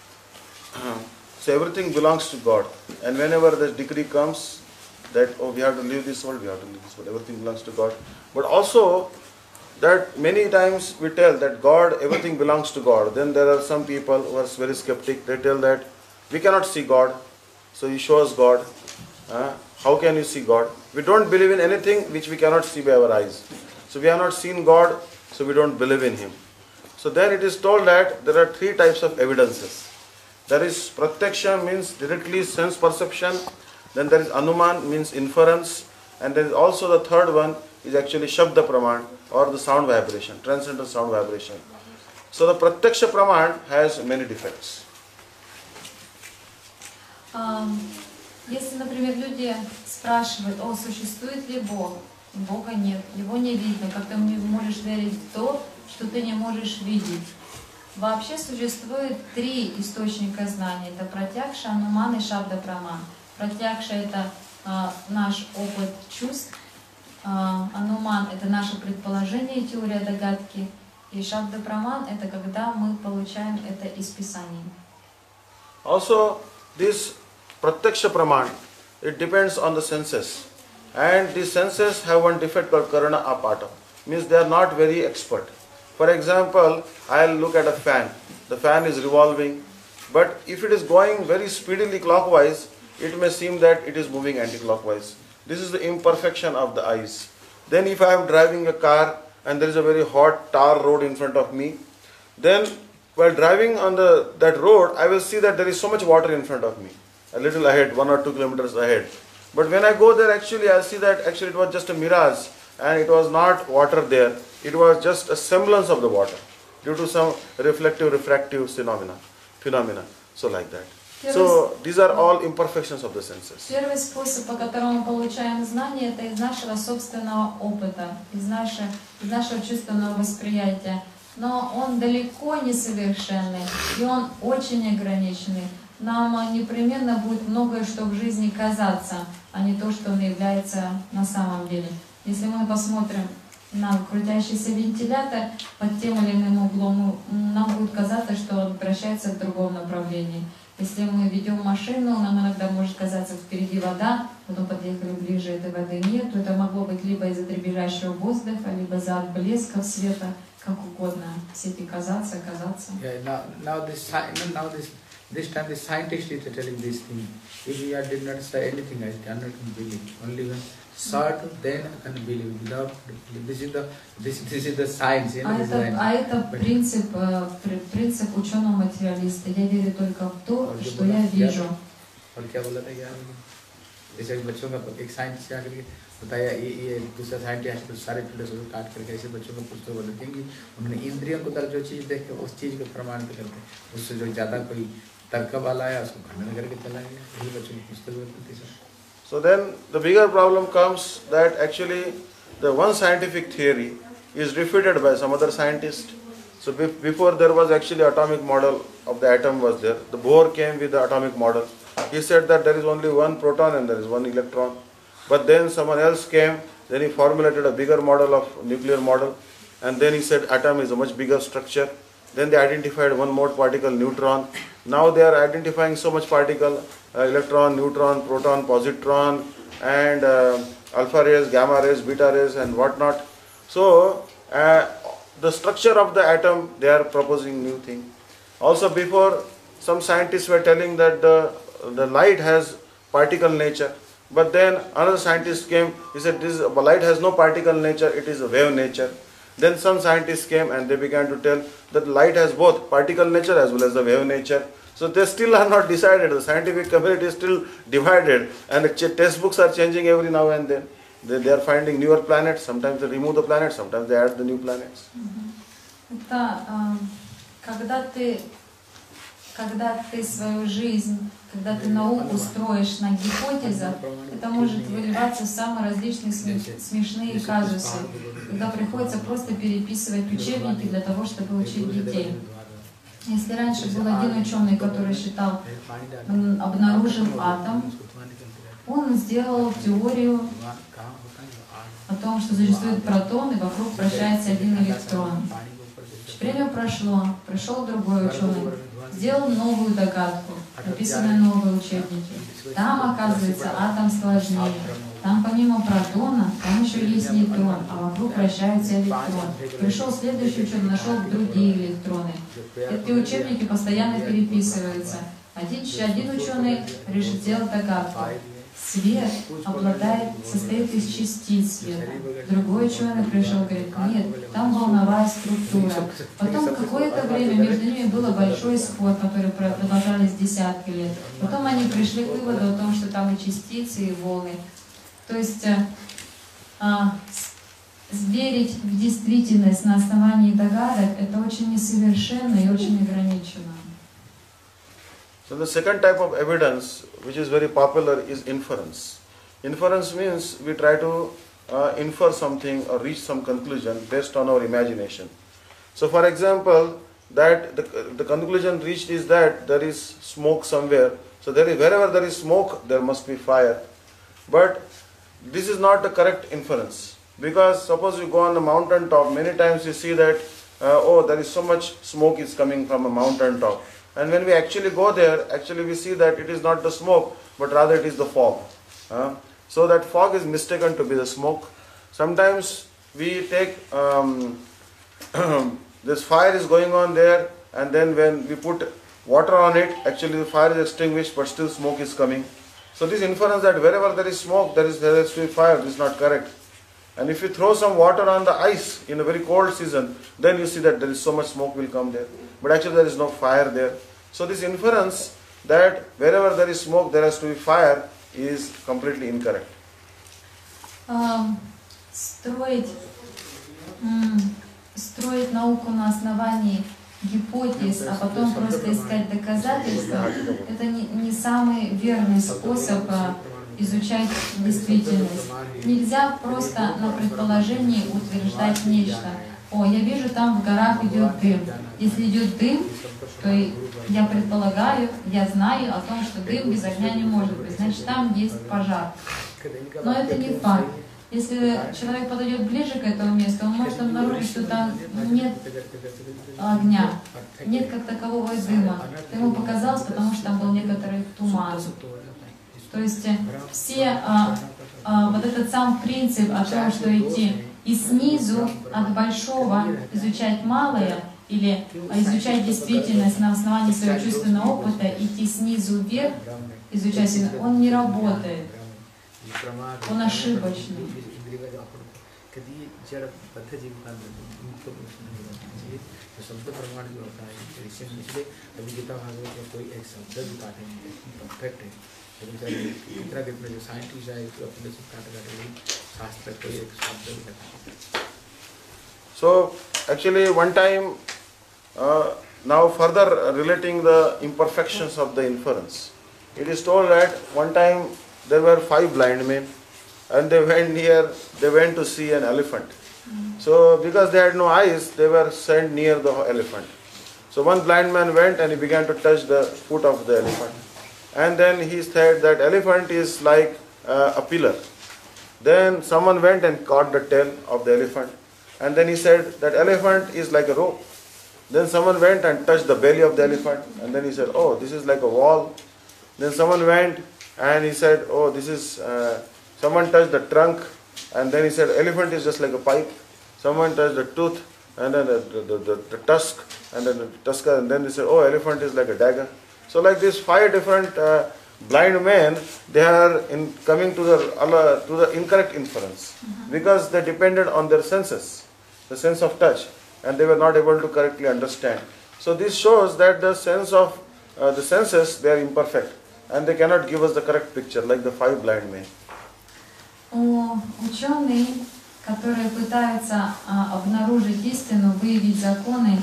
so everything belongs to God. And whenever the decree comes that, oh, we have to leave this world, everything belongs to God. But also, that many times we tell that God, everything belongs to God. Then there are some people who are very skeptic. They tell that we cannot see God, so you show us God. How can you see God? We don't believe in anything which we cannot see by our eyes. So we have not seen God, so we don't believe in Him. So then it is told that there are 3 types of evidences. There is pratyaksha, means directly sense perception. Then there is anuman, means inference. And there is also the third one is actually shabda praman, or the sound vibration, transcendental sound vibration. So the pratyaksha praman has many defects. Если, например, люди спрашивают, существует ли Бог? Бога нет, его не видно. Как ты можешь верить в то, что ты не можешь видеть? Вообще существует 3 источника знаний. Это пратякша, ануман и шабда праман. Пратякша — это наш опыт чувств. Ануман — это наше предположение, теория догадки. И шабда праман — это когда мы получаем это из Писаний. Also, this pratyaksha praman, it depends on the senses. And these senses have one defect called karana apata. Means they are not very expert. For example, I'll look at a fan. The fan is revolving. But if it is going very speedily clockwise, it may seem that it is moving anti-clockwise. This is the imperfection of the eyes. Then if I am driving a car and there is a very hot tar road in front of me, then while driving on that road, I will see that there is so much water in front of me, a little ahead, 1 or 2 kilometers ahead. But when I go there, actually I see that actually it was just a mirage and it was not water there. It was just a semblance of the water due to some reflective, refractive phenomena. So like that. So these are all imperfections of the senses. Первый способ, по которому мы получаем знания, это из нашего собственного опыта, из нашего чувственного восприятия. Но он далеко не совершенный, и он очень ограниченный. Нам непременно будет многое, что в жизни казаться, а не то, что он является на самом деле. Если мы посмотрим на крутящийся вентилятор под тем или иным углом, нам будет казаться, что он вращается в другом направлении. Если мы ведем машину, нам иногда может казаться, впереди вода, потом подъехали ближе, этой воды нет, то это могло быть либо из-за дребезжащего воздуха, либо из-за отблесков света, как угодно. Все эти казаться. This time the scientist is telling this thing. If we did not say anything, I cannot believe. Only when saw it, then I can believe. Without, this is the science. Это принцип ученого-материалиста. Я верю только в то, что я вижу. जैसे बच्चों का एक साइंस से आकर बताया ये दूसरा साइंटिस्ट तो सारे फिलोसोफी काट करके ऐसे बच्चों को पुस्तक बताते हैं कि उन्होंने इंद्रियों को तरफ जो चीज़ देखे उस चीज़ को प्रमाणित करते हैं उससे जो ज़्यादा कोई तर्क वाला है उसको खंडन करके चला गया यही बच्चों की पुस्तक बताती है. So then the bigger problem comes that actually the one scientific theory is refuted by some other scientist. So before there was actually atomic model of the atom was there. The Bohr came with the atomic model. He said that there is only one proton and there is one electron. But then someone else came, then he formulated a bigger model of nuclear model, and then he said atom is a much bigger structure. Then they identified one more particle, neutron. Now they are identifying so much particle, electron, neutron, proton, positron, and alpha rays, gamma rays, beta rays and whatnot. So the structure of the atom, they are proposing new thing. Also before, some scientists were telling that the light has particle nature. But then another scientist came, he said this light has no particle nature, it is a wave nature. Then some scientists came and they began to tell that light has both particle nature as well as the wave nature. So they still are not decided. The scientific community is still divided, and the textbooks are changing every now and then. They are finding newer planets. Sometimes they remove the planets, sometimes they add the new planets. Это когда ты свою жизнь, когда ты науку строишь на гипотезах, это может выливаться в самые различные смешные казусы, когда приходится просто переписывать учебники для того, чтобы учить детей. Если раньше был один ученый, который считал, он обнаружил атом, он сделал теорию о том, что существует протон, и вокруг вращается один электрон. Время прошло, пришел другой ученый, сделал новую догадку, написаны новые учебники. Там, оказывается, атом сложнее. Там помимо протона, там еще есть нейтрон, а вокруг вращается электрон. Пришел следующий ученый, нашел другие электроны. Эти учебники постоянно переписываются. Один ученый решит сделать догадку. Свет состоит из частиц света. Другой ученый пришел и говорит, нет, там волновая структура. Потом какое-то время между ними было большой спор, который продолжались десятки лет. Потом они пришли к выводу о том, что там и частицы, и волны. То есть верить в действительность на основании догадок — это очень несовершенно и очень ограничено. So the second type of evidence, which is very popular, is inference. Inference means we try to infer something or reach some conclusion based on our imagination. So for example, that the conclusion reached is that there is smoke somewhere. So wherever there is smoke, there must be fire. But this is not the correct inference. Because suppose you go on the mountain top, many times you see that, there is so much smoke is coming from a mountain top. And when we actually go there, actually we see that it is not the smoke, but rather it is the fog. So that fog is mistaken to be the smoke. Sometimes we take, this fire is going on there, and then when we put water on it, actually the fire is extinguished, but still smoke is coming. So this inference that wherever there is smoke, there has to be fire, this is not correct. And if you throw some water on the ice in a very cold season, then you see that there is so much smoke will come there. But actually there is no fire there. So this inference that wherever there is smoke, there has to be fire is completely incorrect. Строить науку на основании гипотез, а потом просто искать доказательства, это не самый верный способ изучать действительность. Нельзя просто на предположении утверждать нечто. Я вижу, там в горах идет дым. Если идет дым, то я предполагаю, я знаю о том, что дым без огня не может быть. Значит, там есть пожар. Но это не факт. Если человек подойдет ближе к этому месту, он может обнаружить, что там нет огня, нет как такового дыма. Это ему показалось, потому что там был некоторый туман. То есть вот этот сам принцип о том, что идти и снизу от большого изучать малое, или изучать действительность на основании своего чувственного опыта, идти снизу вверх, изучать, он не работает. Он ошибочный. So actually one time, now further relating the imperfections of the inference, it is told that one time there were 5 blind men and they went to see an elephant. So because they had no eyes, they were sent near the elephant. So one blind man went and he began to touch the foot of the elephant. And then he said that elephant is like a pillar. Then someone went and caught the tail of the elephant. And then he said that elephant is like a rope. Then someone went and touched the belly of the elephant. And then he said, oh, this is like a wall. Then someone went and he said, oh, this is Someone touched the trunk, and then he said elephant is just like a pipe. Someone touched the tooth, and then the tusk, and then the tusk, and then they said, oh, elephant is like a dagger. So like these 5 different blind men, they are coming to the incorrect inference, because they depended on their senses, the sense of touch, and they were not able to correctly understand. So this shows that the sense of the senses, they are imperfect, and they cannot give us the correct picture, like the 5 blind men. Ученые, которые пытаются обнаружить истину, выявить законы,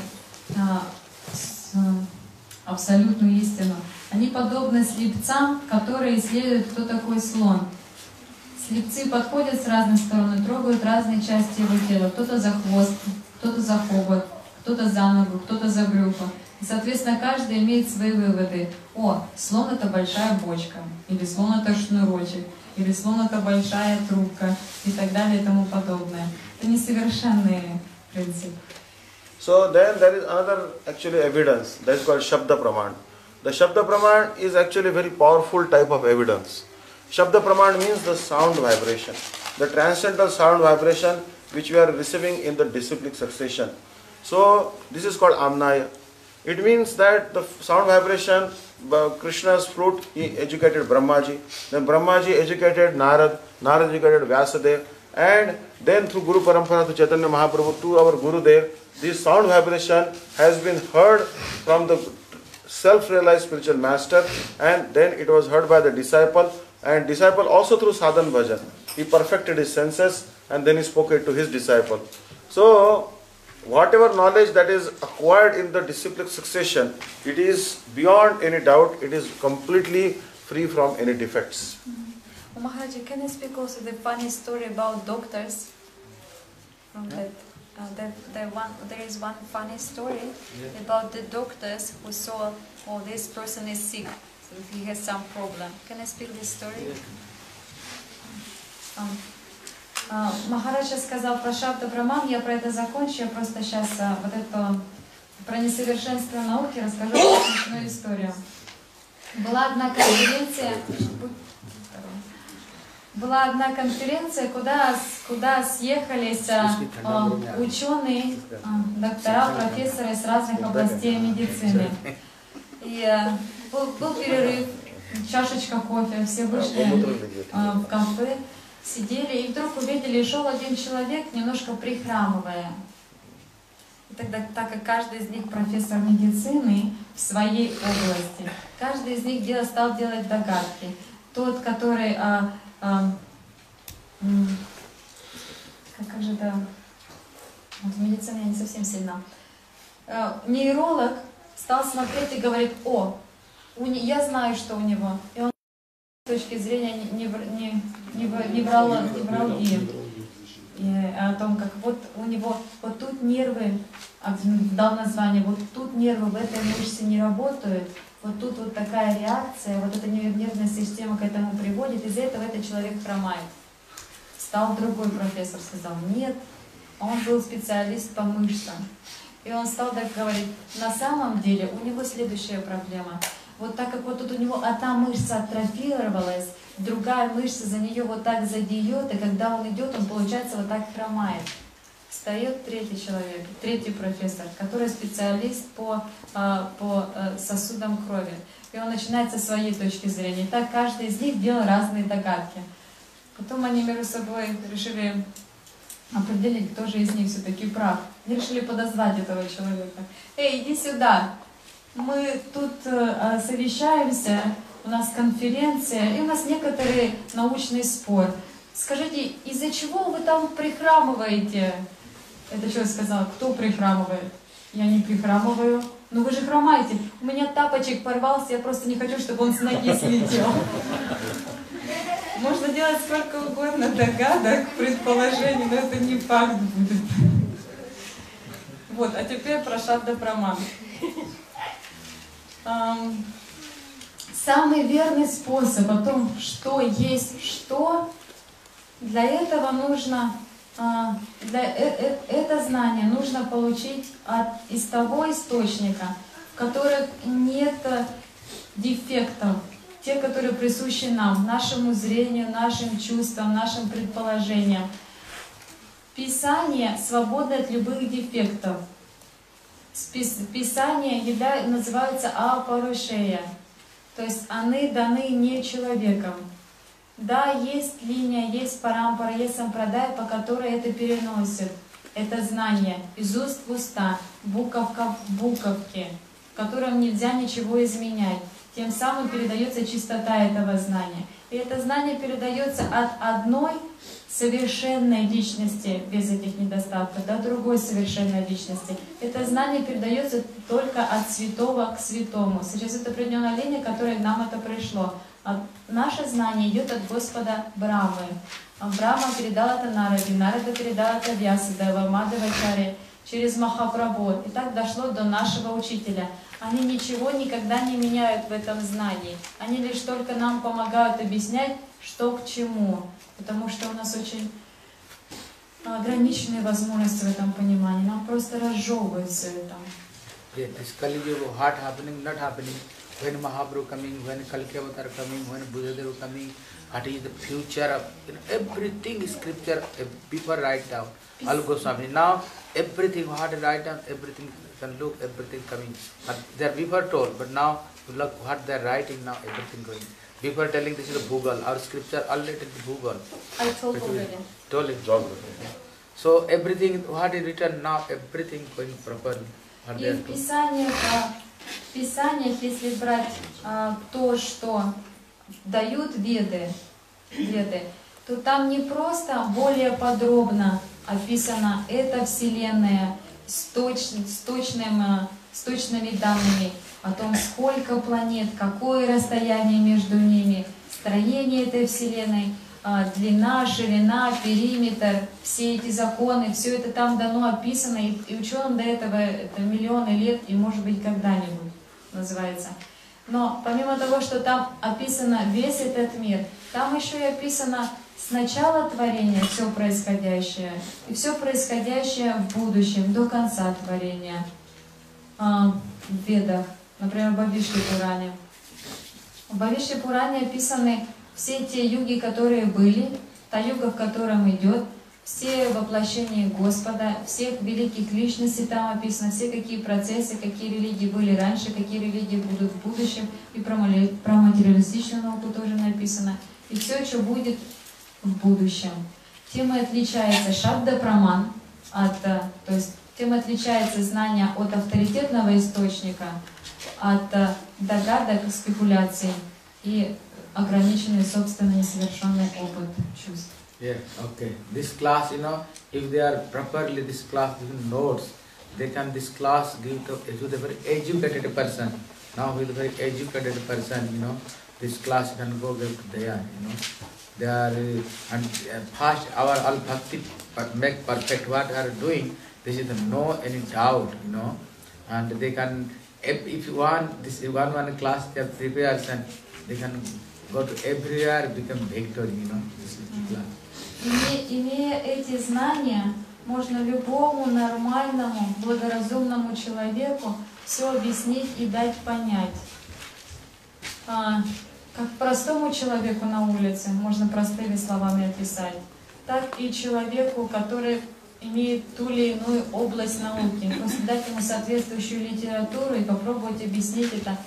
абсолютную истину, они подобны слепцам, которые исследуют, кто такой слон. Слепцы подходят с разных сторон и трогают разные части его тела. Кто-то за хвост, кто-то за хобот, кто-то за ногу, кто-то за брюхо. И, соответственно, каждый имеет свои выводы. О, слон — это большая бочка, или слон — это шнурочек, или слон — это большая трубка, и так далее, и тому подобное. Это несовершенный принцип. So then there is another actually evidence that is called Shabda Praman. The Shabda Praman is actually a very powerful type of evidence. Shabda Praman means the sound vibration, the transcendental sound vibration which we are receiving in the disciplic succession. So this is called Amnaya. It means that the sound vibration, Krishna's flute, he educated Brahmaji, then Brahmaji educated Narad, Narad educated Vyasadeva, and then through Guru Parampara to Chaitanya Mahaprabhu to our Gurudev, this sound vibration has been heard from the self-realized spiritual master, and then it was heard by the disciple, and disciple also through sadhan bhajan. He perfected his senses, and then he spoke it to his disciple. So whatever knowledge that is acquired in the disciplic succession, it is beyond any doubt, it is completely free from any defects. Maharaji, can I speak also the funny story about doctors? From that, there is one funny story about the doctors who saw, oh, this person is sick, so he has some problem. Can I speak this story? Махарадж сказал про Шабда Браман, я про это закончу, я просто сейчас вот это про несовершенство науки расскажу смешную историю. Была одна конференция, куда съехались ученые, доктора, профессоры из разных областей медицины. И был перерыв, чашечка кофе, все вышли в кафе, сидели, и вдруг увидели, шел один человек, немножко прихрамывая. И тогда, так как каждый из них профессор медицины в своей области, каждый из них стал делать догадки. Тот, который, как же это, вот в медицине я не совсем сильна, нейролог стал смотреть и говорит, о, я знаю, что у него. И он с точки зрения неврологии, о том, как вот у него вот тут нервы, дал название, вот тут нервы в этой мышце не работают, вот тут вот такая реакция, вот эта нервная система к этому приводит, из-за этого этот человек хромает. Стал другой профессор, сказал, нет, он был специалист по мышцам. И он стал так говорить, на самом деле у него следующая проблема. Вот так как вот тут у него одна мышца атрофировалась, другая мышца за нее вот так задеет, и когда он идет, он, получается, вот так хромает. Встает третий человек, третий профессор, который специалист по сосудам крови. И он начинает со своей точки зрения. И так каждый из них делал разные догадки. Потом они между собой решили определить, кто же из них все-таки прав. Они решили подозвать этого человека. Эй, иди сюда! Мы тут совещаемся, у нас конференция, и у нас некоторый научный спор. Скажите, из-за чего вы там прихрамываете? Это человек сказал, кто прихрамывает? Я не прихрамываю. Ну вы же хромаете. У меня тапочек порвался, я просто не хочу, чтобы он с ноги слетел. Можно делать сколько угодно догадок, предположений, но это не факт будет. Вот, а теперь про Шабда Браман. Самый верный способ о том, что есть что, для этого нужно, это знание нужно получить из того источника, в которых нет дефектов те, которые присущи нам, нашему зрению, нашим чувствам, нашим предположениям. Писание свободно от любых дефектов. Писания называются апарушея, то есть они даны не человеком. Да, есть линия, есть парампара, есть сампрадай, по которой это переносит. Это знание из уст в уста, буковка в буковке, в котором нельзя ничего изменять. Тем самым передается чистота этого знания. И это знание передается от одной совершенной личности, без этих недостатков, до другой совершенной личности. Это знание передается только от святого к святому. Сейчас это определенная линия, которая нам это пришло. Наше знание идет от Господа Брамы. Брахма передал это Нараде, Нарада передал это Вьясадева, Мадхавачарье, через Махапрабху. И так дошло до нашего учителя. Они ничего никогда не меняют в этом знании. Они лишь только нам помогают объяснять, что к чему. Потому что у нас очень ограниченные возможности в этом понимании. Нам просто разжевывают все это. This Kali Yuga, what happening, not happening, when Mahaprabhu coming, when Kalki Avatar coming, when Buddhadeva coming, what is the future of, everything is scripture before write down. All Goswami. Now everything what write down, everything can look, everything coming. But they are before told, but now look what they are writing now, everything going. Before telling this is a Bhugal, our scripture already in the Bhugal. I told already. Told it. So everything what is written now, everything going properly. И в Писаниях, если брать то, что дают веды, то там не просто более подробно описана эта Вселенная с точными данными о том, сколько планет, какое расстояние между ними, строение этой Вселенной, длина, ширина, периметр, все эти законы, все это там дано, описано, и ученым до этого это миллионы лет, и может быть когда-нибудь называется. Но помимо того, что там описано весь этот мир, там еще и описано с начала творения все происходящее, и все происходящее в будущем, до конца творения. В Ведах, например, в Бхавишья-пуране. В Бхавишья-пуране описаны все те юги, которые были, та юга, в котором идет, все воплощения Господа, всех великих личностей там описано, все какие процессы, какие религии были раньше, какие религии будут в будущем, и про материалистичную науку тоже написано, и все, что будет в будущем. Тем и отличается Шабда Праман, то есть тем и отличается знание от авторитетного источника, от догадок, спекуляций и ограниченный собственный несовершенный опыт чувств. Yeah, okay. This class, if they are properly, this class given notes, they can this class give to the very educated person. Now with a very educated person, this class can go give to Daya, They are and fast our all bhakti make perfect what they are doing. This is no any doubt, and they can if you want this one class they are prepared and they can go to everywhere become victor, This is the class. Имея эти знания, можно любому нормальному, благоразумному человеку все объяснить и дать понять. Как простому человеку на улице можно простыми словами описать, так и человеку, который имеет ту или иную область науки. Просто дать ему соответствующую литературу и попробовать объяснить это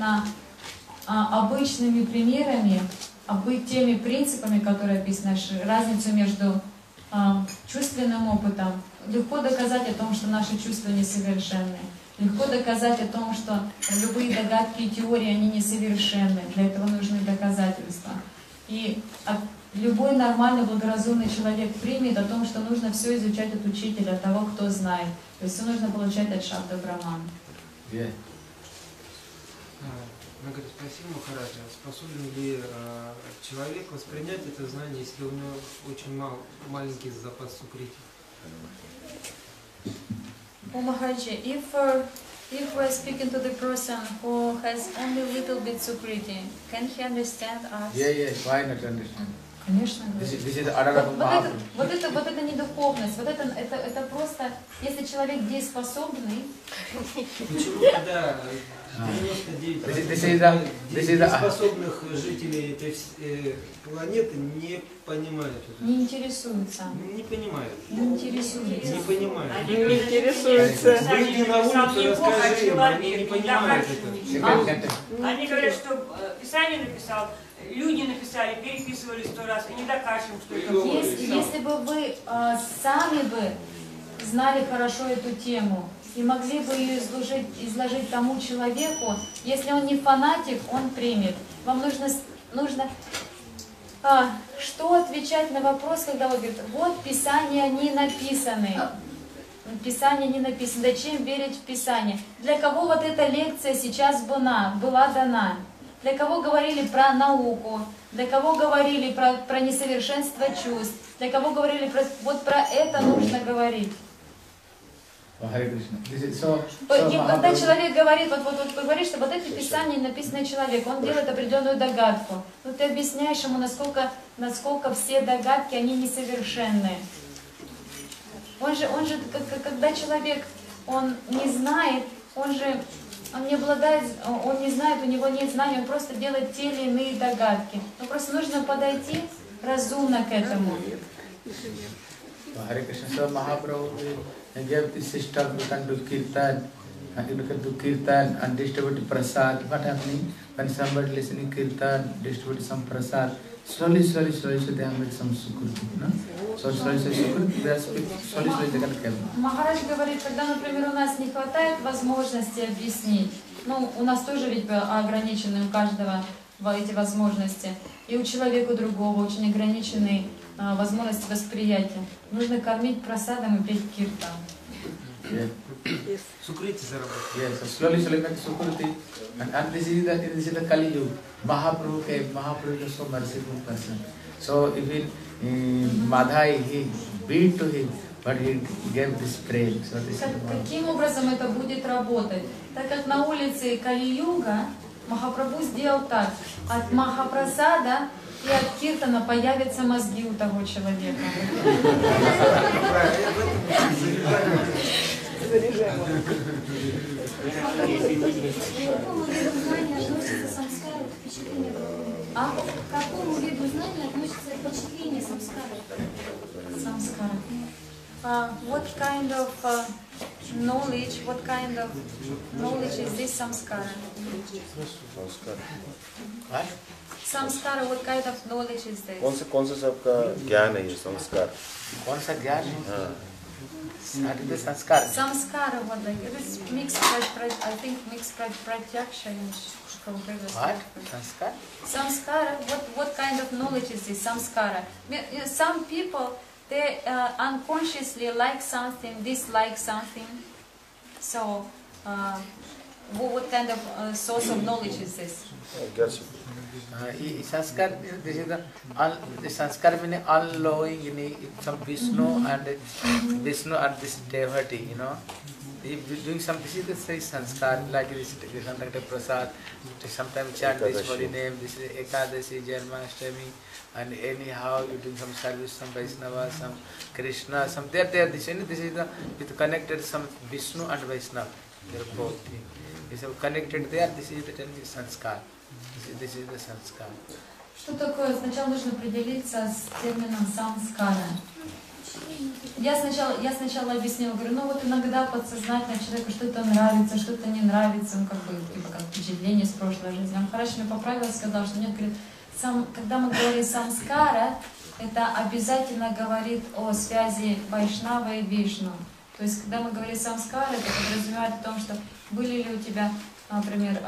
обычными примерами, теми принципами, которые описаны, разницу между чувственным опытом. Легко доказать о том, что наши чувства несовершенны. Легко доказать о том, что любые догадки и теории, они несовершенны. Для этого нужны доказательства. И любой нормальный, благоразумный человек примет о том, что нужно все изучать от учителя, от того, кто знает. То есть все нужно получать от Шабда Браман. Yeah. Она говорит, спроси Махараджа, способен ли человек воспринять это знание, если у него очень маленький запас сукрити? Oh Maharaj, if we're speaking to the person who has only little bit sukriti, can he understand us? Yeah, why not understand? Конечно. Вот это не духовность, вот это просто, если человек дееспособный. Почему тогда 99% дееспособных жителей этой планеты не понимают это? Не интересуются. Не понимают. Не интересуются. Не понимают. Они не интересуются. Выйди на улицу, расскажи им, они не понимают это. Они говорят, что Писание написал, люди написали, переписывали 100 раз, и не докажем, что это Если бы вы сами бы знали хорошо эту тему и могли бы ее изложить тому человеку, если он не фанатик, он примет. Вам нужно что отвечать на вопрос, когда вот говорит, вот Писания не написаны. Писание не написано. Зачем верить в Писание? Для кого вот эта лекция сейчас была дана? Для кого говорили про науку? Для кого говорили про несовершенство чувств? Для кого говорили вот про это нужно говорить? Когда человек говорит, вот вы говорите, что вот это Писание написано человеку, он делает определенную догадку. Но ты объясняешь ему, насколько все догадки, они несовершенны. Он же, когда человек, он не знает, он не обладает, он не знает, у него нет знаний, он просто делает те или иные догадки. Но просто нужно подойти разумно к этому. Hare Krishna. So Mahaprabhu gave this system, you can do kirtan, and distribute prasad. What happening when somebody listening kirtan, distribute some prasad, slowly they have made some sukriti, no? So slowly they are speaking, slowly they can come. Махарадж говорит, когда, например, у нас не хватает возможности объяснить, ну, у нас тоже ведь ограничены у каждого эти возможности, и у человека другого очень ограничены возможности восприятия. Нужно кормить просадом и петь киртан. Сукрити заработать. Yes, so slowly Sukriti. And this is the Kali Yuga. Mahaprabhu came. Mahaprabhu is so merciful person. So even Madhai, he beat to him, but he gave this prayer. So this Каким образом это будет работать? Так как на улице Кали-юга, Махапрабху сделал так. От Махапрасада и от Киртана появятся мозги у того человека. А к какому виду знания относится впечатление самскара? Самскара. What kind of knowledge is this samskara? What? Samskara, what kind of knowledge is this? कौन सा सबका ज्ञान है ये संस्कार? कौन सा ज्ञान है? हाँ. संस्कार. Samskara, what like it is mixed. I think mixed pratyaksha. What? Sanskar? Samskara. What kind of knowledge is this? Samskara. Some people they unconsciously like something, dislike something. So, what kind of source of knowledge is this? I guess. Sanskar. This is the sanskar meaning unlowing. Some Vishnu and this devotee. If doing some, this is the say sanskar, like this Krishna Prasad, sometimes chant this holy name, this is Ekadasi, Janmashtami, and anyhow you doing some service, some Vaishnava, some Krishna, some there, this is the, with connected some Vishnu and Vaishnava, they are both things. Is connected there, this is the sanskar. This is the sanskar. Что такое? Сначала нужно определиться с термином самскара. Я сначала объяснила, говорю, ну вот иногда подсознательно человеку что-то нравится, что-то не нравится, ну как бы, типа как впечатление с прошлой жизни. Махарадж меня поправил, сказал, что нет, говорит, когда мы говорим самскара, это обязательно говорит о связи Вайшнава и Вишну. То есть, когда мы говорим самскара, это подразумевает о том, что были ли у тебя, например,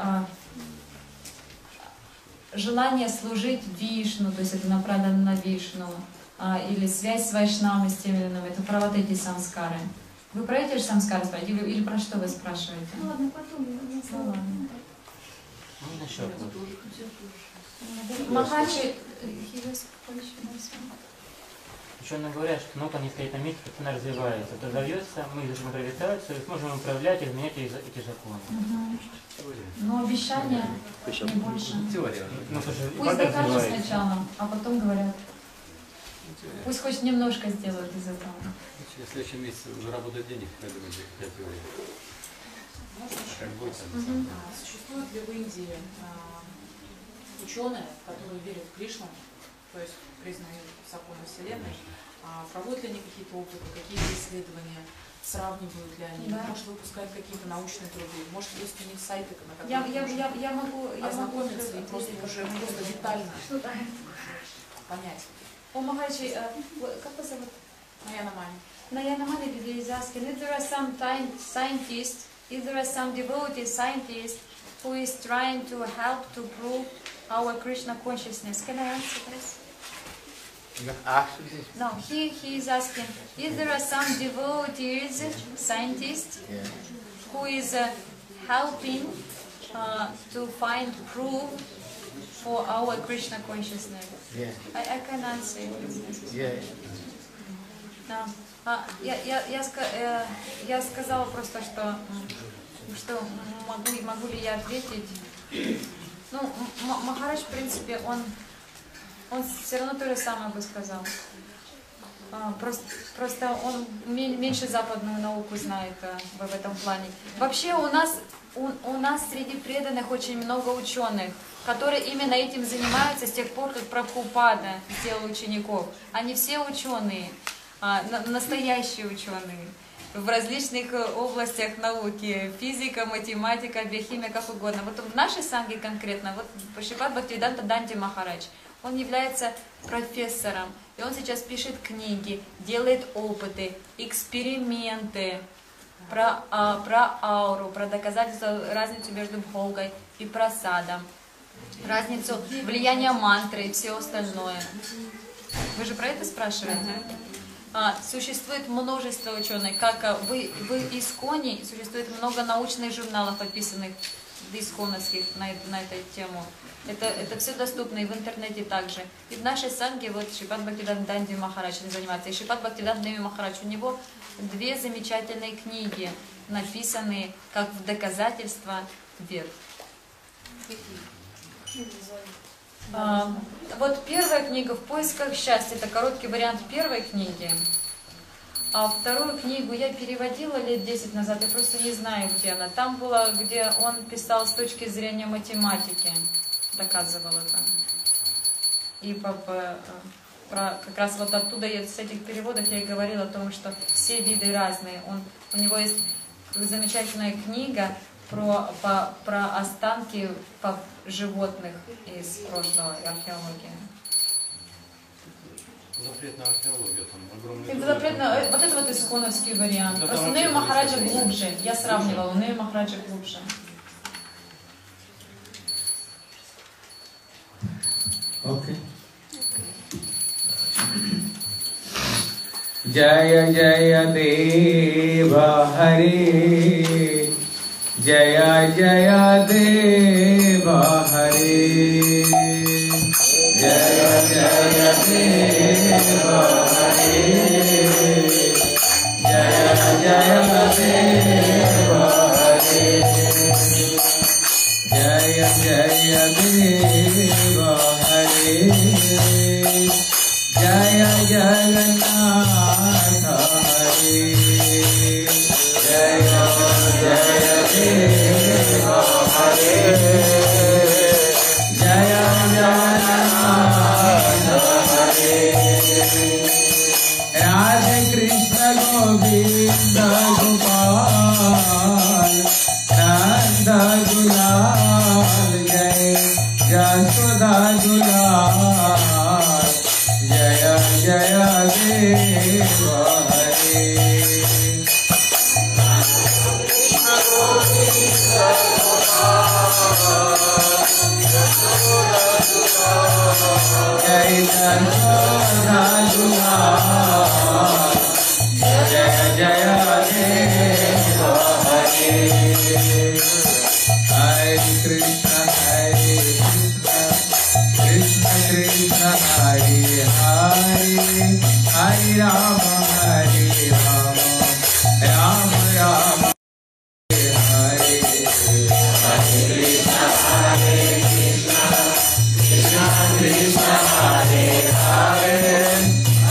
желание служить Вишну, то есть это направлено на Вишну, или связь с Вайшнавом, с тем или иным, это про вот эти самскары. Вы про эти же самскары спрашиваете, или про что вы спрашиваете? Ну ладно, потом. Ну ладно. Насчет. Махачи, Ученые говорят, что наука не стоит на месте, как она развивается. Это разовьется, мы должны гравитацию, и сможем управлять и изменять эти законы. Но обещания не больше. Теория. Пусть докажут сначала, а потом говорят. Пусть хоть немножко сделают из этого. В следующем месяце заработать денег, я думаю, для теории. Как будет там? Существуют ли в Индии ученые, которые верят в Кришну, то есть признают законы Вселенной, проводят ли они какие-то опыты, какие-то исследования, сравнивают ли они, Да. может выпускают какие-то научные труды, может есть у них сайты, на которых Я могу ознакомиться и просто уже просто детально понять. О, Махараджи, как вас зовут? Наяна Мани. Nayana Mani is asking if there are some scientists, if there are some devotee scientists who is trying to help to prove our Krishna consciousness. Can I answer this? No, he is asking if there are some devotees, scientists, who is helping to find proof for our Krishna consciousness. Yeah. I can answer this. Yeah. Да. Я сказала просто, что могу ли я ответить. Ну, Махарадж, в принципе, он все равно то же самое бы сказал. Просто он меньше западную науку знает в этом плане. Вообще у нас среди преданных очень много ученых, которые именно этим занимаются с тех пор, как Прабхупада сделал учеников. Они все ученые. Настоящие ученые в различных областях науки, физика, математика, биохимия, как угодно. Вот в нашей санге конкретно, вот Шрипад Бхактивиданта Данди Махарадж, он является профессором, и он сейчас пишет книги, делает опыты, эксперименты про ауру, про доказательства, разницу между бхогой и прасадом, разницу влияния мантры и все остальное. Вы же про это спрашиваете? Существует множество ученых, как в Исконе существует много научных журналов, описанных исконовских на эту тему. Это все доступно и в интернете также. И в нашей санге вот Шрипад Бхактивиданта Данди Махарадж занимается. И Шрипад Бхактивиданта Неми Махарадж, у него 2 замечательные книги, написанные как в доказательство вер. Вот первая книга «В поисках счастья» — это короткий вариант первой книги. А вторую книгу я переводила лет 10 назад, я просто не знаю, где она. Там была, где он писал с точки зрения математики, доказывал это. И как раз вот оттуда, с этих переводов я и говорила о том, что все виды разные. У него есть замечательная книга про останки животных из прошлого археологии. Запрет на археологию, там огромный... Это запрет на... Вот это вот исконовский вариант. Да, просто Неви Махараджа глубже. Я сравнивала, у Неви Махараджа глубже. Okay. Jaya Jaya Deva Hari, Jaya Jaya Deva Hari, Jaya Jaya Deva Hari, Jaya Jaya Deva Hari, Jaya Jaya Deva Hari, Jaya Jagannath Hari, Jaya Jaya Deva Hari, Jaya Jagannath Hari, Radha Krishna Govinda Gopal, Nanda Gulal Jai Jasoda Gulal, Jaya Jaya Deva Hari. Jai Jasoda Gulal, Jaya Jaya Deva Hari. Hare Krishna Hare Krishna, Krishna Krishna Hare Hare, Hare Rama Hare Rama, Rama Rama Hare Hare, Hare Krishna Hare Krishna, Krishna Krishna Hare Hare,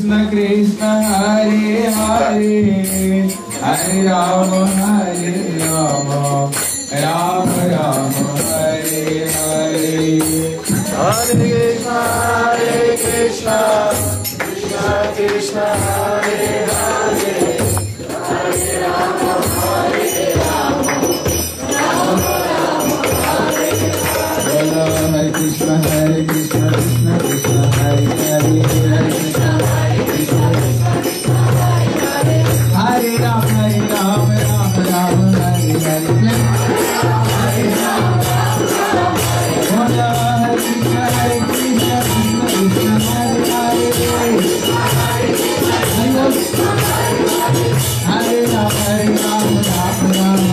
Krishna Krishna Hare Hare Hare Rama Rama Rama Hare Hare Hare Krishna Krishna Krishna Hare Hare Hare Rama Rama Hare Hare Hare Krishna Krishna Krishna Hare Hare Hare Krishna Krishna Hare Hare Rama Rama Hare Hare Hare Krishna Hare Krishna Krishna Hare Hare Hare Rama Rama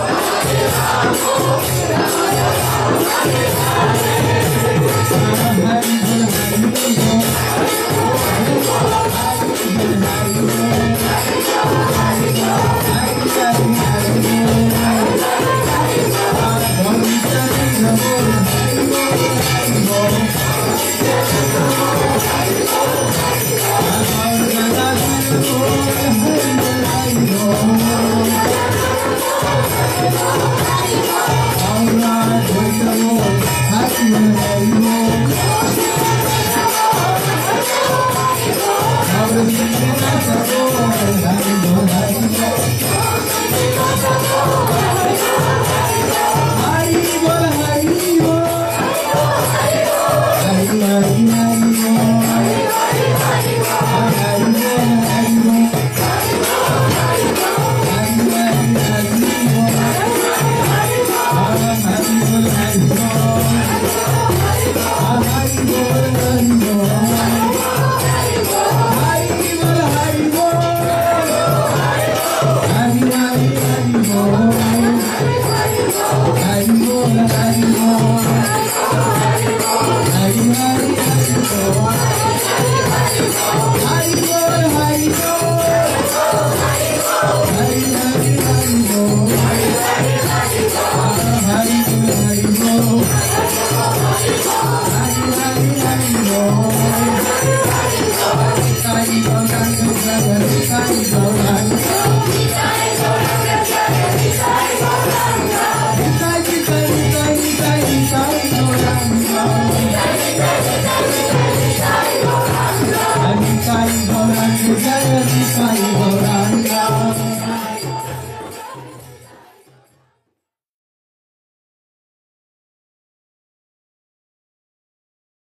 Hare